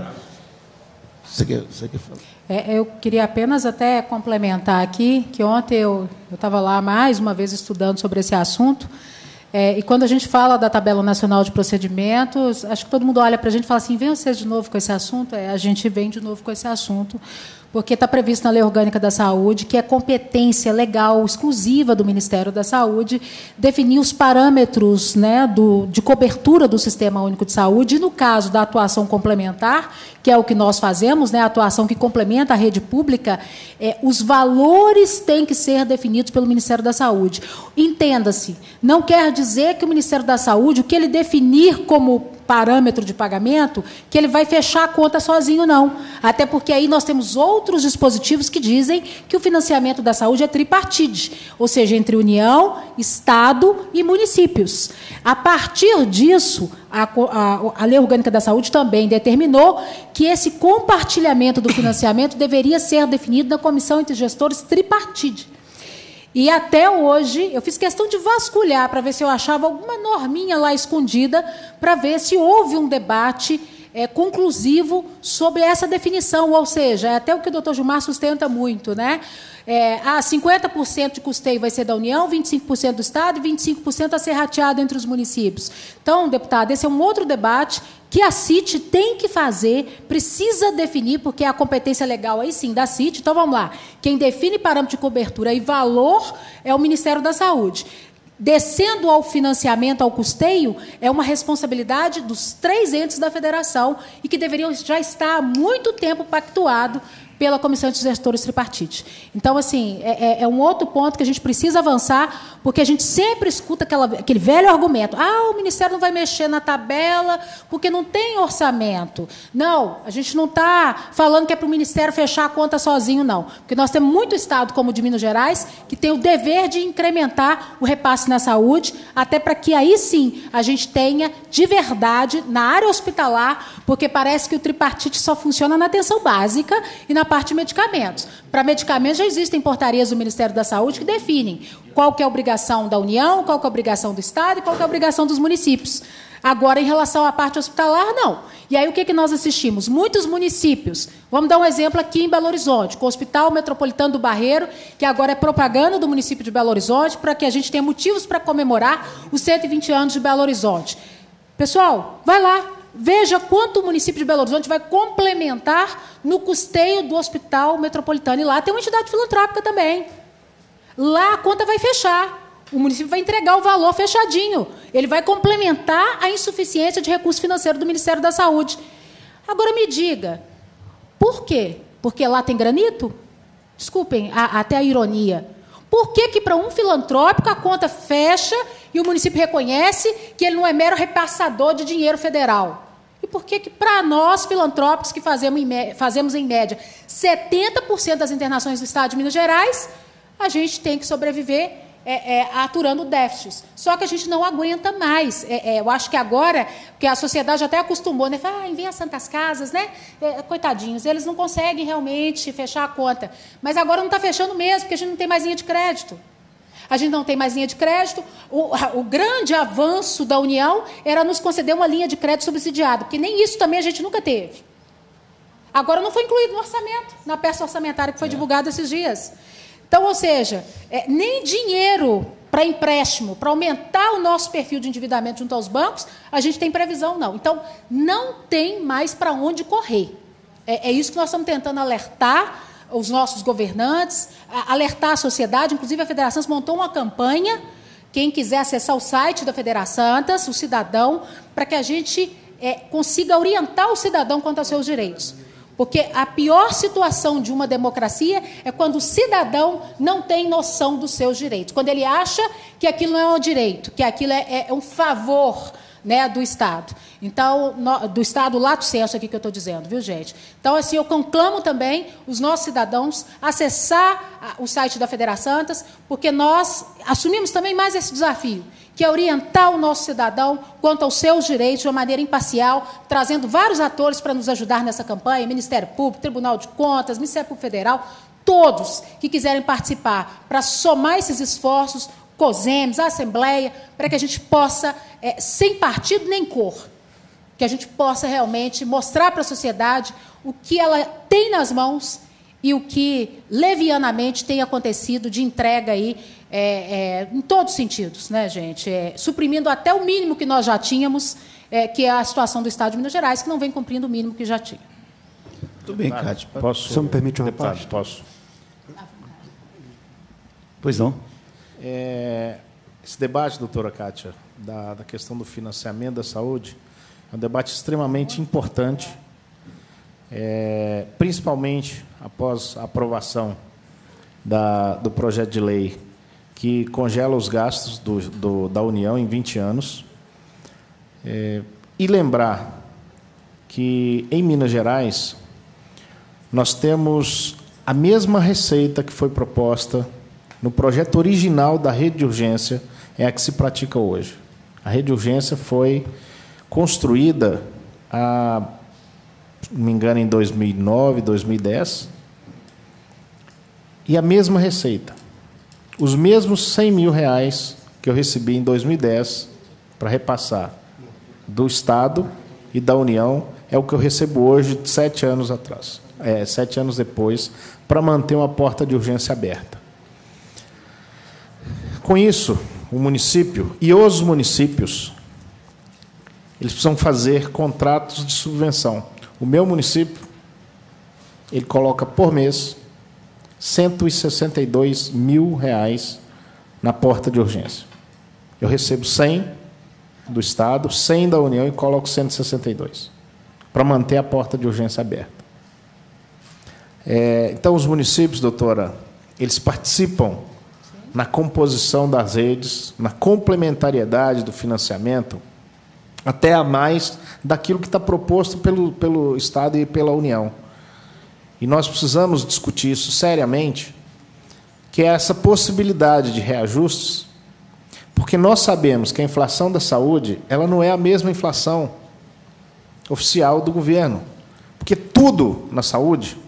Você quer, você quer falar? É, eu queria apenas até complementar aqui, que ontem eu estava lá mais uma vez estudando sobre esse assunto, é, e quando a gente fala da Tabela Nacional de Procedimentos, acho que todo mundo olha para a gente e fala assim, vem vocês de novo com esse assunto? É, a gente vem de novo com esse assunto, porque está previsto na Lei Orgânica da Saúde que é competência legal exclusiva do Ministério da Saúde definir os parâmetros, né, do, de cobertura do Sistema Único de Saúde, e, no caso da atuação complementar, que é o que nós fazemos, né, a atuação que complementa a rede pública, é, os valores têm que ser definidos pelo Ministério da Saúde. Entenda-se, não quer dizer que o Ministério da Saúde, o que ele definir como parâmetro de pagamento, que ele vai fechar a conta sozinho, não. Até porque aí nós temos outros dispositivos que dizem que o financiamento da saúde é tripartite, ou seja, entre União, Estado e municípios. A partir disso, a, a, a Lei Orgânica da Saúde também determinou que esse compartilhamento do financiamento deveria ser definido na comissão entre gestores tripartite. E até hoje, eu fiz questão de vasculhar para ver se eu achava alguma norminha lá escondida, para ver se houve um debate é, conclusivo sobre essa definição, ou seja, é até o que o doutor Gilmar sustenta muito, né? É, ah, cinquenta por cento de custeio vai ser da União, vinte e cinco por cento do Estado e vinte e cinco por cento a ser rateado entre os municípios. Então, deputado, esse é um outro debate que a C I T tem que fazer, precisa definir, porque é a competência legal aí sim da C I T. Então, vamos lá. Quem define parâmetro de cobertura e valor é o Ministério da Saúde. Descendo ao financiamento, ao custeio, é uma responsabilidade dos três entes da federação e que deveriam já estar há muito tempo pactuado pela Comissão de Gestores Tripartite. Então, assim, é, é um outro ponto que a gente precisa avançar, porque a gente sempre escuta aquela, aquele velho argumento, ah, o Ministério não vai mexer na tabela porque não tem orçamento. Não, a gente não está falando que é para o Ministério fechar a conta sozinho, não. Porque nós temos muito Estado, como o de Minas Gerais, que tem o dever de incrementar o repasse na saúde, até para que aí sim a gente tenha, de verdade, na área hospitalar, porque parece que o tripartite só funciona na atenção básica e na parte de medicamentos. Para medicamentos, já existem portarias do Ministério da Saúde que definem qual que é a obrigação da União, qual que é a obrigação do Estado e qual que é a obrigação dos municípios. Agora, em relação à parte hospitalar, não. E aí, o que, que nós assistimos? Muitos municípios, vamos dar um exemplo aqui em Belo Horizonte, com o Hospital Metropolitano do Barreiro, que agora é propaganda do município de Belo Horizonte, para que a gente tenha motivos para comemorar os cento e vinte anos de Belo Horizonte. Pessoal, vai lá, veja quanto o município de Belo Horizonte vai complementar no custeio do Hospital Metropolitano. E lá tem uma entidade filantrópica também. Lá a conta vai fechar. O município vai entregar o valor fechadinho. Ele vai complementar a insuficiência de recurso financeiro do Ministério da Saúde. Agora me diga, por quê? Porque lá tem granito? Desculpem, a, até a ironia. Por que que para um filantrópico a conta fecha e o município reconhece que ele não é mero repassador de dinheiro federal? E por que que para nós, filantrópicos, que fazemos em, fazemos em média setenta por cento das internações do Estado de Minas Gerais, a gente tem que sobreviver É, é, aturando déficits. Só que a gente não aguenta mais. É, é, eu acho que agora, porque a sociedade até acostumou, né? Fala, ah, envia Santas Casas, né? É, coitadinhos, eles não conseguem realmente fechar a conta. Mas agora não está fechando mesmo, porque a gente não tem mais linha de crédito. A gente não tem mais linha de crédito. O, o grande avanço da União era nos conceder uma linha de crédito subsidiada, porque nem isso também a gente nunca teve. Agora não foi incluído no orçamento, na peça orçamentária que foi é. divulgada esses dias. Então, ou seja, é, nem dinheiro para empréstimo, para aumentar o nosso perfil de endividamento junto aos bancos, a gente tem previsão, não. Então, não tem mais para onde correr. É, é isso que nós estamos tentando alertar os nossos governantes, a, alertar a sociedade. Inclusive, a Federação montou uma campanha, quem quiser acessar o site da Federação, o cidadão, para que a gente é, consiga orientar o cidadão quanto aos seus direitos. Porque a pior situação de uma democracia é quando o cidadão não tem noção dos seus direitos. Quando ele acha que aquilo não é um direito, que aquilo é, é um favor, né, do Estado. Então, no, do Estado lato sensu aqui que eu estou dizendo, viu, gente? Então, assim, eu conclamo também os nossos cidadãos acessar a, o site da Federação, porque nós assumimos também mais esse desafio, que é orientar o nosso cidadão quanto aos seus direitos de uma maneira imparcial, trazendo vários atores para nos ajudar nessa campanha, Ministério Público, Tribunal de Contas, Ministério Público Federal, todos que quiserem participar para somar esses esforços, COSEMES, a Assembleia, para que a gente possa, é, sem partido nem cor, que a gente possa realmente mostrar para a sociedade o que ela tem nas mãos e o que levianamente tem acontecido de entrega aí, é, é, em todos os sentidos, né, gente? É, suprimindo até o mínimo que nós já tínhamos, é, que é a situação do Estado de Minas Gerais, que não vem cumprindo o mínimo que já tinha. Muito bem, Cátia. Posso? Só me permite uma deputado, parte? Posso. Pois não. É, esse debate, doutora Cátia, da, da questão do financiamento da saúde, é um debate extremamente importante, é, principalmente após a aprovação da, do projeto de lei que congela os gastos do, do, da União em vinte anos. É, e lembrar que, em Minas Gerais, nós temos a mesma receita que foi proposta no projeto original da rede de urgência, é a que se pratica hoje. A rede de urgência foi construída, a, não me engano, em dois mil e nove, dois mil e dez, e a mesma receita. Os mesmos cem mil reais que eu recebi em dois mil e dez para repassar do Estado e da União é o que eu recebo hoje, sete anos atrás, é, sete anos depois, para manter uma porta de urgência aberta. Com isso, o município e os municípios, eles precisam fazer contratos de subvenção. O meu município, ele coloca por mês cento e sessenta e dois mil reais na porta de urgência. Eu recebo cem do Estado, cem da União e coloco cento e sessenta e dois para manter a porta de urgência aberta. É, então, os municípios, doutora, eles participam na composição das redes, na complementariedade do financiamento, até a mais daquilo que está proposto pelo, pelo Estado e pela União. E nós precisamos discutir isso seriamente, que é essa possibilidade de reajustes, porque nós sabemos que a inflação da saúde ela não é a mesma inflação oficial do governo. Porque tudo na saúde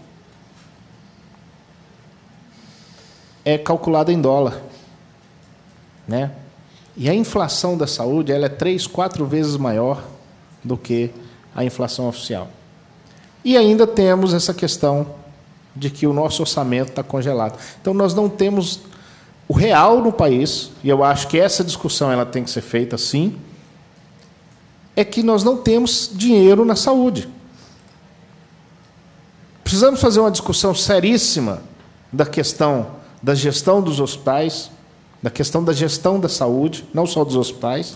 é calculado em dólar, né? E a inflação da saúde ela é três, quatro vezes maior do que a inflação oficial. E ainda temos essa questão de que o nosso orçamento está congelado. Então, nós não temos o real no país, e eu acho que essa discussão ela tem que ser feita sim, é que nós não temos dinheiro na saúde. Precisamos fazer uma discussão seríssima da questão da gestão dos hospitais, da questão da gestão da saúde, não só dos hospitais.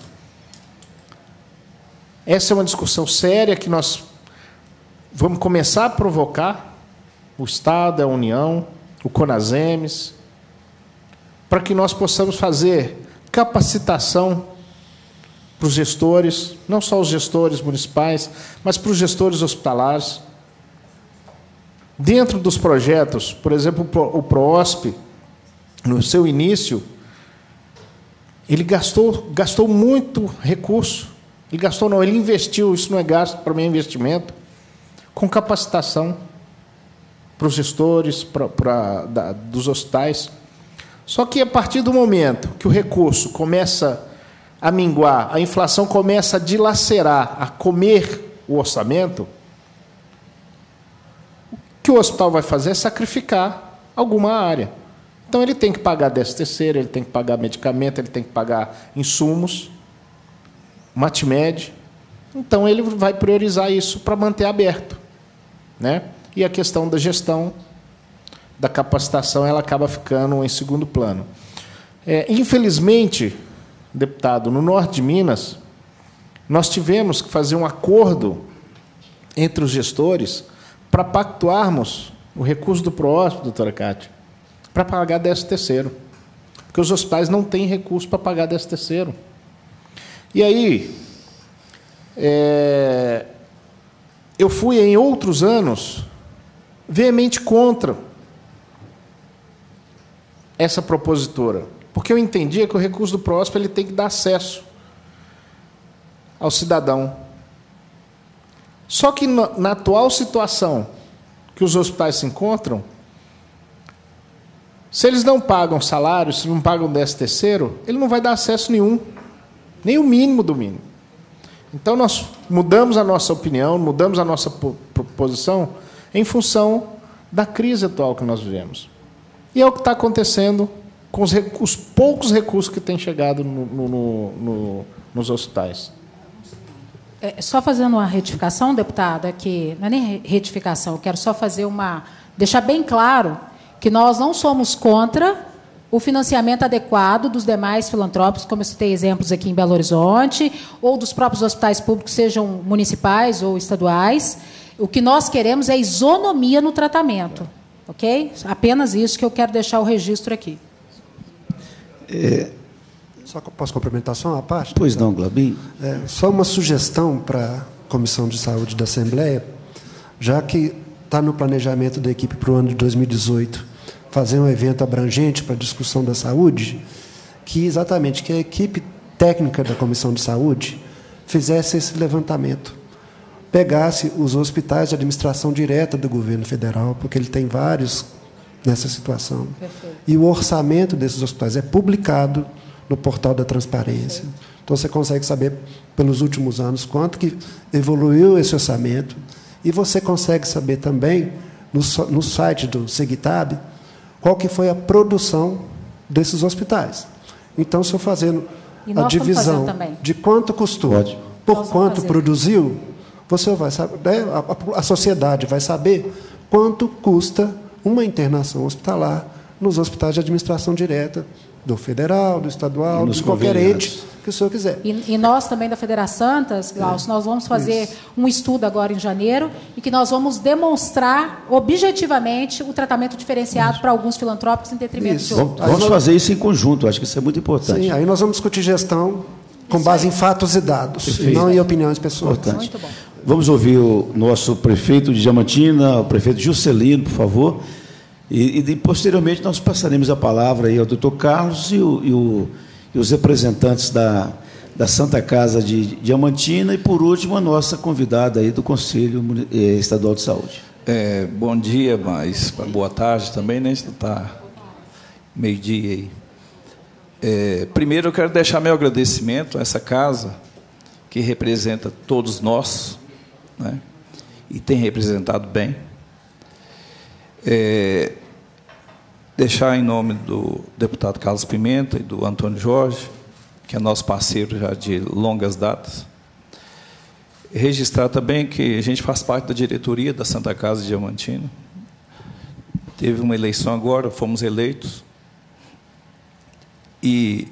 Essa é uma discussão séria que nós vamos começar a provocar o Estado, a União, o CONASEMES, para que nós possamos fazer capacitação para os gestores, não só os gestores municipais, mas para os gestores hospitalares. Dentro dos projetos, por exemplo, o PROOSP, no seu início, ele gastou, gastou muito recurso. Ele gastou, não, ele investiu, isso não é gasto, para mim é investimento, com capacitação para os gestores para, para, da, dos hospitais. Só que, a partir do momento que o recurso começa a minguar, a inflação começa a dilacerar, a comer o orçamento, o que o hospital vai fazer é sacrificar alguma área. Então, ele tem que pagar décimo terceiro, ele tem que pagar medicamento, ele tem que pagar insumos, Matmed. Então, ele vai priorizar isso para manter aberto, né? E a questão da gestão, da capacitação, ela acaba ficando em segundo plano. É, infelizmente, deputado, no norte de Minas, nós tivemos que fazer um acordo entre os gestores para pactuarmos o recurso do PROOSP, doutora Cátia, para pagar décimo terceiro. Porque os hospitais não têm recurso para pagar décimo terceiro. E aí, é, eu fui, em outros anos, veemente contra essa propositora, porque eu entendia que o recurso do PROOSP ele tem que dar acesso ao cidadão. Só que, na, na atual situação que os hospitais se encontram, se eles não pagam salário, se não pagam décimo terceiro, ele não vai dar acesso nenhum, nem o mínimo do mínimo. Então, nós mudamos a nossa opinião, mudamos a nossa posição em função da crise atual que nós vivemos. E é o que está acontecendo com os, os poucos recursos que têm chegado no, no, no, nos hospitais. É, só fazendo uma retificação, deputada, que não é nem retificação, eu quero só fazer uma... deixar bem claro que nós não somos contra o financiamento adequado dos demais filantrópicos, como eu citei exemplos aqui em Belo Horizonte, ou dos próprios hospitais públicos, sejam municipais ou estaduais. O que nós queremos é isonomia no tratamento. Ok? Apenas isso que eu quero deixar o registro aqui. É, só posso complementar só uma parte? Pois não, Glabim. É, só uma sugestão para a Comissão de Saúde da Assembleia, já que está no planejamento da equipe para o ano de dois mil e dezoito, fazer um evento abrangente para a discussão da saúde, que exatamente que a equipe técnica da Comissão de Saúde fizesse esse levantamento, pegasse os hospitais de administração direta do governo federal, porque ele tem vários nessa situação. Perfeito. E o orçamento desses hospitais é publicado no portal da transparência. Perfeito. Então, você consegue saber, pelos últimos anos, quanto que evoluiu esse orçamento, e você consegue saber também, no, no site do Segitab, qual que foi a produção desses hospitais. Então, se eu fazendo a divisão de quanto custou, Pode. por nós quanto produziu, você vai saber, a, a sociedade vai saber quanto custa uma internação hospitalar nos hospitais de administração direta do federal, do estadual, de qualquer ente que o senhor quiser. E, e nós também da Federação Santas, Glaucio, é. nós vamos fazer Isso. um estudo agora em janeiro e que nós vamos demonstrar objetivamente o tratamento diferenciado isso. para alguns filantrópicos em detrimento isso. de outros. Vamos, vamos fazer isso em conjunto, acho que isso é muito importante. Sim, aí nós vamos discutir gestão com isso base aí. em fatos e dados, Perfeito. e não em opiniões pessoais. Importante. Muito bom. Vamos ouvir o nosso prefeito de Diamantina, o prefeito Juscelino, por favor. E, e posteriormente nós passaremos a palavra aí ao doutor Carlos e, o, e, o, e os representantes da, da Santa Casa de Diamantina e, por último, a nossa convidada aí do Conselho Estadual de Saúde. É, bom dia, mas boa tarde também, né? Está meio-dia aí. É, primeiro, eu quero deixar meu agradecimento a essa casa, que representa todos nós, né? E tem representado bem. É, deixar em nome do deputado Carlos Pimenta e do Antônio Jorge, que é nosso parceiro já de longas datas, registrar também que a gente faz parte da diretoria da Santa Casa de Diamantina. Teve uma eleição agora, fomos eleitos. E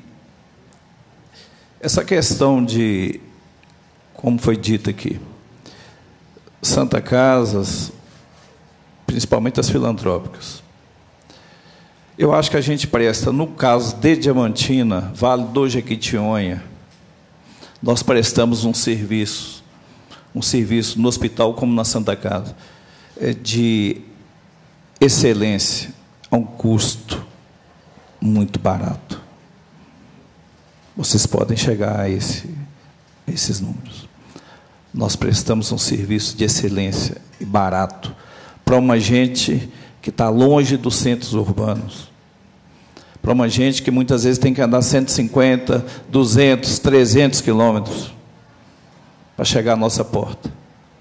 essa questão de, como foi dito aqui, Santa Casas, principalmente as filantrópicas, eu acho que a gente presta, no caso de Diamantina, Vale do Jequitinhonha, nós prestamos um serviço, um serviço no hospital como na Santa Casa, de excelência, a um custo muito barato. Vocês podem chegar a, esse, a esses números. Nós prestamos um serviço de excelência e barato para uma gente que está longe dos centros urbanos, para uma gente que muitas vezes tem que andar cento e cinquenta, duzentos, trezentos quilômetros para chegar à nossa porta.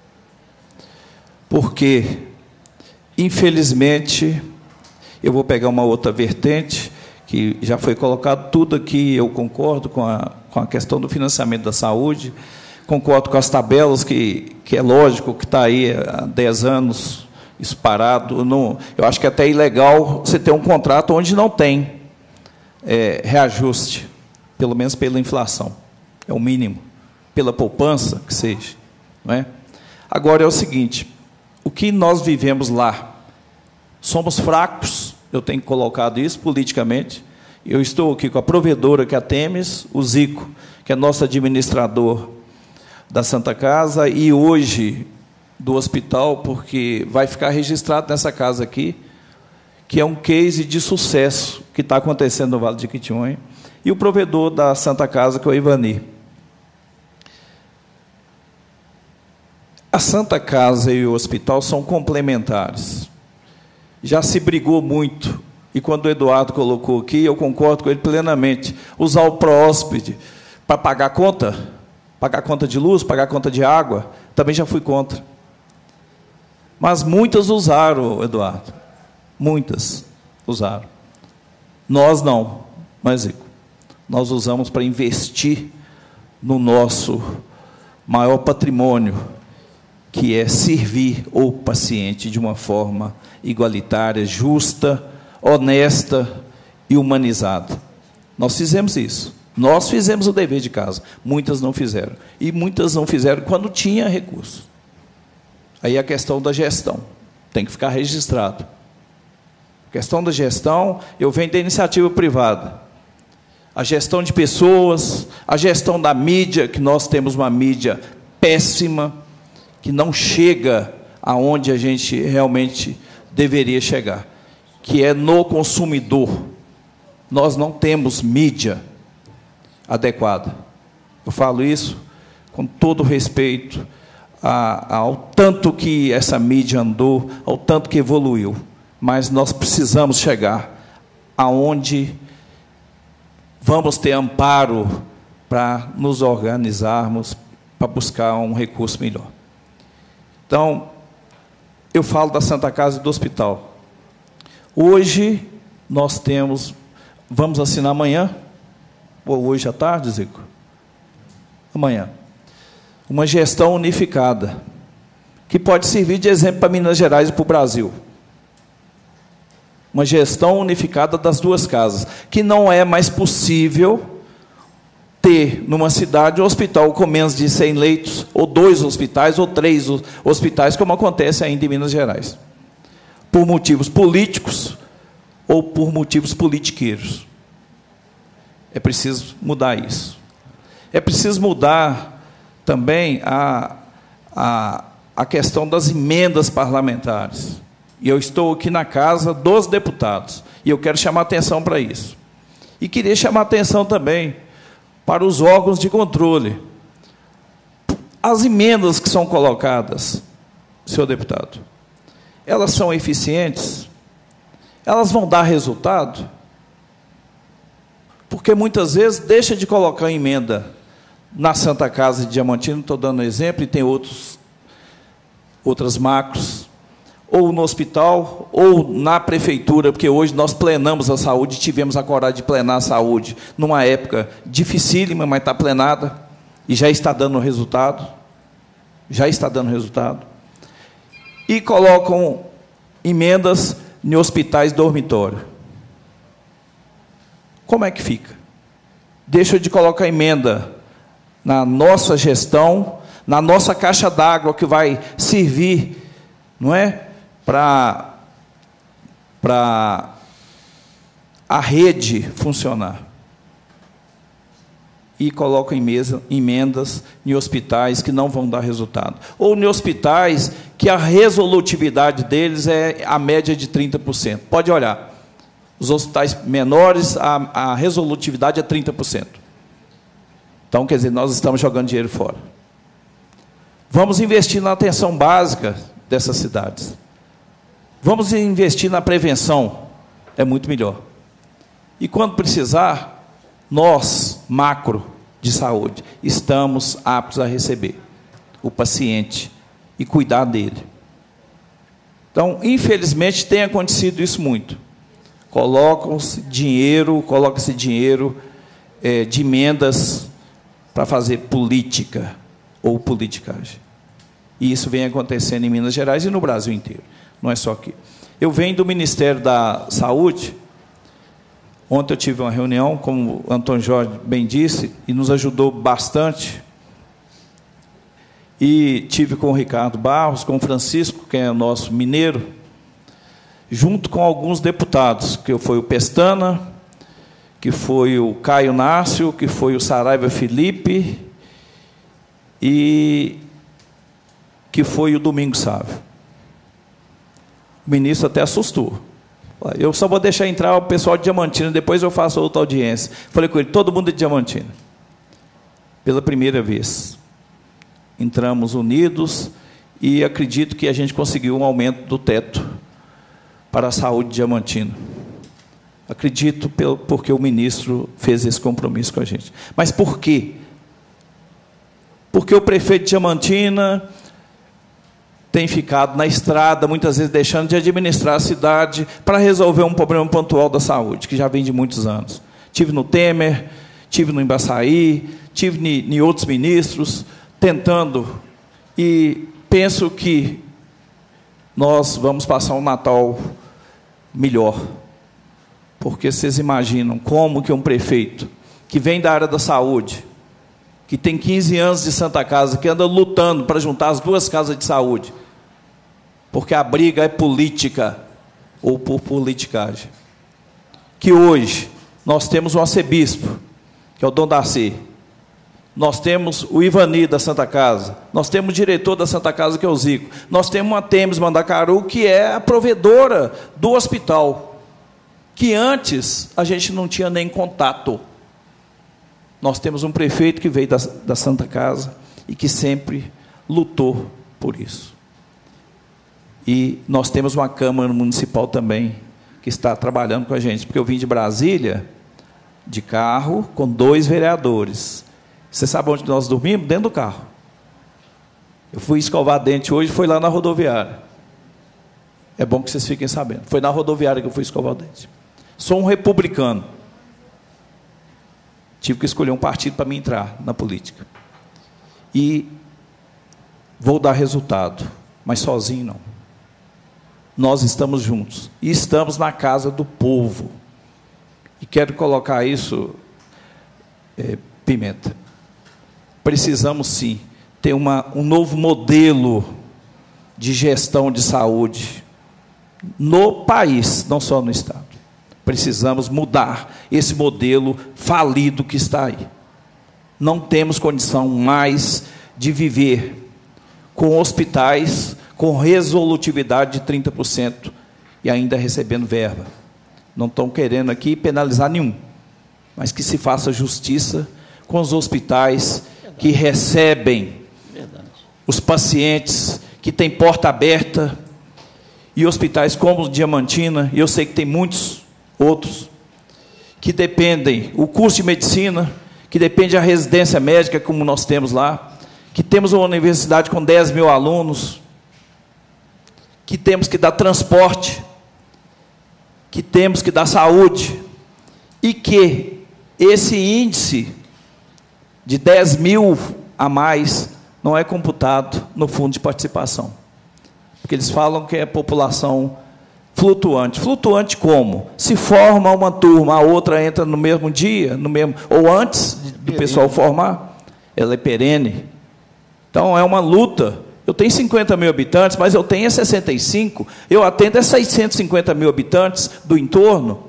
Porque, infelizmente, eu vou pegar uma outra vertente, que já foi colocado tudo aqui, eu concordo com a, com a questão do financiamento da saúde, concordo com as tabelas, que, que é lógico que está aí há dez anos, isso parado. Não, eu acho que é até ilegal você ter um contrato onde não tem é, reajuste, pelo menos pela inflação, é o mínimo, pela poupança que seja. Não é? Agora é o seguinte, o que nós vivemos lá, somos fracos, eu tenho colocado isso politicamente. Eu estou aqui com a provedora, que é a Temes, o Zico, que é nosso administrador da Santa Casa, e hoje do hospital, porque vai ficar registrado nessa casa aqui, que é um case de sucesso que está acontecendo no Vale de Jequitinhonha, e o provedor da Santa Casa, que é o Ivani. A Santa Casa e o hospital são complementares. Já se brigou muito, e quando o Eduardo colocou aqui, eu concordo com ele plenamente, usar o pró-hóspede para pagar a conta, pagar a conta de luz, pagar a conta de água, também já fui contra. Mas muitas usaram, Eduardo, muitas usaram. Nós não, mas Zico, nós usamos para investir no nosso maior patrimônio, que é servir o paciente de uma forma igualitária, justa, honesta e humanizada. Nós fizemos isso. Nós fizemos o dever de casa. Muitas não fizeram. E muitas não fizeram quando tinha recurso. Aí a questão da gestão. Tem que ficar registrado. A questão da gestão, eu venho da iniciativa privada. A gestão de pessoas, a gestão da mídia, que nós temos uma mídia péssima, que não chega aonde a gente realmente deveria chegar, que é no consumidor. Nós não temos mídia adequada. Eu falo isso com todo respeito a, ao tanto que essa mídia andou, ao tanto que evoluiu, mas nós precisamos chegar aonde vamos ter amparo para nos organizarmos, para buscar um recurso melhor. Então, eu falo da Santa Casa e do hospital. Hoje, nós temos, vamos assinar amanhã, ou hoje à tarde, Zico? Amanhã. Uma gestão unificada, que pode servir de exemplo para Minas Gerais e para o Brasil. Uma gestão unificada das duas casas, que não é mais possível ter, numa cidade, um hospital com menos de cem leitos, ou dois hospitais, ou três hospitais, como acontece ainda em Minas Gerais, por motivos políticos ou por motivos politiqueiros. É preciso mudar isso. É preciso mudar também a, a, a questão das emendas parlamentares. E eu estou aqui na casa dos deputados, e eu quero chamar atenção para isso. E queria chamar atenção também para os órgãos de controle. As emendas que são colocadas, senhor deputado, elas são eficientes? Elas vão dar resultado? Porque muitas vezes deixa de colocar emenda na Santa Casa de Diamantino, estou dando exemplo, e tem outros, outras macros, ou no hospital, ou na prefeitura, porque hoje nós plenamos a saúde, tivemos a coragem de plenar a saúde, numa época dificílima, mas está plenada, e já está dando resultado, já está dando resultado, e colocam emendas em hospitais dormitório. Como é que fica? Deixa de colocar emenda na nossa gestão, na nossa caixa d'água, que vai servir, não é, para para a rede funcionar. E colocam em mesa, emendas em hospitais que não vão dar resultado. Ou em hospitais que a resolutividade deles é a média de trinta por cento. Pode olhar. Os hospitais menores, a, a resolutividade é trinta por cento. Então, quer dizer, nós estamos jogando dinheiro fora. Vamos investir na atenção básica dessas cidades. Vamos investir na prevenção. É muito melhor. E quando precisar, nós, macro de saúde, estamos aptos a receber o paciente e cuidar dele. Então, infelizmente, tem acontecido isso muito. Colocam-se dinheiro, coloca-se dinheiro é, de emendas para fazer política ou politicagem. E isso vem acontecendo em Minas Gerais e no Brasil inteiro, não é só aqui. Eu venho do Ministério da Saúde. Ontem eu tive uma reunião, como o Antônio Jorge bem disse, e nos ajudou bastante. E tive com o Ricardo Barros, com o Francisco, que é o nosso mineiro, junto com alguns deputados, que foi o Pestana, que foi o Caio Nácio, que foi o Saraiva Felipe, e que foi o Domingos Sávio. O ministro até assustou. Eu só vou deixar entrar o pessoal de Diamantina, depois eu faço outra audiência. Falei com ele, todo mundo de Diamantina. Pela primeira vez. Entramos unidos e acredito que a gente conseguiu um aumento do teto para a saúde de Diamantina. Acredito pelo, porque o ministro fez esse compromisso com a gente. Mas por quê? Porque o prefeito de Diamantina tem ficado na estrada, muitas vezes deixando de administrar a cidade para resolver um problema pontual da saúde, que já vem de muitos anos. Tive no Temer, tive no Embaçaí, tive em outros ministros, tentando, e penso que nós vamos passar um Natal melhor. Porque vocês imaginam como que um prefeito que vem da área da saúde, que tem quinze anos de Santa Casa, que anda lutando para juntar as duas casas de saúde, porque a briga é política ou por politicagem. Que hoje nós temos um arcebispo, que é o Dom Darcy, nós temos o Ivani da Santa Casa, nós temos o diretor da Santa Casa, que é o Zico, nós temos uma Temes Mandacaru, que é a provedora do hospital, que antes a gente não tinha nem contato. Nós temos um prefeito que veio da, da Santa Casa e que sempre lutou por isso. E nós temos uma Câmara Municipal também que está trabalhando com a gente, porque eu vim de Brasília de carro com dois vereadores. Você sabe onde nós dormimos? Dentro do carro. Eu fui escovar dente hoje, foi lá na rodoviária. É bom que vocês fiquem sabendo. Foi na rodoviária que eu fui escovar o dente. Sou um republicano. Tive que escolher um partido para me entrar na política. E vou dar resultado, mas sozinho não. Nós estamos juntos. E estamos na casa do povo. E quero colocar isso, é, Pimenta. Precisamos, sim, ter uma, um novo modelo de gestão de saúde no país, não só no Estado. Precisamos mudar esse modelo falido que está aí. Não temos condição mais de viver com hospitais com resolutividade de trinta por cento e ainda recebendo verba. Não estão querendo aqui penalizar nenhum, mas que se faça justiça com os hospitais que recebem os pacientes, que têm porta aberta, e hospitais como o Diamantina, e eu sei que tem muitos outros, que dependem, o curso de medicina, que depende da residência médica, como nós temos lá, que temos uma universidade com dez mil alunos, que temos que dar transporte, que temos que dar saúde, e que esse índice de dez mil a mais não é computado no fundo de participação. Porque eles falam que é população flutuante. Flutuante como? Se forma uma turma, a outra entra no mesmo dia, no mesmo, ou antes do pessoal formar, ela é perene. Então, é uma luta. Eu tenho cinquenta mil habitantes, mas eu tenho sessenta e cinco, eu atendo a seiscentos e cinquenta mil habitantes do entorno,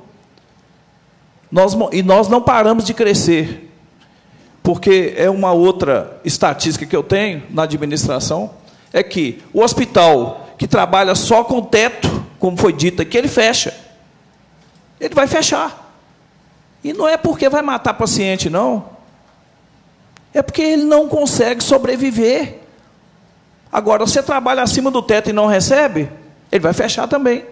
nós, e nós não paramos de crescer, porque é uma outra estatística que eu tenho na administração, é que o hospital que trabalha só com teto, como foi dito aqui, ele fecha. Ele vai fechar. E não é porque vai matar paciente, não. É porque ele não consegue sobreviver. Agora, você trabalha acima do teto e não recebe, ele vai fechar também.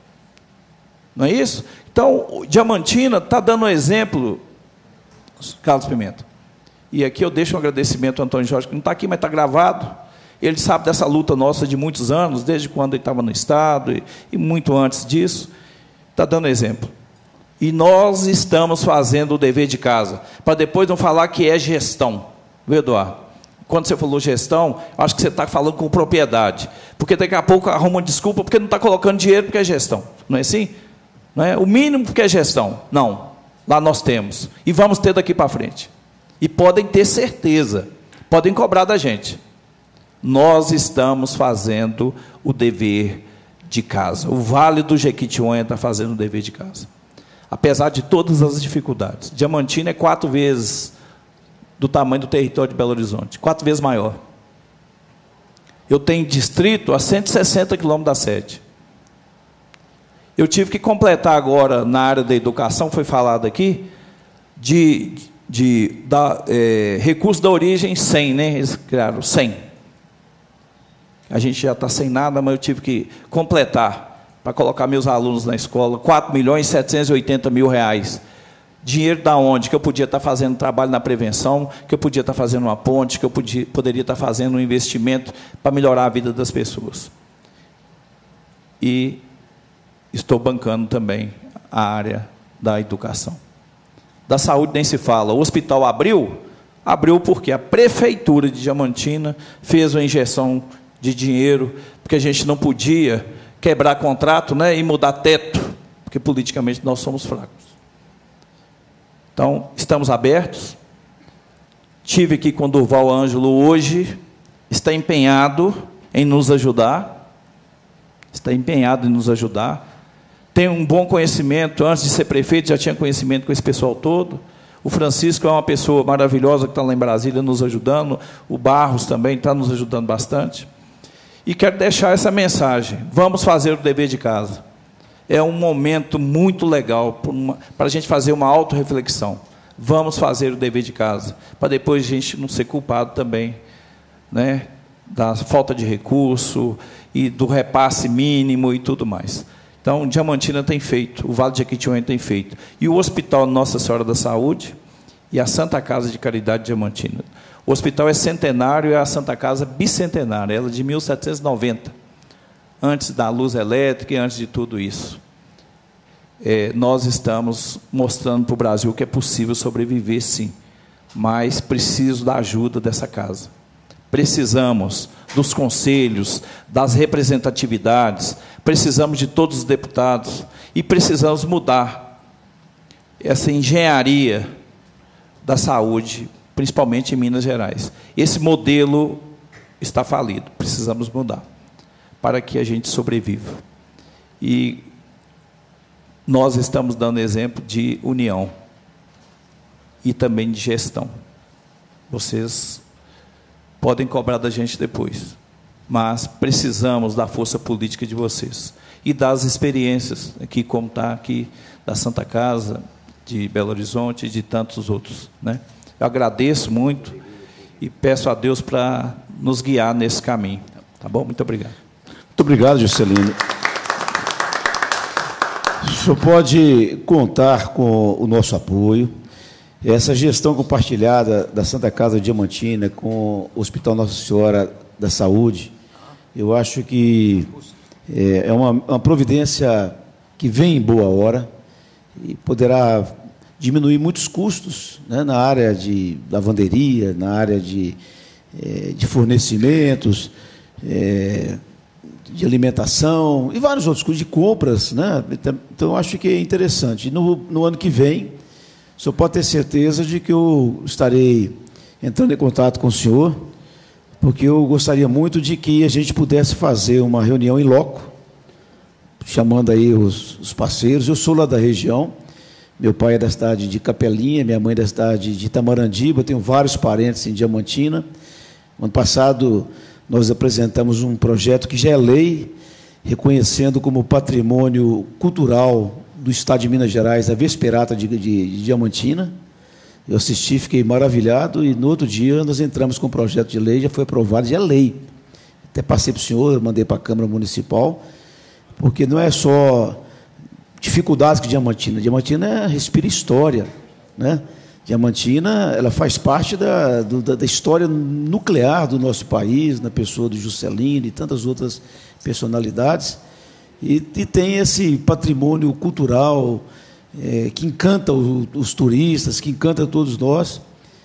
Não é isso? Então, o Diamantina está dando um exemplo, Carlos Pimenta. E aqui eu deixo um agradecimento ao Antônio Jorge, que não está aqui, mas está gravado. Ele sabe dessa luta nossa de muitos anos, desde quando ele estava no Estado, e, e muito antes disso. Está dando exemplo. E nós estamos fazendo o dever de casa, para depois não falar que é gestão. Viu, Eduardo? Quando você falou gestão, acho que você está falando com propriedade. Porque daqui a pouco arruma uma desculpa porque não está colocando dinheiro porque é gestão. Não é assim? Não é? O mínimo porque é gestão. Não. Lá nós temos. E vamos ter daqui para frente. E podem ter certeza. Podem cobrar da gente. Nós estamos fazendo o dever de casa. O Vale do Jequitinhonha está fazendo o dever de casa. Apesar de todas as dificuldades. Diamantina é quatro vezes do tamanho do território de Belo Horizonte. Quatro vezes maior. Eu tenho distrito a cento e sessenta quilômetros da sede. Eu tive que completar agora, na área da educação, foi falado aqui, de, de, da, é, recurso da origem cem, né? Eles criaram cem. A gente já está sem nada, mas eu tive que completar, para colocar meus alunos na escola, quatro milhões e setecentos e oitenta mil reais. Dinheiro da onde? Que eu podia estar fazendo trabalho na prevenção, que eu podia estar fazendo uma ponte, que eu podia, poderia estar fazendo um investimento para melhorar a vida das pessoas. E estou bancando também a área da educação. Da saúde nem se fala. O hospital abriu? Abriu porque a Prefeitura de Diamantina fez uma injeção de dinheiro, porque a gente não podia quebrar contrato, né, e mudar teto, porque politicamente nós somos fracos. Então, estamos abertos. Tive aqui com o Durval Ângelo hoje, está empenhado em nos ajudar, está empenhado em nos ajudar, tem um bom conhecimento, antes de ser prefeito, já tinha conhecimento com esse pessoal todo. O Francisco é uma pessoa maravilhosa que está lá em Brasília nos ajudando, o Barros também está nos ajudando bastante. E quero deixar essa mensagem, vamos fazer o dever de casa. É um momento muito legal para a gente fazer uma autorreflexão. Vamos fazer o dever de casa, para depois a gente não ser culpado também, né, da falta de recurso e do repasse mínimo e tudo mais. Então, Diamantina tem feito, o Vale de Jequitinhonha tem feito. E o Hospital Nossa Senhora da Saúde e a Santa Casa de Caridade de Diamantina. O hospital é centenário e a Santa Casa bicentenária, ela é de mil setecentos e noventa. Antes da luz elétrica e antes de tudo isso. É, nós estamos mostrando para o Brasil que é possível sobreviver, sim, mas preciso da ajuda dessa casa. Precisamos dos conselhos, das representatividades, precisamos de todos os deputados e precisamos mudar essa engenharia da saúde, principalmente em Minas Gerais. Esse modelo está falido, precisamos mudar, para que a gente sobreviva. E nós estamos dando exemplo de união e também de gestão. Vocês podem cobrar da gente depois, mas precisamos da força política de vocês e das experiências, aqui como está aqui, da Santa Casa, de Belo Horizonte e de tantos outros, né? Eu agradeço muito e peço a Deus para nos guiar nesse caminho. Tá bom? Muito obrigado. Muito obrigado, Juscelino. O senhor pode contar com o nosso apoio. Essa gestão compartilhada da Santa Casa Diamantina com o Hospital Nossa Senhora da Saúde, eu acho que é uma, uma providência que vem em boa hora e poderá diminuir muitos custos, né, na área de lavanderia, na área de, é, de fornecimentos, é, de alimentação e vários outros custos de compras, né? Então, eu acho que é interessante. No, no ano que vem, o senhor pode ter certeza de que eu estarei entrando em contato com o senhor, porque eu gostaria muito de que a gente pudesse fazer uma reunião em loco, chamando aí os, os parceiros. Eu sou lá da região, meu pai é da cidade de Capelinha, minha mãe é da cidade de Itamarandiba, eu tenho vários parentes em Diamantina. Ano passado, nós apresentamos um projeto que já é lei, reconhecendo como patrimônio cultural do Estado de Minas Gerais a Vesperata de, de, de Diamantina. Eu assisti, fiquei maravilhado, e no outro dia nós entramos com o projeto de lei, já foi aprovado, já é lei. Até passei para o senhor, mandei para a Câmara Municipal, porque não é só dificuldades que Diamantina, Diamantina respira história, né? Diamantina, ela faz parte da, do, da história nuclear do nosso país, na pessoa do Juscelino e tantas outras personalidades, e, e tem esse patrimônio cultural é, que encanta o, os turistas, que encanta todos nós,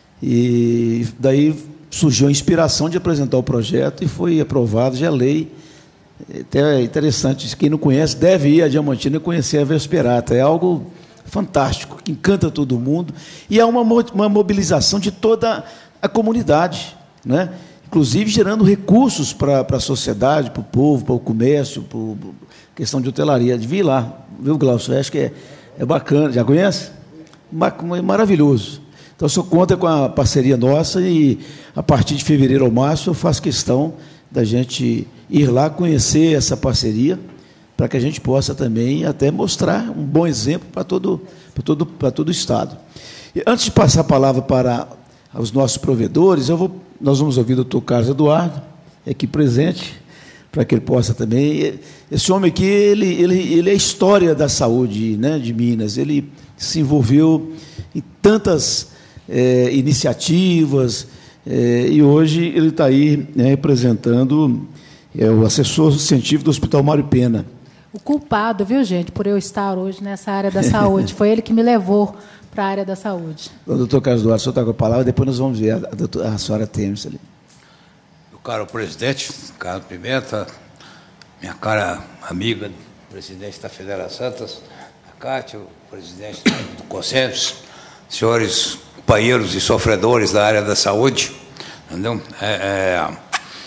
e daí surgiu a inspiração de apresentar o projeto e foi aprovado, já é lei. Até é interessante, quem não conhece deve ir a Diamantina e conhecer a Vesperata, é algo fantástico, que encanta todo mundo, e é uma, uma mobilização de toda a comunidade, né? Inclusive gerando recursos para a sociedade, para o povo, para o comércio, para a questão de hotelaria. Devia ir lá, viu, Glaucio? Acho que é, é bacana. Já conhece? Maravilhoso. Então, eu sou conta com a parceria nossa e, a partir de fevereiro ou março, eu faço questão da gente ir lá conhecer essa parceria, para que a gente possa também até mostrar um bom exemplo para todo, para todo, para todo o Estado. E antes de passar a palavra para os nossos provedores, eu vou, nós vamos ouvir o doutor Carlos Eduardo, aqui presente, para que ele possa também... Esse homem aqui, ele, ele, ele é a história da saúde, né, de Minas, ele se envolveu em tantas é, iniciativas, é, e hoje ele está aí, né, representando é, o assessor científico do Hospital Mário Pena. O culpado, viu, gente, por eu estar hoje nessa área da saúde, foi ele que me levou para a área da saúde. O doutor Carlos Eduardo, o senhor está com a palavra, depois nós vamos ver a, a, a senhora Temes ali. Meu caro presidente, Carlos Pimenta, minha cara amiga, presidente da Federação Santas, a Cátia, o presidente do Conselhos, senhores companheiros e sofredores da área da saúde, entendeu? É, é,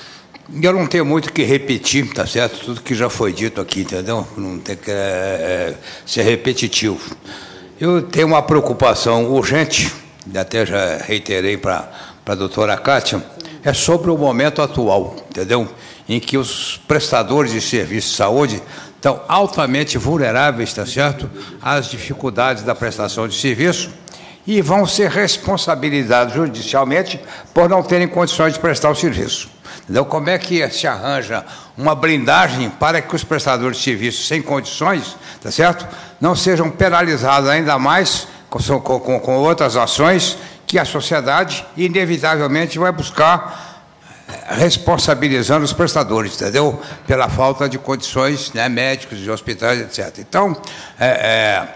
eu não tenho muito o que repetir, tá certo? Tudo que já foi dito aqui, entendeu? Não tem que é, é, ser repetitivo. Eu tenho uma preocupação urgente, até já reiterei para a doutora Cátia, é sobre o momento atual, entendeu? Em que os prestadores de serviço de saúde estão altamente vulneráveis, tá certo? Às dificuldades da prestação de serviço e vão ser responsabilizados judicialmente por não terem condições de prestar o serviço. Entendeu? Como é que se arranja uma blindagem para que os prestadores de serviços sem condições, tá certo, não sejam penalizados ainda mais com, com, com outras ações que a sociedade inevitavelmente vai buscar responsabilizando os prestadores, entendeu? Pela falta de condições, né, médicos, de hospitais, etcétera. Então, é, é,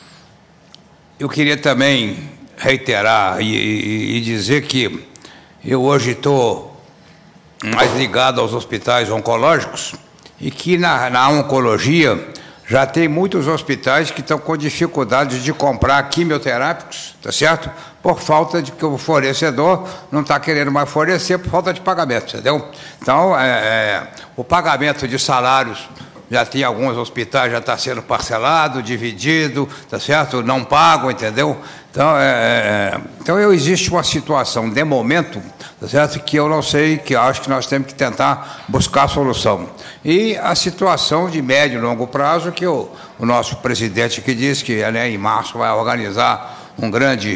eu queria também reiterar e, e, e dizer que eu hoje estou mais ligado aos hospitais oncológicos e que na, na oncologia já tem muitos hospitais que estão com dificuldade de comprar quimioterápicos, tá certo? Por falta de que o fornecedor não está querendo mais fornecer por falta de pagamento, entendeu? Então, é, é, o pagamento de salários já tem alguns hospitais, já está sendo parcelado, dividido, tá certo? Não pagam, entendeu? Então, é, é, então eu, existe uma situação, de momento, tá certo? Que eu não sei, que eu acho que nós temos que tentar buscar a solução. E a situação de médio e longo prazo, que o, o nosso presidente aqui disse que, né, em março vai organizar um grande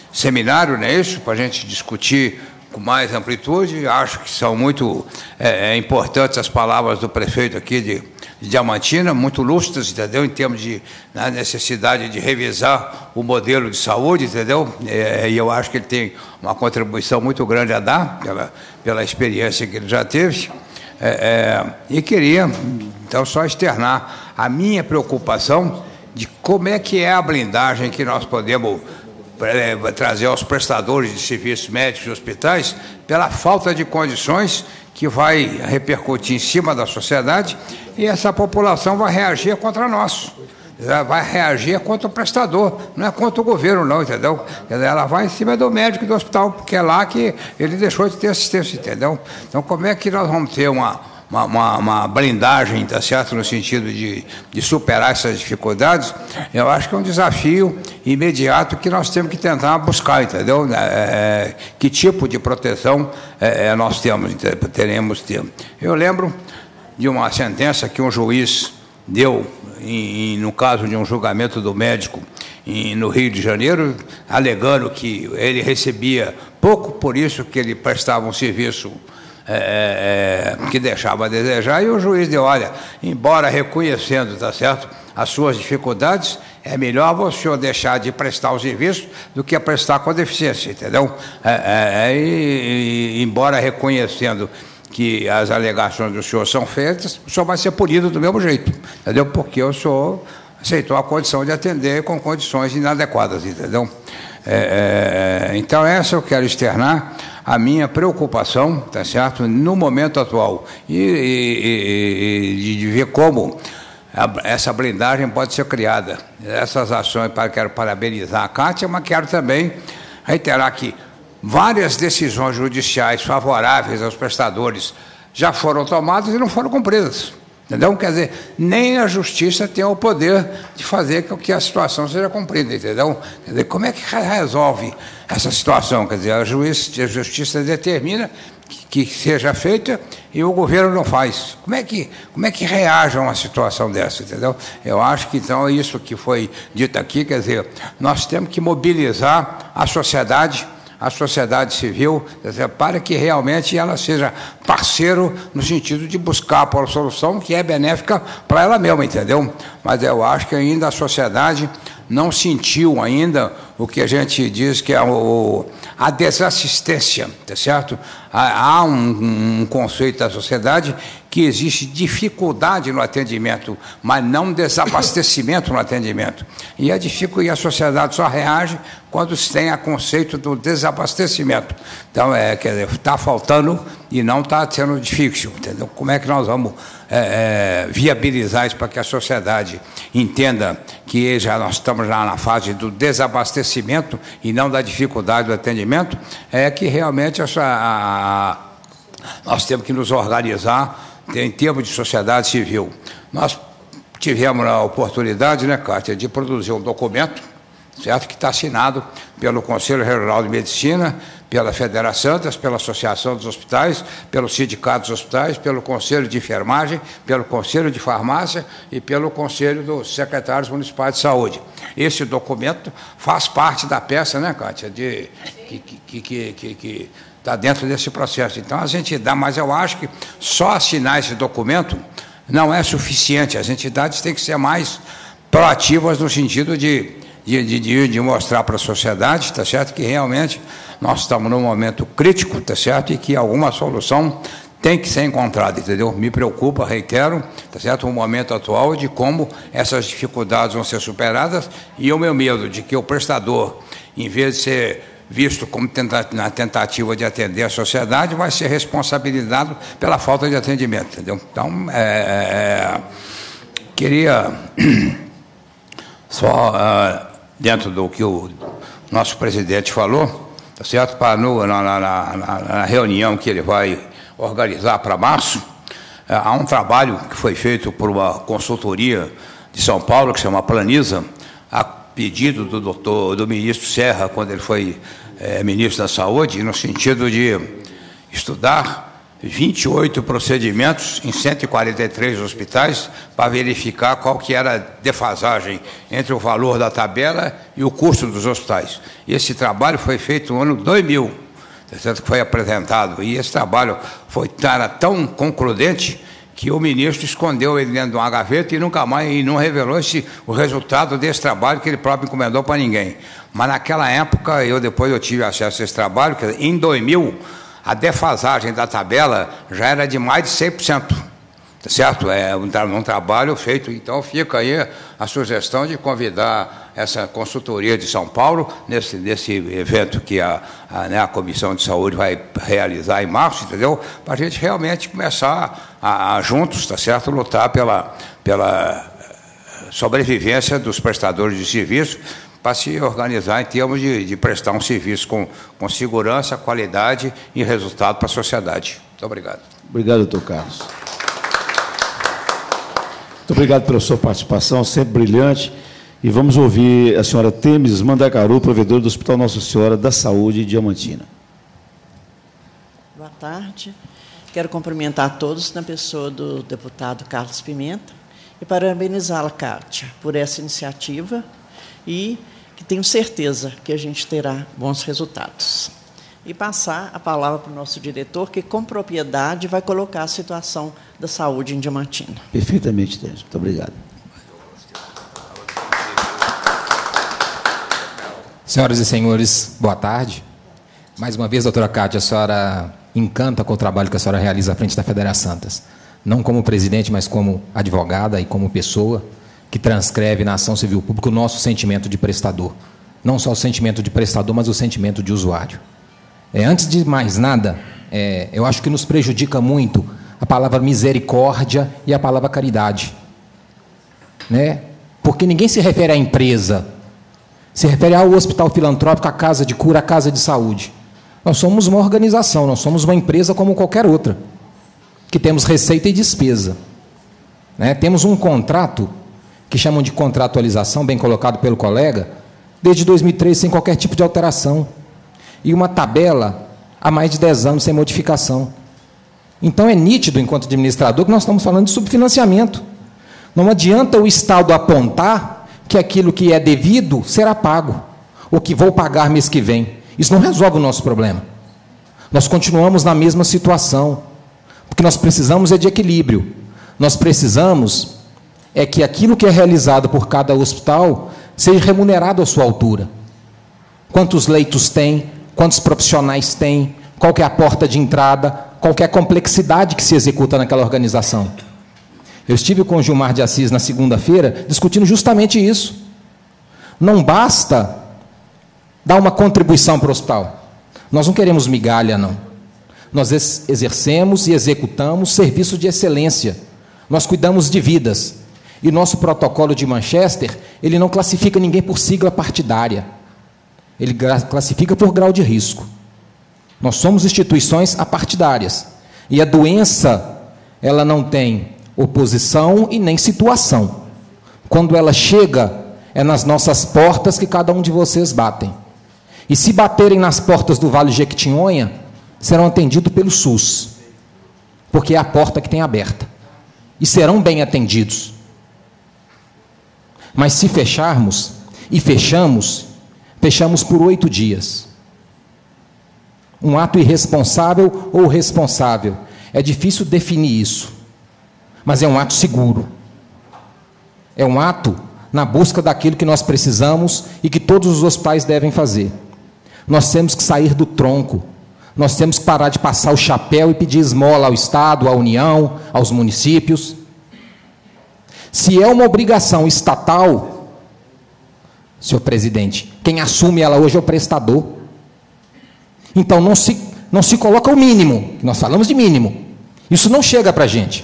seminário, não é isso? Para a gente discutir com mais amplitude. Acho que são muito é, importantes as palavras do prefeito aqui de, de Diamantina, muito lustras, entendeu? Em termos de na necessidade de revisar o modelo de saúde, entendeu? É, e eu acho que ele tem uma contribuição muito grande a dar, pela, pela experiência que ele já teve. É, é, e queria, então, só externar a minha preocupação de como é que é a blindagem que nós podemos trazer aos prestadores de serviços médicos e hospitais pela falta de condições que vai repercutir em cima da sociedade, e essa população vai reagir contra nós, vai reagir contra o prestador, não é contra o governo não, entendeu? Ela vai em cima do médico do hospital, porque é lá que ele deixou de ter assistência, entendeu? Então, como é que nós vamos ter uma Uma, uma, uma blindagem, tá certo, no sentido de, de superar essas dificuldades? Eu acho que é um desafio imediato que nós temos que tentar buscar, entendeu? É, que tipo de proteção é, nós temos, teremos ter. Eu lembro de uma sentença que um juiz deu, em, no caso de um julgamento do médico em, no Rio de Janeiro, alegando que ele recebia pouco, por isso que ele prestava um serviço É, é, que deixava a desejar, e o juiz deu, olha, embora reconhecendo, tá certo, as suas dificuldades, é melhor você deixar de prestar o serviço do que prestar com deficiência, entendeu? É, é, e, e, embora reconhecendo que as alegações do senhor são feitas, o senhor vai ser punido do mesmo jeito, entendeu? Porque o senhor aceitou a condição de atender com condições inadequadas, entendeu? É, é, então, essa eu quero externar a minha preocupação, tá certo, no momento atual, e, e, e de ver como a, essa blindagem pode ser criada. Essas ações, para, quero parabenizar a Cátia, mas quero também reiterar que várias decisões judiciais favoráveis aos prestadores já foram tomadas e não foram cumpridas. Entendeu? Quer dizer, nem a justiça tem o poder de fazer com que a situação seja cumprida, entendeu? Quer dizer, como é que resolve essa situação? Quer dizer, a, juiz, a justiça determina que, que seja feita e o governo não faz. Como é que, como é que reage a uma situação dessa, entendeu? Eu acho que, então, isso que foi dito aqui, quer dizer, nós temos que mobilizar a sociedade, a sociedade civil, para que realmente ela seja parceiro no sentido de buscar por solução que é benéfica para ela mesma, entendeu? Mas eu acho que ainda a sociedade não sentiu ainda o que a gente diz que é o, a desassistência, tá certo? Há um, um conceito da sociedade que existe dificuldade no atendimento, mas não desabastecimento no atendimento. E a, dificu- e a sociedade só reage quando se tem o conceito do desabastecimento. Então, é, quer dizer, está faltando e não está sendo difícil, entendeu? Como é que nós vamos é, é, viabilizar isso para que a sociedade entenda que já nós estamos já na fase do desabastecimento e não da dificuldade do atendimento? É que realmente essa, a, a, nós temos que nos organizar em termos de sociedade civil. Nós tivemos a oportunidade, né, Cátia, de produzir um documento, certo, que está assinado pelo Conselho Regional de Medicina, pela Federação, pela Associação dos Hospitais, pelos sindicatos dos hospitais, pelo Conselho de Enfermagem, pelo Conselho de Farmácia e pelo Conselho dos Secretários Municipais de Saúde. Esse documento faz parte da peça, né, Cátia, de, que que, que, que, que está dentro desse processo. Então, a gente dá, mas eu acho que só assinar esse documento não é suficiente. As entidades têm que ser mais proativas no sentido de De, de, de mostrar para a sociedade, tá certo, que realmente nós estamos num momento crítico, tá certo, e que alguma solução tem que ser encontrada, entendeu? Me preocupa, reitero, tá certo, o momento atual de como essas dificuldades vão ser superadas, e o meu medo de que o prestador, em vez de ser visto como tenta, na tentativa de atender a sociedade, vai ser responsabilizado pela falta de atendimento, entendeu? Então, é, é, queria só... Uh, dentro do que o nosso presidente falou, tá certo? Para no, na, na, na, na reunião que ele vai organizar para março, é, há um trabalho que foi feito por uma consultoria de São Paulo, que se chama Planisa, a pedido do doutor, do ministro Serra, quando ele foi é, ministro da Saúde, no sentido de estudar vinte e oito procedimentos em cento e quarenta e três hospitais para verificar qual que era a defasagem entre o valor da tabela e o custo dos hospitais. Esse trabalho foi feito no ano dois mil, portanto, que foi apresentado, e esse trabalho foi era tão concludente que o ministro escondeu ele dentro de uma gaveta e nunca mais e não revelou esse, o resultado desse trabalho que ele próprio encomendou para ninguém. Mas naquela época, eu depois eu tive acesso a esse trabalho, que em dois mil, a defasagem da tabela já era de mais de cem por cento, certo? É um, um trabalho feito, então fica aí a sugestão de convidar essa consultoria de São Paulo, nesse, nesse evento que a, a, né, a Comissão de Saúde vai realizar em março, entendeu? Para a gente realmente começar a, a juntos, tá certo? Lutar pela, pela sobrevivência dos prestadores de serviço, para se organizar em termos de, de prestar um serviço com, com segurança, qualidade e resultado para a sociedade. Muito obrigado. Obrigado, doutor Carlos. Muito obrigado pela sua participação, sempre brilhante. E vamos ouvir a senhora Temes Mandacaru, provedora do Hospital Nossa Senhora da Saúde, Diamantina. Boa tarde. Quero cumprimentar a todos na pessoa do deputado Carlos Pimenta e parabenizá-la, Kátia, por essa iniciativa e que tenho certeza que a gente terá bons resultados. E passar a palavra para o nosso diretor, que com propriedade vai colocar a situação da saúde em Diamantina. Perfeitamente, Temes. Muito obrigado. Senhoras e senhores, boa tarde. Mais uma vez, doutora Kátia, a senhora encanta com o trabalho que a senhora realiza à frente da Federa Santas. Não como presidente, mas como advogada e como pessoa que transcreve na ação civil pública o nosso sentimento de prestador. Não só o sentimento de prestador, mas o sentimento de usuário. É, antes de mais nada, é, eu acho que nos prejudica muito a palavra misericórdia e a palavra caridade. Né? Porque ninguém se refere à empresa, se refere ao hospital filantrópico, à casa de cura, à casa de saúde. Nós somos uma organização, nós somos uma empresa como qualquer outra, que temos receita e despesa. Né? Temos um contrato que chamam de contratualização, bem colocado pelo colega, desde dois mil e três, sem qualquer tipo de alteração. E uma tabela há mais de dez anos sem modificação. Então, é nítido, enquanto administrador, que nós estamos falando de subfinanciamento. Não adianta o Estado apontar que aquilo que é devido será pago, ou que vou pagar mês que vem. Isso não resolve o nosso problema. Nós continuamos na mesma situação, porque nós precisamos é de equilíbrio. Nós precisamos é que aquilo que é realizado por cada hospital seja remunerado à sua altura. Quantos leitos tem, quantos profissionais tem, qual que é a porta de entrada, qual que é a complexidade que se executa naquela organização. Eu estive com o Gilmar de Assis na segunda-feira discutindo justamente isso. Não basta dar uma contribuição para o hospital. Nós não queremos migalha, não. Nós exercemos e executamos serviço de excelência. Nós cuidamos de vidas. E nosso protocolo de Manchester, ele não classifica ninguém por sigla partidária. Ele classifica por grau de risco. Nós somos instituições apartidárias. E a doença, ela não tem oposição e nem situação. Quando ela chega, é nas nossas portas que cada um de vocês batem. E se baterem nas portas do Vale Jequitinhonha, serão atendidos pelo SUS, porque é a porta que tem aberta. E serão bem atendidos. Mas se fecharmos, e fechamos, fechamos por oito dias. Um ato irresponsável ou responsável. É difícil definir isso, mas é um ato seguro. É um ato na busca daquilo que nós precisamos e que todos os hospitais devem fazer. Nós temos que sair do tronco. Nós temos que parar de passar o chapéu e pedir esmola ao Estado, à União, aos municípios. Se é uma obrigação estatal, senhor presidente, quem assume ela hoje é o prestador. Então, não se, não se coloca o mínimo, nós falamos de mínimo. Isso não chega para a gente.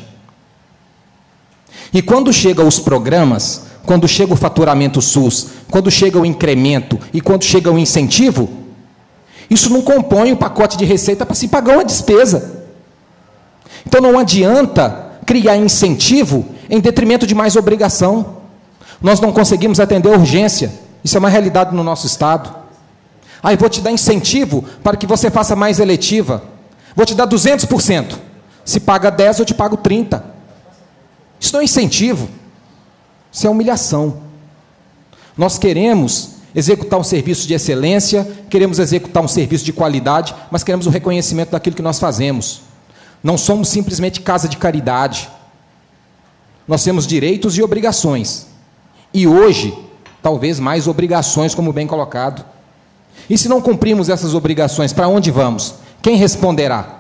E quando chegam os programas, quando chega o faturamento SUS, quando chega o incremento e quando chega o incentivo, isso não compõe o pacote de receita para se pagar uma despesa. Então, não adianta criar incentivo em detrimento de mais obrigação. Nós não conseguimos atender a urgência. Isso é uma realidade no nosso Estado. Aí, vou te dar incentivo para que você faça mais eletiva. Vou te dar duzentos por cento. Se paga dez, eu te pago trinta. Isso não é incentivo. Isso é humilhação. Nós queremos executar um serviço de excelência, queremos executar um serviço de qualidade, mas queremos o reconhecimento daquilo que nós fazemos. Não somos simplesmente casa de caridade. Nós temos direitos e obrigações. E hoje, talvez mais obrigações, como bem colocado. E se não cumprimos essas obrigações, para onde vamos? Quem responderá?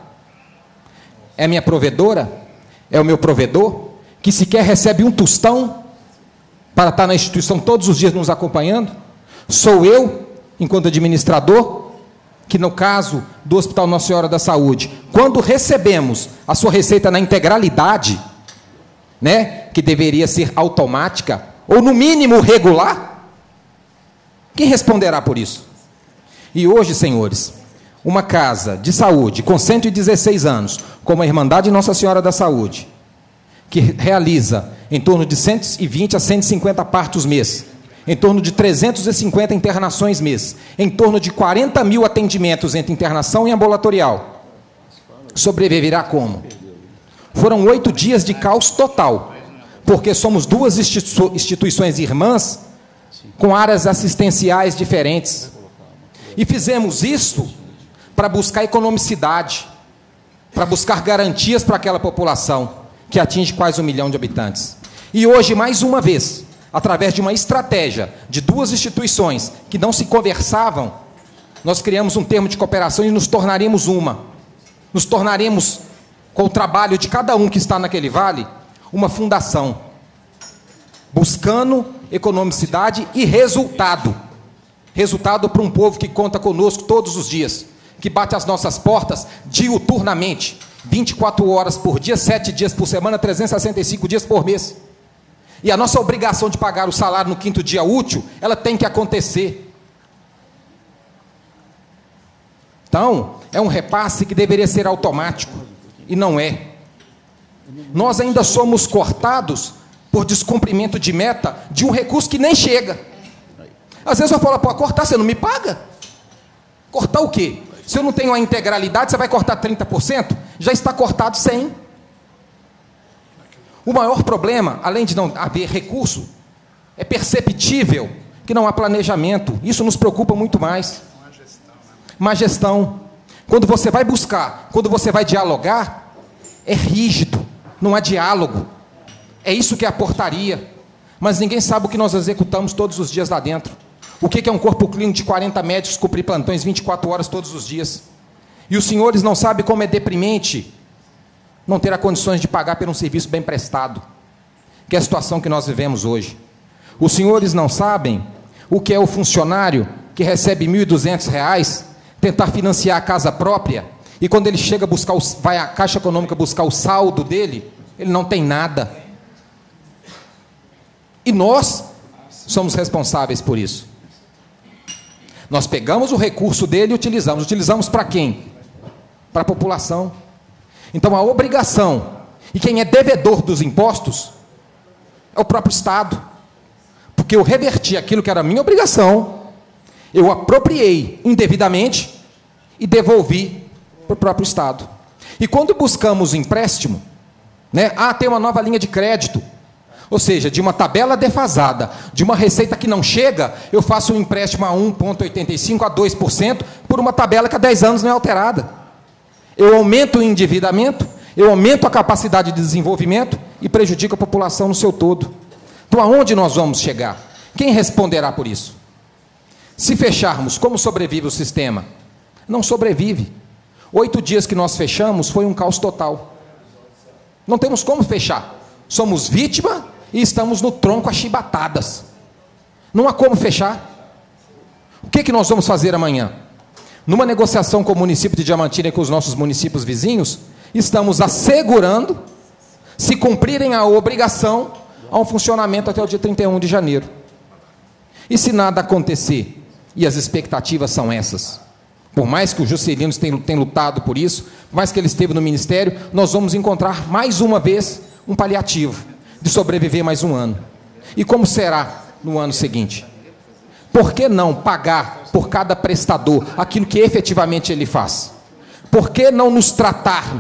É minha provedora? É o meu provedor? Que sequer recebe um tostão para estar na instituição todos os dias nos acompanhando? Sou eu, enquanto administrador, que no caso do Hospital Nossa Senhora da Saúde, quando recebemos a sua receita na integralidade, né, que deveria ser automática, ou no mínimo regular, quem responderá por isso? E hoje, senhores, uma casa de saúde com cento e dezesseis anos, como a Irmandade Nossa Senhora da Saúde, que realiza em torno de cento e vinte a cento e cinquenta partos mês, em torno de trezentas e cinquenta internações mês, em torno de quarenta mil atendimentos entre internação e ambulatorial, sobreviverá como? Foram oito dias de caos total, porque somos duas institu- instituições irmãs com áreas assistenciais diferentes. E fizemos isso para buscar economicidade, para buscar garantias para aquela população, que atinge quase um milhão de habitantes. E hoje, mais uma vez, através de uma estratégia de duas instituições que não se conversavam, nós criamos um termo de cooperação e nos tornaremos uma. Nos tornaremos, com o trabalho de cada um que está naquele vale, uma fundação, buscando economicidade e resultado. Resultado para um povo que conta conosco todos os dias, que bate as nossas portas diuturnamente, vinte e quatro horas por dia, sete dias por semana, trezentos e sessenta e cinco dias por mês. E a nossa obrigação de pagar o salário no quinto dia útil, ela tem que acontecer. Então, é um repasse que deveria ser automático, e não é. Nós ainda somos cortados por descumprimento de meta de um recurso que nem chega. Às vezes eu falo, pô, cortar, você não me paga? Cortar o quê? Se eu não tenho a integralidade, você vai cortar trinta por cento? Já está cortado cem por cento. O maior problema, além de não haver recurso, é perceptível que não há planejamento. Isso nos preocupa muito mais. Má gestão. Quando você vai buscar, quando você vai dialogar, é rígido, não há diálogo. É isso que é a portaria. Mas ninguém sabe o que nós executamos todos os dias lá dentro. O que é um corpo clínico de quarenta médicos cumprir plantões vinte e quatro horas todos os dias? E os senhores não sabem como é deprimente não ter condições de pagar por um serviço bem prestado, que é a situação que nós vivemos hoje. Os senhores não sabem o que é o funcionário que recebe mil e duzentos reais, tentar financiar a casa própria, e quando ele chega a buscar, o, vai à Caixa Econômica buscar o saldo dele, ele não tem nada. E nós somos responsáveis por isso. Nós pegamos o recurso dele e utilizamos. Utilizamos para quem? Para a população. Então, a obrigação, e quem é devedor dos impostos, é o próprio Estado. Porque eu reverti aquilo que era minha obrigação, eu apropriei indevidamente e devolvi para o próprio Estado. E quando buscamos empréstimo, né, ah, tem uma nova linha de crédito, ou seja, de uma tabela defasada, de uma receita que não chega, eu faço um empréstimo a um vírgula oitenta e cinco por cento, a dois por cento, por uma tabela que há dez anos não é alterada. Eu aumento o endividamento, eu aumento a capacidade de desenvolvimento e prejudico a população no seu todo. Então, aonde nós vamos chegar? Quem responderá por isso? Se fecharmos, como sobrevive o sistema? Não sobrevive. Oito dias que nós fechamos foi um caos total. Não temos como fechar. Somos vítima e estamos no tronco a chibatadas. Não há como fechar. O que, que nós vamos fazer amanhã? Numa negociação com o município de Diamantina e com os nossos municípios vizinhos, estamos assegurando, se cumprirem a obrigação, a um funcionamento até o dia trinta e um de janeiro. E se nada acontecer, e as expectativas são essas, por mais que o Juscelino tenha, tenha lutado por isso, por mais que ele esteve no Ministério, nós vamos encontrar mais uma vez um paliativo de sobreviver mais um ano. E como será no ano seguinte? Por que não pagar por cada prestador aquilo que efetivamente ele faz? Por que não nos tratarmos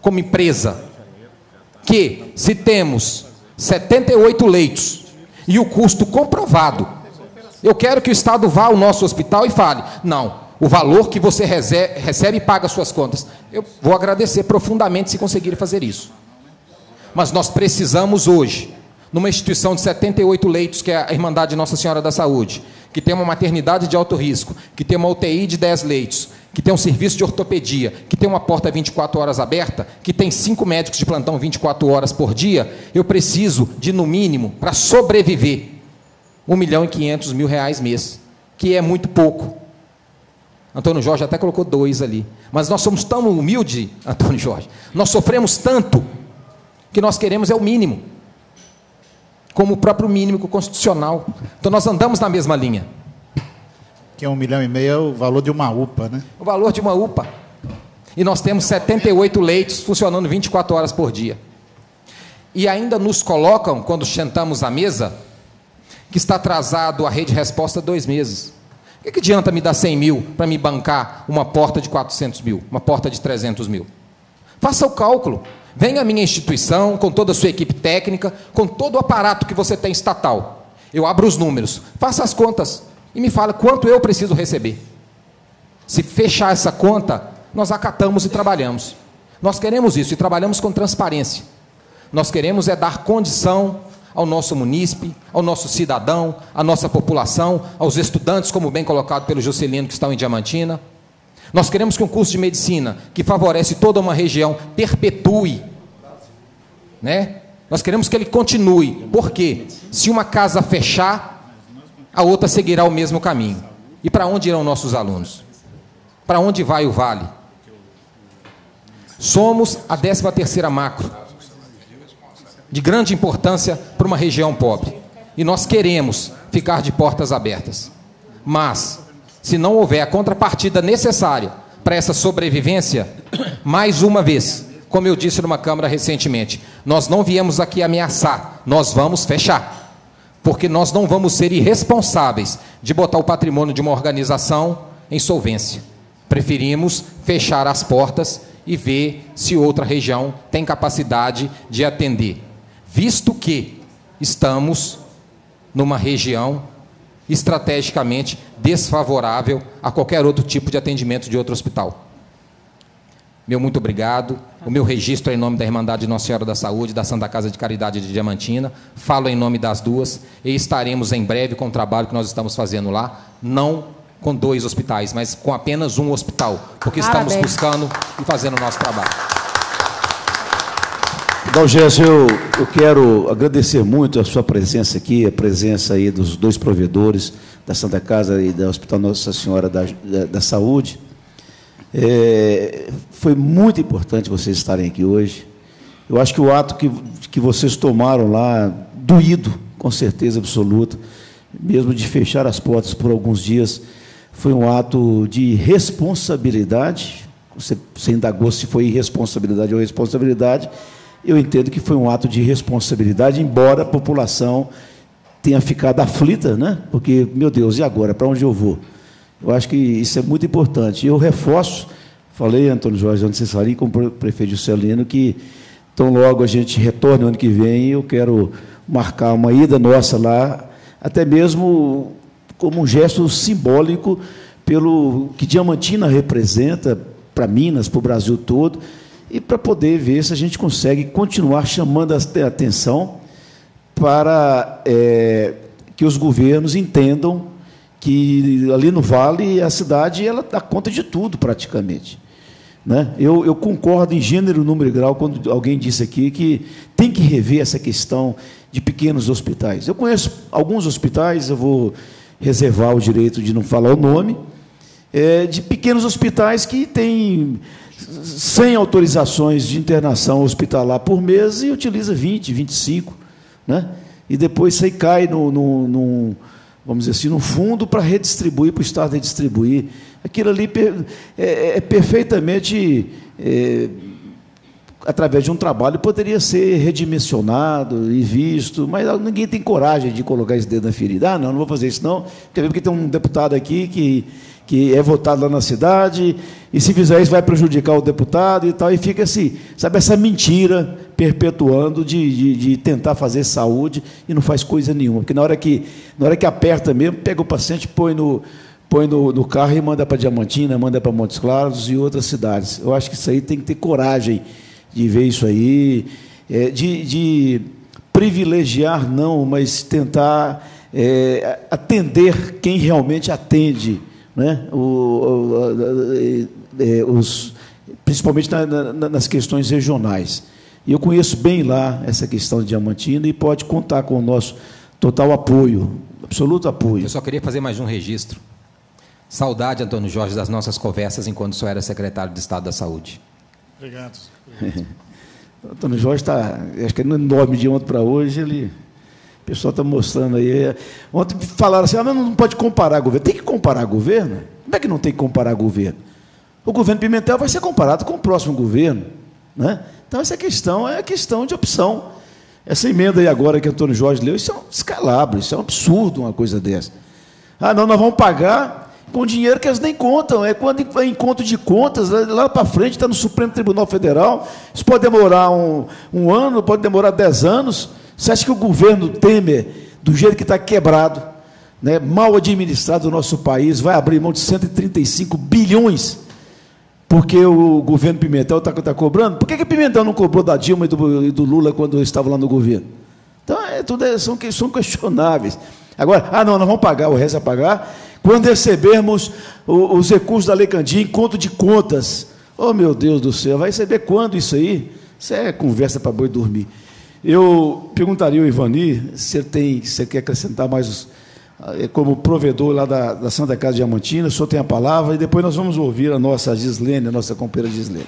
como empresa, que se temos setenta e oito leitos e o custo comprovado, eu quero que o Estado vá ao nosso hospital e fale, não, o valor que você recebe e paga suas contas. Eu vou agradecer profundamente se conseguirem fazer isso. Mas nós precisamos hoje, numa instituição de setenta e oito leitos, que é a Irmandade de Nossa Senhora da Saúde, que tem uma maternidade de alto risco, que tem uma U T I de dez leitos, que tem um serviço de ortopedia, que tem uma porta vinte e quatro horas aberta, que tem cinco médicos de plantão vinte e quatro horas por dia, eu preciso de, no mínimo, para sobreviver, um milhão e quinhentos mil reais mês, que é muito pouco. Antônio Jorge até colocou dois ali. Mas nós somos tão humildes, Antônio Jorge, nós sofremos tanto, que nós queremos é o mínimo, como o próprio mínimo constitucional. Então nós andamos na mesma linha. Que é um milhão e meio é o valor de uma U P A, né? O valor de uma U P A. E nós temos setenta e oito leitos funcionando vinte e quatro horas por dia. E ainda nos colocam, quando sentamos à mesa, que está atrasado a rede resposta dois meses. O que, que adianta me dar cem mil para me bancar uma porta de quatrocentos mil, uma porta de trezentos mil? Faça o cálculo. Venha à minha instituição, com toda a sua equipe técnica, com todo o aparato que você tem estatal. Eu abro os números, faça as contas e me fala quanto eu preciso receber. Se fechar essa conta, nós acatamos e trabalhamos. Nós queremos isso e trabalhamos com transparência. Nós queremos é dar condição ao nosso munícipe, ao nosso cidadão, à nossa população, aos estudantes, como bem colocado pelo Juscelino, que estão em Diamantina. Nós queremos que um curso de medicina, que favorece toda uma região, perpetue. Né? Nós queremos que ele continue. Por quê? Se uma casa fechar, a outra seguirá o mesmo caminho. E para onde irão nossos alunos? Para onde vai o Vale? Somos a décima terceira macro, de grande importância para uma região pobre. E nós queremos ficar de portas abertas. Mas, se não houver a contrapartida necessária para essa sobrevivência, mais uma vez, como eu disse numa Câmara recentemente, nós não viemos aqui ameaçar, nós vamos fechar. Porque nós não vamos ser irresponsáveis de botar o patrimônio de uma organização em solvência. Preferimos fechar as portas e ver se outra região tem capacidade de atender. Visto que estamos numa região estrategicamente desfavorável a qualquer outro tipo de atendimento de outro hospital. Meu muito obrigado. O meu registro é em nome da Irmandade de Nossa Senhora da Saúde, da Santa Casa de Caridade de Diamantina. Falo em nome das duas e estaremos em breve com o trabalho que nós estamos fazendo lá, não com dois hospitais, mas com apenas um hospital, porque Parabéns. Estamos buscando e fazendo o nosso trabalho. Dalgésio, eu, eu quero agradecer muito a sua presença aqui, a presença aí dos dois provedores, da Santa Casa e do Hospital Nossa Senhora da, da, da Saúde. É, foi muito importante vocês estarem aqui hoje. Eu acho que o ato que, que vocês tomaram lá, doído, com certeza absoluta, mesmo de fechar as portas por alguns dias, foi um ato de responsabilidade. Você, você indagou se foi irresponsabilidade ou responsabilidade. Eu entendo que foi um ato de responsabilidade, embora a população tenha ficado aflita, né? Porque, meu Deus, e agora? Para onde eu vou? Eu acho que isso é muito importante. Eu reforço, falei, Antônio Jorge, antes de vocês falarem, com o prefeito Juscelino, que tão logo a gente retorne no ano que vem, eu quero marcar uma ida nossa lá, até mesmo como um gesto simbólico pelo que Diamantina representa para Minas, para o Brasil todo, e para poder ver se a gente consegue continuar chamando a atenção para é, que os governos entendam que ali no Vale a cidade ela dá conta de tudo praticamente. Né? Eu, eu concordo em gênero, número e grau quando alguém disse aqui que tem que rever essa questão de pequenos hospitais. Eu conheço alguns hospitais, eu vou reservar o direito de não falar o nome, é, de pequenos hospitais que têm cem autorizações de internação hospitalar por mês e utiliza vinte, vinte e cinco, né? E depois isso aí cai no, no, no, vamos dizer assim, no fundo para redistribuir, para o Estado redistribuir. Aquilo ali é, é perfeitamente, é, através de um trabalho, poderia ser redimensionado e visto, mas ninguém tem coragem de colocar esse dedo na ferida. Ah, não, não vou fazer isso não, porque tem um deputado aqui que, que é votado lá na cidade, e se fizer isso vai prejudicar o deputado e tal, e fica assim, sabe, essa mentira perpetuando de, de, de tentar fazer saúde e não faz coisa nenhuma, porque na hora que, na hora que aperta mesmo, pega o paciente, põe no, põe no, no carro e manda para Diamantina, manda para Montes Claros e outras cidades. Eu acho que isso aí tem que ter coragem de ver isso aí, é, de, de privilegiar não, mas tentar é, atender quem realmente atende, né? o, o, é, os, principalmente na, na, nas questões regionais. E eu conheço bem lá essa questão de Diamantina e pode contar com o nosso total apoio, absoluto apoio. Eu só queria fazer mais um registro. Saudade, Antônio Jorge, das nossas conversas enquanto o senhor era secretário de Estado da Saúde. Obrigado. O Antônio Jorge está, acho que é enorme de ontem para hoje, ele, o pessoal está mostrando aí. Ontem falaram assim, ah, mas não pode comparar governo. Tem que comparar governo? Como é que não tem que comparar governo? O governo Pimentel vai ser comparado com o próximo governo, né? Então, essa questão é questão de opção. Essa emenda aí agora que o Antônio Jorge leu, isso é um descalabro, isso é um absurdo, uma coisa dessa. Ah, não, nós vamos pagar com dinheiro que eles nem contam, é quando é em conto de contas, lá para frente, está no Supremo Tribunal Federal, isso pode demorar um, um ano, pode demorar dez anos. Você acha que o governo Temer, do jeito que está quebrado, né, mal administrado o nosso país, vai abrir mão de cento e trinta e cinco bilhões, porque o governo Pimentel está tá cobrando? Por que, que Pimentel não cobrou da Dilma e do, e do Lula quando estava lá no governo? Então, é, tudo é, são, são questionáveis. Agora, ah, não, nós vamos pagar, o resto é pagar quando recebermos o, os recursos da Lei Candir em conto de contas. Oh, meu Deus do céu, vai receber quando isso aí? Isso é conversa para boi dormir. Eu perguntaria ao Ivani se ele tem, se ele quer acrescentar mais os, como provedor lá da, da Santa Casa de Diamantina, o senhor tem a palavra, e depois nós vamos ouvir a nossa Gislene, a nossa companheira Gislene.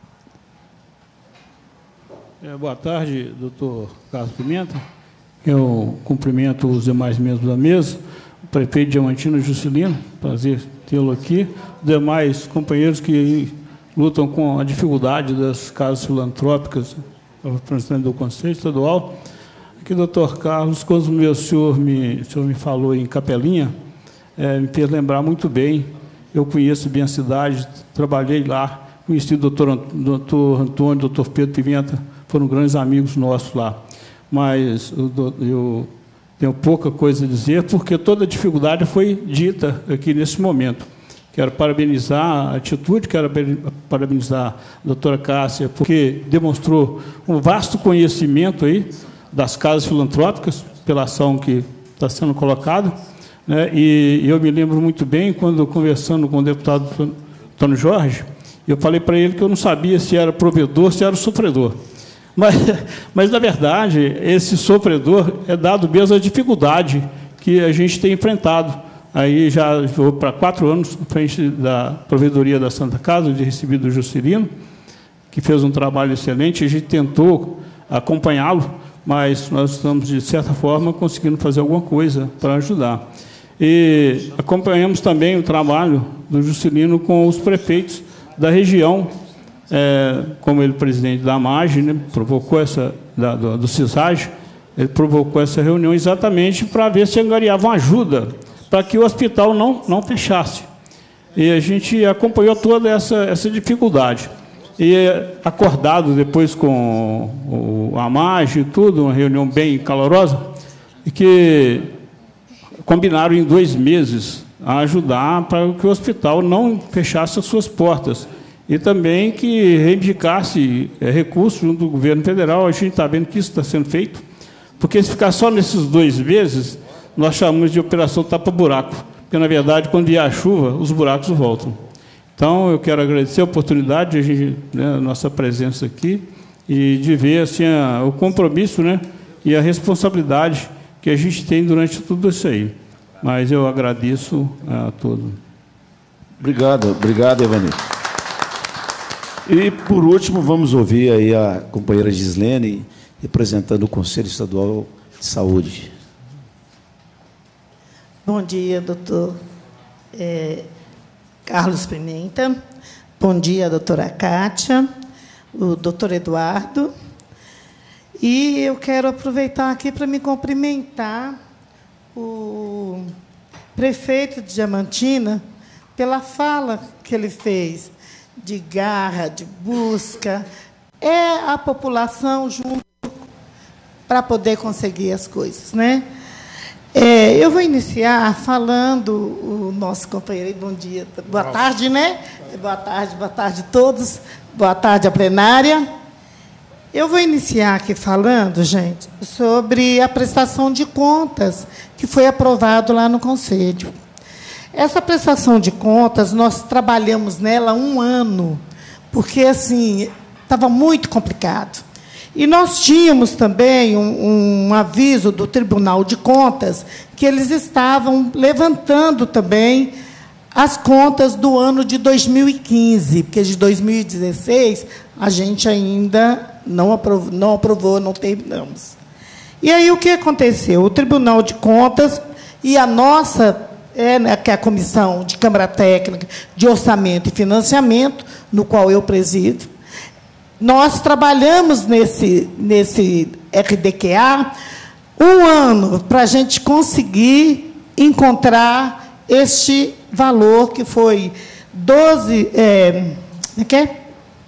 É, boa tarde, doutor Carlos Pimenta. Eu cumprimento os demais membros da mesa, o prefeito de Diamantina, Juscelino, prazer tê-lo aqui, os demais companheiros que lutam com a dificuldade das casas filantrópicas, o representante do Conselho Estadual. Aqui, doutor Carlos, quando o senhor me, o senhor me falou em Capelinha, é, me fez lembrar muito bem. Eu conheço bem a cidade, trabalhei lá, conheci o doutor, doutor Antônio, doutor Pedro Pimenta, foram grandes amigos nossos lá. Mas eu, eu tenho pouca coisa a dizer, porque toda a dificuldade foi dita aqui nesse momento. Quero parabenizar a atitude, quero parabenizar a doutora Cássia, porque demonstrou um vasto conhecimento aí das casas filantrópicas, pela ação que está sendo colocada, né? E eu me lembro muito bem, quando conversando com o deputado Antônio Jorge, eu falei para ele que eu não sabia se era provedor, se era sofredor. Mas, mas, na verdade, esse sofredor é dado mesmo à dificuldade que a gente tem enfrentado. Aí já vou para quatro anos, à frente da Provedoria da Santa Casa, de recebido do Juscelino, que fez um trabalho excelente, a gente tentou acompanhá-lo, mas nós estamos, de certa forma, conseguindo fazer alguma coisa para ajudar. E acompanhamos também o trabalho do Juscelino com os prefeitos da região, é, como ele, presidente da MAGE, né, provocou essa, da, do, do CISAGE, ele provocou essa reunião exatamente para ver se angariavam ajuda para que o hospital não, não fechasse. E a gente acompanhou toda essa, essa dificuldade. E acordado depois com o, a MAGE e tudo, uma reunião bem calorosa, e que combinaram em dois meses a ajudar para que o hospital não fechasse as suas portas. E também que reivindicasse é, recursos junto do governo federal. A gente está vendo que isso está sendo feito, porque se ficar só nesses dois meses, nós chamamos de operação tapa-buraco, porque, na verdade, quando vier a chuva, os buracos voltam. Então, eu quero agradecer a oportunidade de a gente, né, a nossa presença aqui e de ver assim, a, o compromisso, né, e a responsabilidade que a gente tem durante tudo isso aí. Mas eu agradeço a todos. Obrigado, obrigado, Evani. E, por último, vamos ouvir aí a companheira Gislene, representando o Conselho Estadual de Saúde. Bom dia, doutor é, Carlos Pimenta. Bom dia, doutora Kátia, o doutor Eduardo. E eu quero aproveitar aqui para me cumprimentar o prefeito de Diamantina pela fala que ele fez, de garra, de busca, é a população junto para poder conseguir as coisas, né? É, eu vou iniciar falando o nosso companheiro, bom dia, boa tarde, né? Boa tarde, boa tarde a todos, boa tarde à plenária. Eu vou iniciar aqui falando, gente, sobre a prestação de contas que foi aprovado lá no Conselho. Essa prestação de contas, nós trabalhamos nela um ano, porque, assim, estava muito complicado. E nós tínhamos também um, um aviso do Tribunal de Contas que eles estavam levantando também as contas do ano de dois mil e quinze, porque de dois mil e dezesseis a gente ainda não aprovou, não, aprovou, não terminamos. E aí o que aconteceu? O Tribunal de Contas e a nossa, é, né, que é a Comissão de Câmara Técnica de Orçamento e Financiamento, no qual eu presido, nós trabalhamos nesse, nesse R D Q A um ano para a gente conseguir encontrar este valor que foi doze, é, que é?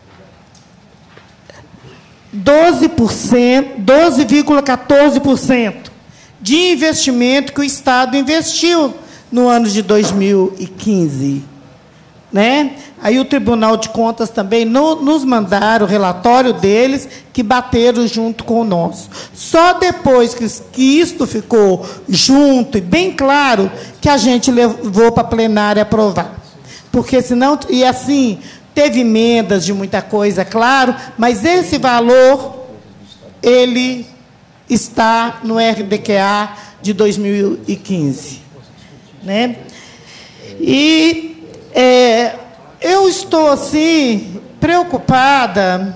doze por cento, doze vírgula quatorze por cento de investimento que o Estado investiu no ano de dois mil e quinze. Né? Aí o Tribunal de Contas também no, nos mandaram o relatório deles, que bateram junto com o nosso. Só depois que, que isto ficou junto e bem claro, que a gente levou para a plenária aprovar. Porque senão, e assim, teve emendas de muita coisa, claro, mas esse valor, ele está no R D Q A de dois mil e quinze. Né? E É, eu estou, assim, preocupada.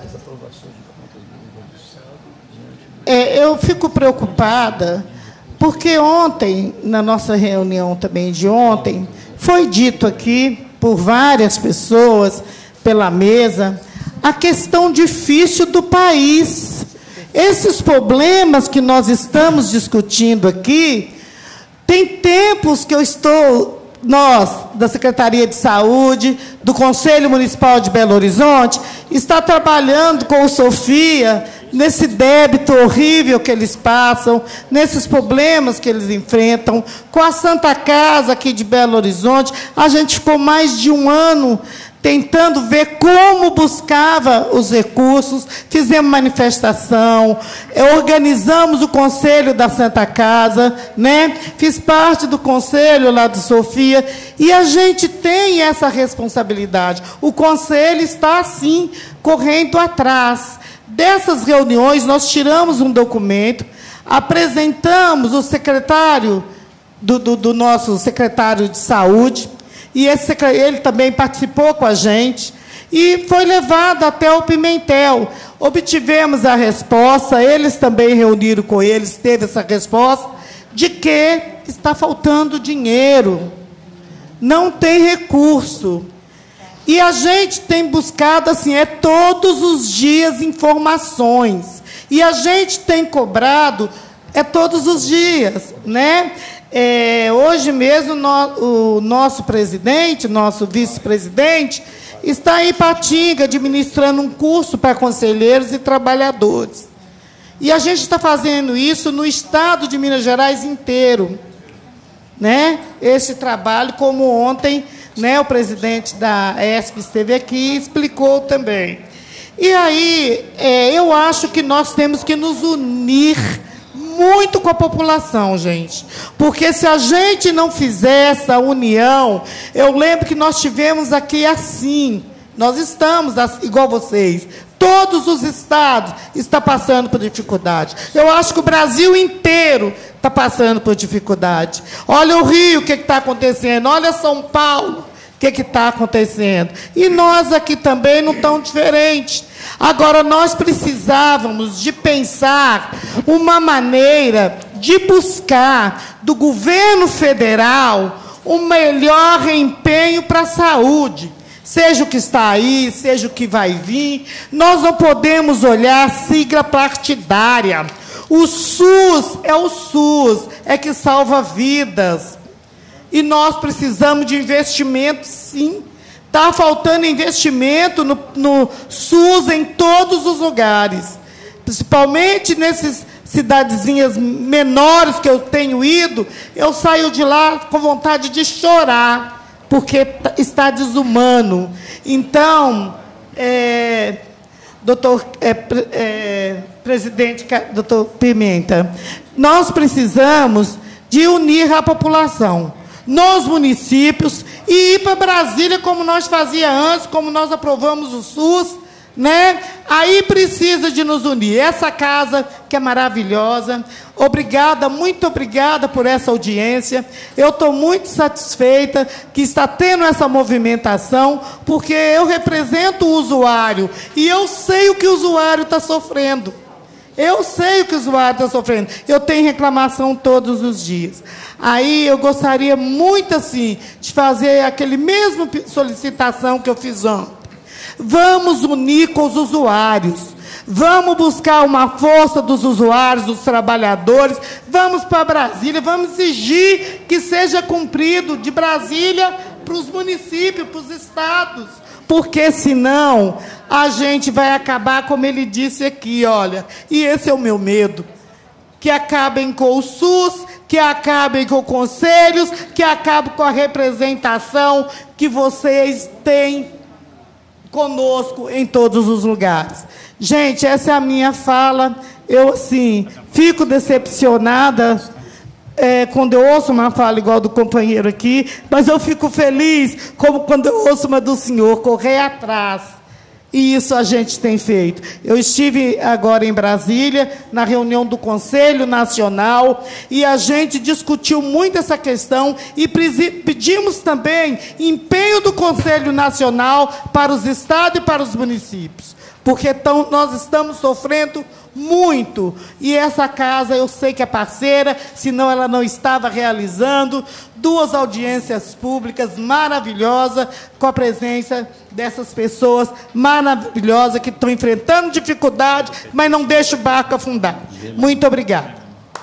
É, eu fico preocupada, porque ontem, na nossa reunião também de ontem, foi dito aqui, por várias pessoas, pela mesa, a questão difícil do país. Esses problemas que nós estamos discutindo aqui, tem tempos que eu estou... Nós, da Secretaria de Saúde, do Conselho Municipal de Belo Horizonte, está trabalhando com o Sofia nesse débito horrível que eles passam, nesses problemas que eles enfrentam. Com a Santa Casa aqui de Belo Horizonte, a gente ficou mais de um ano tentando ver como buscava os recursos, fizemos manifestação, organizamos o Conselho da Santa Casa, né? Fiz parte do Conselho lá do Sofia, e a gente tem essa responsabilidade. O Conselho está, sim, correndo atrás. Dessas reuniões, nós tiramos um documento, apresentamos o secretário, do, do, do nosso secretário de Saúde, e esse, ele também participou com a gente, e foi levado até o Pimentel. Obtivemos a resposta, eles também reuniram com eles, teve essa resposta, de que está faltando dinheiro, não tem recurso. E a gente tem buscado, assim, é todos os dias informações, e a gente tem cobrado, é todos os dias, né? É, hoje mesmo, no, o nosso presidente, nosso vice-presidente, está em Ipatinga, administrando um curso para conselheiros e trabalhadores. E a gente está fazendo isso no estado de Minas Gerais inteiro. Né? Esse trabalho, como ontem, né, o presidente da E S P esteve aqui e explicou também. E aí, é, eu acho que nós temos que nos unir muito com a população, gente. Porque se a gente não fizer essa união, eu lembro que nós tivemos aqui assim, nós estamos, igual vocês, todos os estados estão passando por dificuldade. Eu acho que o Brasil inteiro está passando por dificuldade. Olha o Rio, o que está acontecendo. Olha São Paulo, o que está acontecendo. E nós aqui também não estamos diferentes. Agora, nós precisávamos de pensar uma maneira de buscar do governo federal um melhor empenho para a saúde. Seja o que está aí, seja o que vai vir, nós não podemos olhar sigla partidária. O SUS é o SUS, é que salva vidas. E nós precisamos de investimento, sim. Está faltando investimento no, no SUS em todos os lugares, principalmente nessas cidadezinhas menores que eu tenho ido. Eu saio de lá com vontade de chorar, porque está desumano. Então, é, doutor é, é, presidente, doutor Pimenta, nós precisamos de unir a população nos municípios e ir para Brasília, como nós fazíamos antes, como nós aprovamos o SUS, né? Aí precisa de nos unir. Essa casa, que é maravilhosa, obrigada, muito obrigada por essa audiência. Eu estou muito satisfeita que está tendo essa movimentação, porque eu represento o usuário e eu sei o que o usuário está sofrendo. Eu sei o que o usuário está sofrendo. Eu tenho reclamação todos os dias. Aí eu gostaria muito, assim, de fazer aquele mesmo solicitação que eu fiz ontem. Vamos unir com os usuários. Vamos buscar uma força dos usuários, dos trabalhadores. Vamos para Brasília. Vamos exigir que seja cumprido de Brasília para os municípios, para os estados. Porque, senão, a gente vai acabar, como ele disse aqui, olha, e esse é o meu medo, que acabem com o SUS, que acabem com conselhos, que acabem com a representação que vocês têm conosco em todos os lugares. Gente, essa é a minha fala. Eu, assim, fico decepcionada É, quando eu ouço uma fala igual do companheiro aqui, mas eu fico feliz como quando eu ouço uma do senhor, correr atrás. E isso a gente tem feito. Eu estive agora em Brasília, na reunião do Conselho Nacional, e a gente discutiu muito essa questão e pedimos também empenho do Conselho Nacional para os estados e para os municípios, porque tão, nós estamos sofrendo muito, e essa casa eu sei que é parceira, senão ela não estava realizando duas audiências públicas maravilhosas, com a presença dessas pessoas maravilhosas que estão enfrentando dificuldade, mas não deixam o barco afundar. Muito obrigada.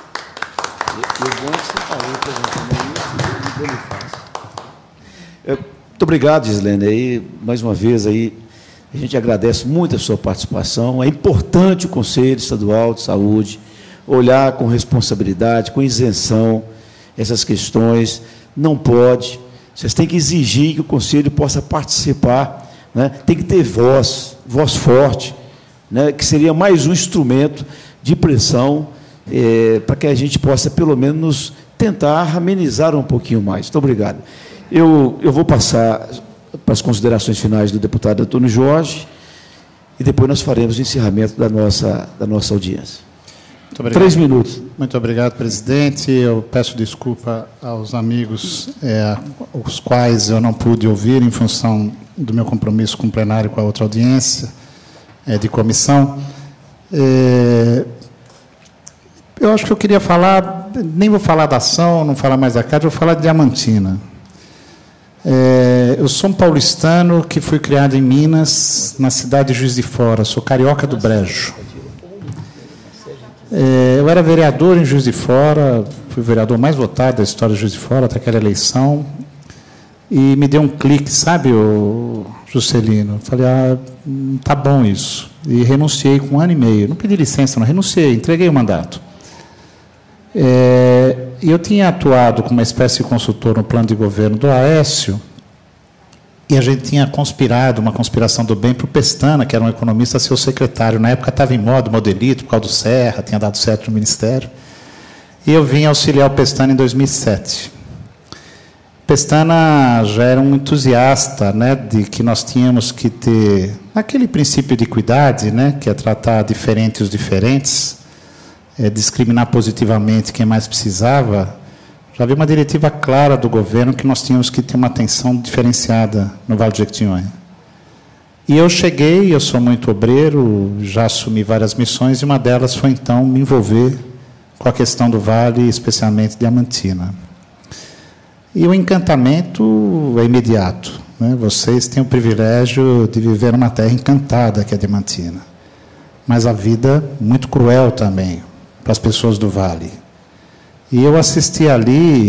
Muito obrigado, Gislene. Aí, mais uma vez, aí, a gente agradece muito a sua participação. É importante o Conselho Estadual de Saúde olhar com responsabilidade, com isenção, essas questões. Não pode. Vocês têm que exigir que o Conselho possa participar, né? Tem que ter voz, voz forte, né? Que seria mais um instrumento de pressão é, para que a gente possa, pelo menos, tentar amenizar um pouquinho mais. Muito obrigado. Eu, eu vou passar para as considerações finais do deputado Antônio Jorge, e depois nós faremos o encerramento da nossa, da nossa audiência. Muito obrigado. Três minutos. Muito obrigado, presidente. Eu peço desculpa aos amigos, é, os quais eu não pude ouvir em função do meu compromisso com o plenário e com a outra audiência é, de comissão. É, eu acho que eu queria falar, nem vou falar da ação, não falar mais da Cátia, vou falar de Diamantina. É, eu sou um paulistano que fui criado em Minas, na cidade de Juiz de Fora. Sou carioca do Brejo. É, eu era vereador em Juiz de Fora, fui o vereador mais votado da história de Juiz de Fora até aquela eleição, e me deu um clique, sabe, o Juscelino? Eu falei, ah, tá bom isso. E renunciei com um ano e meio. Não pedi licença, não, renunciei, entreguei o mandato. É, eu tinha atuado como uma espécie de consultor no plano de governo do Aécio, e a gente tinha conspirado, uma conspiração do bem para o Pestana, que era um economista, seu secretário. Na época estava em modo, modelito, por causa do Serra, tinha dado certo no Ministério. E eu vim auxiliar o Pestana em dois mil e sete. Pestana já era um entusiasta, né, de que nós tínhamos que ter aquele princípio de equidade, né, que é tratar diferente os diferentes, é discriminar positivamente quem mais precisava. Já havia uma diretiva clara do governo que nós tínhamos que ter uma atenção diferenciada no Vale do Jequitinhonha. E eu cheguei, eu sou muito obreiro, já assumi várias missões, e uma delas foi, então, me envolver com a questão do Vale, especialmente Diamantina. E o encantamento é imediato, né? Vocês têm o privilégio de viver numa terra encantada, que é Diamantina. Mas a vida muito cruel também para as pessoas do Vale. E eu assisti ali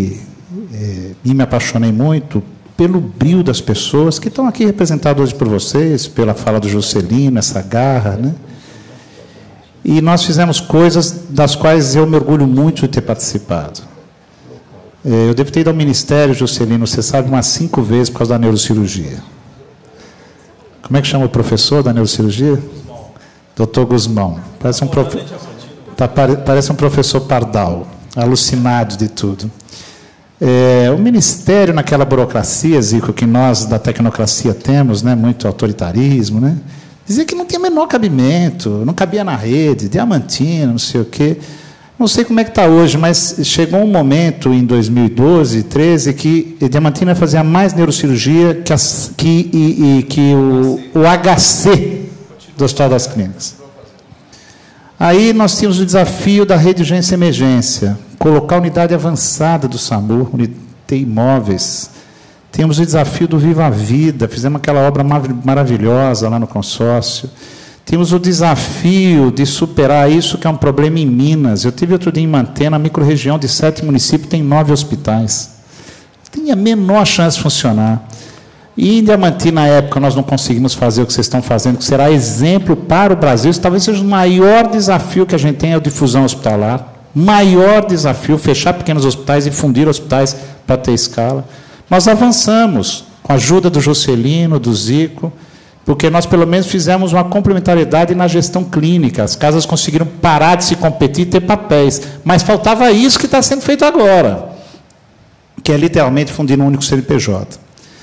é, e me apaixonei muito pelo brio das pessoas que estão aqui representadas hoje por vocês, pela fala do Juscelino, essa garra, né? E nós fizemos coisas das quais eu me orgulho muito de ter participado. É, eu devo ter ido ao Ministério, Juscelino, você sabe, umas cinco vezes por causa da neurocirurgia. Como é que chama o professor da neurocirurgia? doutor Guzmão. Parece um, profe... tá, parece um professor pardal, alucinado de tudo. É, o Ministério, naquela burocracia, Zico, que nós da tecnocracia temos, né, muito autoritarismo, né, dizia que não tinha menor cabimento, não cabia na rede, Diamantina, não sei o quê. Não sei como é que está hoje, mas chegou um momento, em dois mil e doze, treze, que Diamantina fazia mais neurocirurgia que, as, que, e, e, que o, o H C do Hospital das Clínicas. Aí nós tínhamos o desafio da rede de urgência e emergência, colocar a unidade avançada do SAMU, ter imóveis. Temos o desafio do Viva a Vida, fizemos aquela obra maravilhosa lá no consórcio. Temos o desafio de superar isso, que é um problema em Minas. Eu tive outro dia em Mantena, a microrregião de sete municípios, tem nove hospitais. Tem a menor chance de funcionar. E em Diamantina, na época, nós não conseguimos fazer o que vocês estão fazendo, que será exemplo para o Brasil. Isso talvez seja o maior desafio que a gente tem, é a difusão hospitalar. Maior desafio, fechar pequenos hospitais e fundir hospitais para ter escala. Nós avançamos, com a ajuda do Juscelino, do Zico, porque nós, pelo menos, fizemos uma complementariedade na gestão clínica. As casas conseguiram parar de se competir e ter papéis. Mas faltava isso que está sendo feito agora, que é, literalmente, fundir um único C N P J.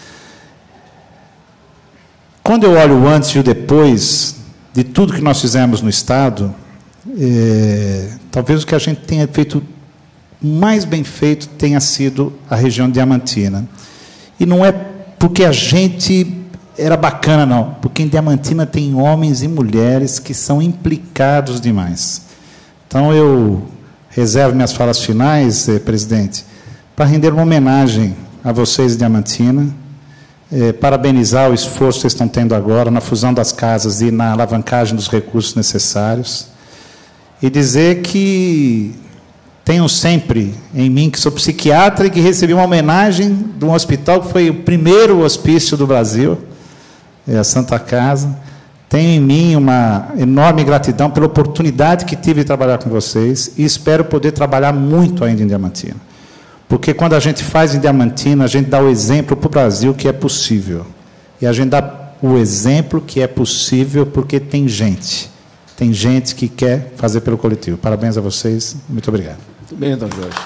Quando eu olho o antes e o depois de tudo que nós fizemos no Estado, é, talvez o que a gente tenha feito mais bem feito tenha sido a região de Diamantina. E não é porque a gente era bacana, não, porque em Diamantina tem homens e mulheres que são implicados demais. Então, eu reservo minhas falas finais, eh, presidente, para render uma homenagem a vocês de Diamantina, eh, parabenizar o esforço que vocês estão tendo agora na fusão das casas e na alavancagem dos recursos necessários, e dizer que tenho sempre em mim, que sou psiquiatra e que recebi uma homenagem de um hospital que foi o primeiro hospício do Brasil, é a Santa Casa. Tenho em mim uma enorme gratidão pela oportunidade que tive de trabalhar com vocês e espero poder trabalhar muito ainda em Diamantina. Porque quando a gente faz em Diamantina, a gente dá o exemplo para o Brasil que é possível. E a gente dá o exemplo que é possível porque tem gente. Tem gente que quer fazer pelo coletivo. Parabéns a vocês. Muito obrigado. Muito bem, então, Jorge.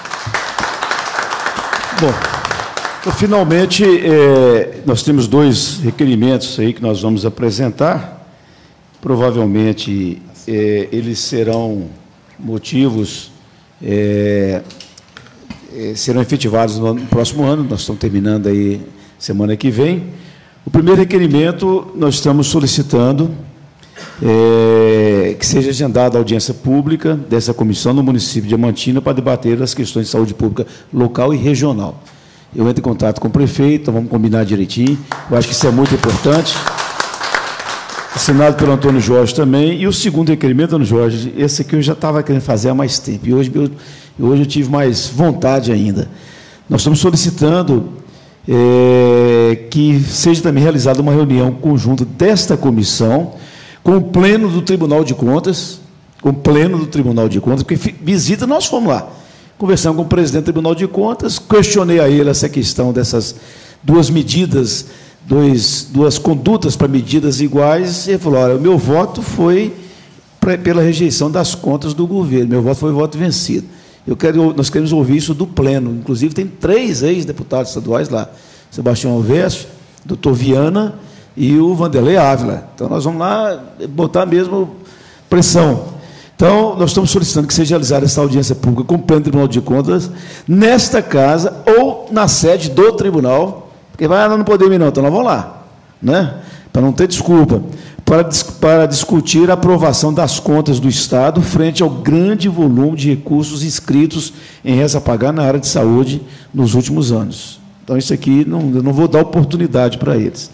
Bom, então, finalmente, é, nós temos dois requerimentos aí que nós vamos apresentar. Provavelmente, é, eles serão motivos, é, é, serão efetivados no, ano, no próximo ano. Nós estamos terminando aí semana que vem. O primeiro requerimento, nós estamos solicitando É, que seja agendada a audiência pública dessa comissão no município de Diamantina para debater as questões de saúde pública local e regional. Eu entro em contato com o prefeito, vamos combinar direitinho. Eu acho que isso é muito importante. Assinado pelo Antônio Jorge também. E o segundo requerimento, Antônio Jorge, esse aqui eu já estava querendo fazer há mais tempo. E hoje eu, hoje eu tive mais vontade ainda. Nós estamos solicitando é, que seja também realizada uma reunião conjunta desta comissão com o pleno do Tribunal de Contas, com o pleno do Tribunal de Contas, porque visita nós fomos lá, conversamos com o presidente do Tribunal de Contas, questionei a ele essa questão dessas duas medidas, dois, duas condutas para medidas iguais, e ele falou, olha, o meu voto foi pra, pela rejeição das contas do governo, meu voto foi voto vencido. Eu quero, nós queremos ouvir isso do pleno, inclusive tem três ex-deputados estaduais lá, Sebastião Alves, doutor Viana e o Vanderlei Ávila. Então, nós vamos lá botar mesmo pressão. Então, nós estamos solicitando que seja realizada essa audiência pública com o pleno do Tribunal de Contas, nesta casa ou na sede do tribunal, porque vai, ah, não podemos ir não, então nós vamos lá, né? Para não ter desculpa, para, para discutir a aprovação das contas do Estado frente ao grande volume de recursos inscritos em reza a pagar na área de saúde nos últimos anos. Então, isso aqui, não, eu não vou dar oportunidade para eles.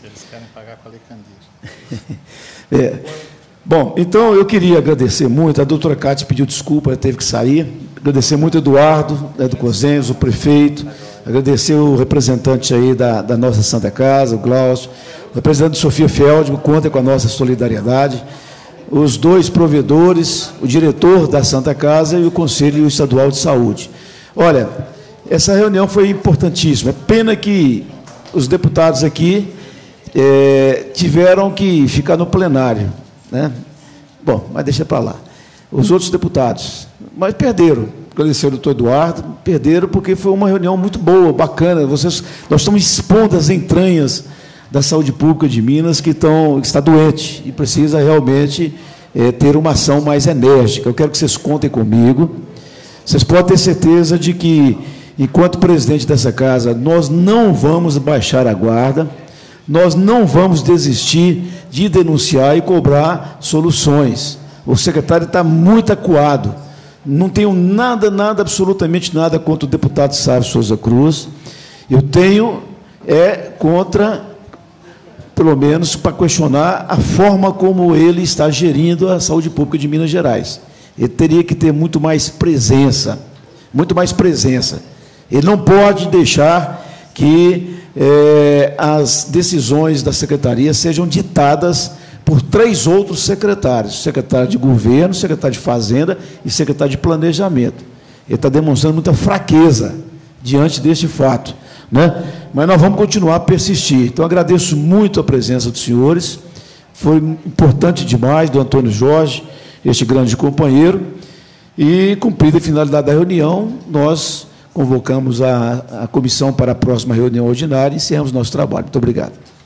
É. Bom, então eu queria agradecer muito, a doutora Cátia pediu desculpa, ela teve que sair, agradecer muito ao Eduardo, né, do COSENS, o prefeito, agradecer o representante aí da, da nossa Santa Casa, o Glaucio, o representante Sofia Feldman, conta com a nossa solidariedade, os dois provedores, o diretor da Santa Casa e o Conselho Estadual de Saúde. Olha, essa reunião foi importantíssima. É pena que os deputados aqui é, tiveram que ficar no plenário, né? Bom, mas deixa para lá. Os outros deputados, mas perderam. Agradecer ao doutor Eduardo, perderam porque foi uma reunião muito boa, bacana. Vocês, nós estamos expondo as entranhas da saúde pública de Minas, que, estão, que está doente e precisa realmente é, ter uma ação mais enérgica. Eu quero que vocês contem comigo. Vocês podem ter certeza de que, enquanto presidente dessa casa, nós não vamos baixar a guarda, nós não vamos desistir de denunciar e cobrar soluções. O secretário está muito acuado. Não tenho nada, nada, absolutamente nada contra o deputado Sávio Souza Cruz. Eu tenho é contra, pelo menos, para questionar a forma como ele está gerindo a saúde pública de Minas Gerais. Ele teria que ter muito mais presença, muito mais presença. Ele não pode deixar que é, as decisões da secretaria sejam ditadas por três outros secretários, secretário de governo, secretário de fazenda e secretário de planejamento. Ele está demonstrando muita fraqueza diante deste fato, né? Mas nós vamos continuar a persistir. Então, agradeço muito a presença dos senhores, foi importante demais, do Antônio Jorge, este grande companheiro, e, cumprida a finalidade da reunião, nós convocamos a, a comissão para a próxima reunião ordinária e encerramos nosso trabalho. Muito obrigado.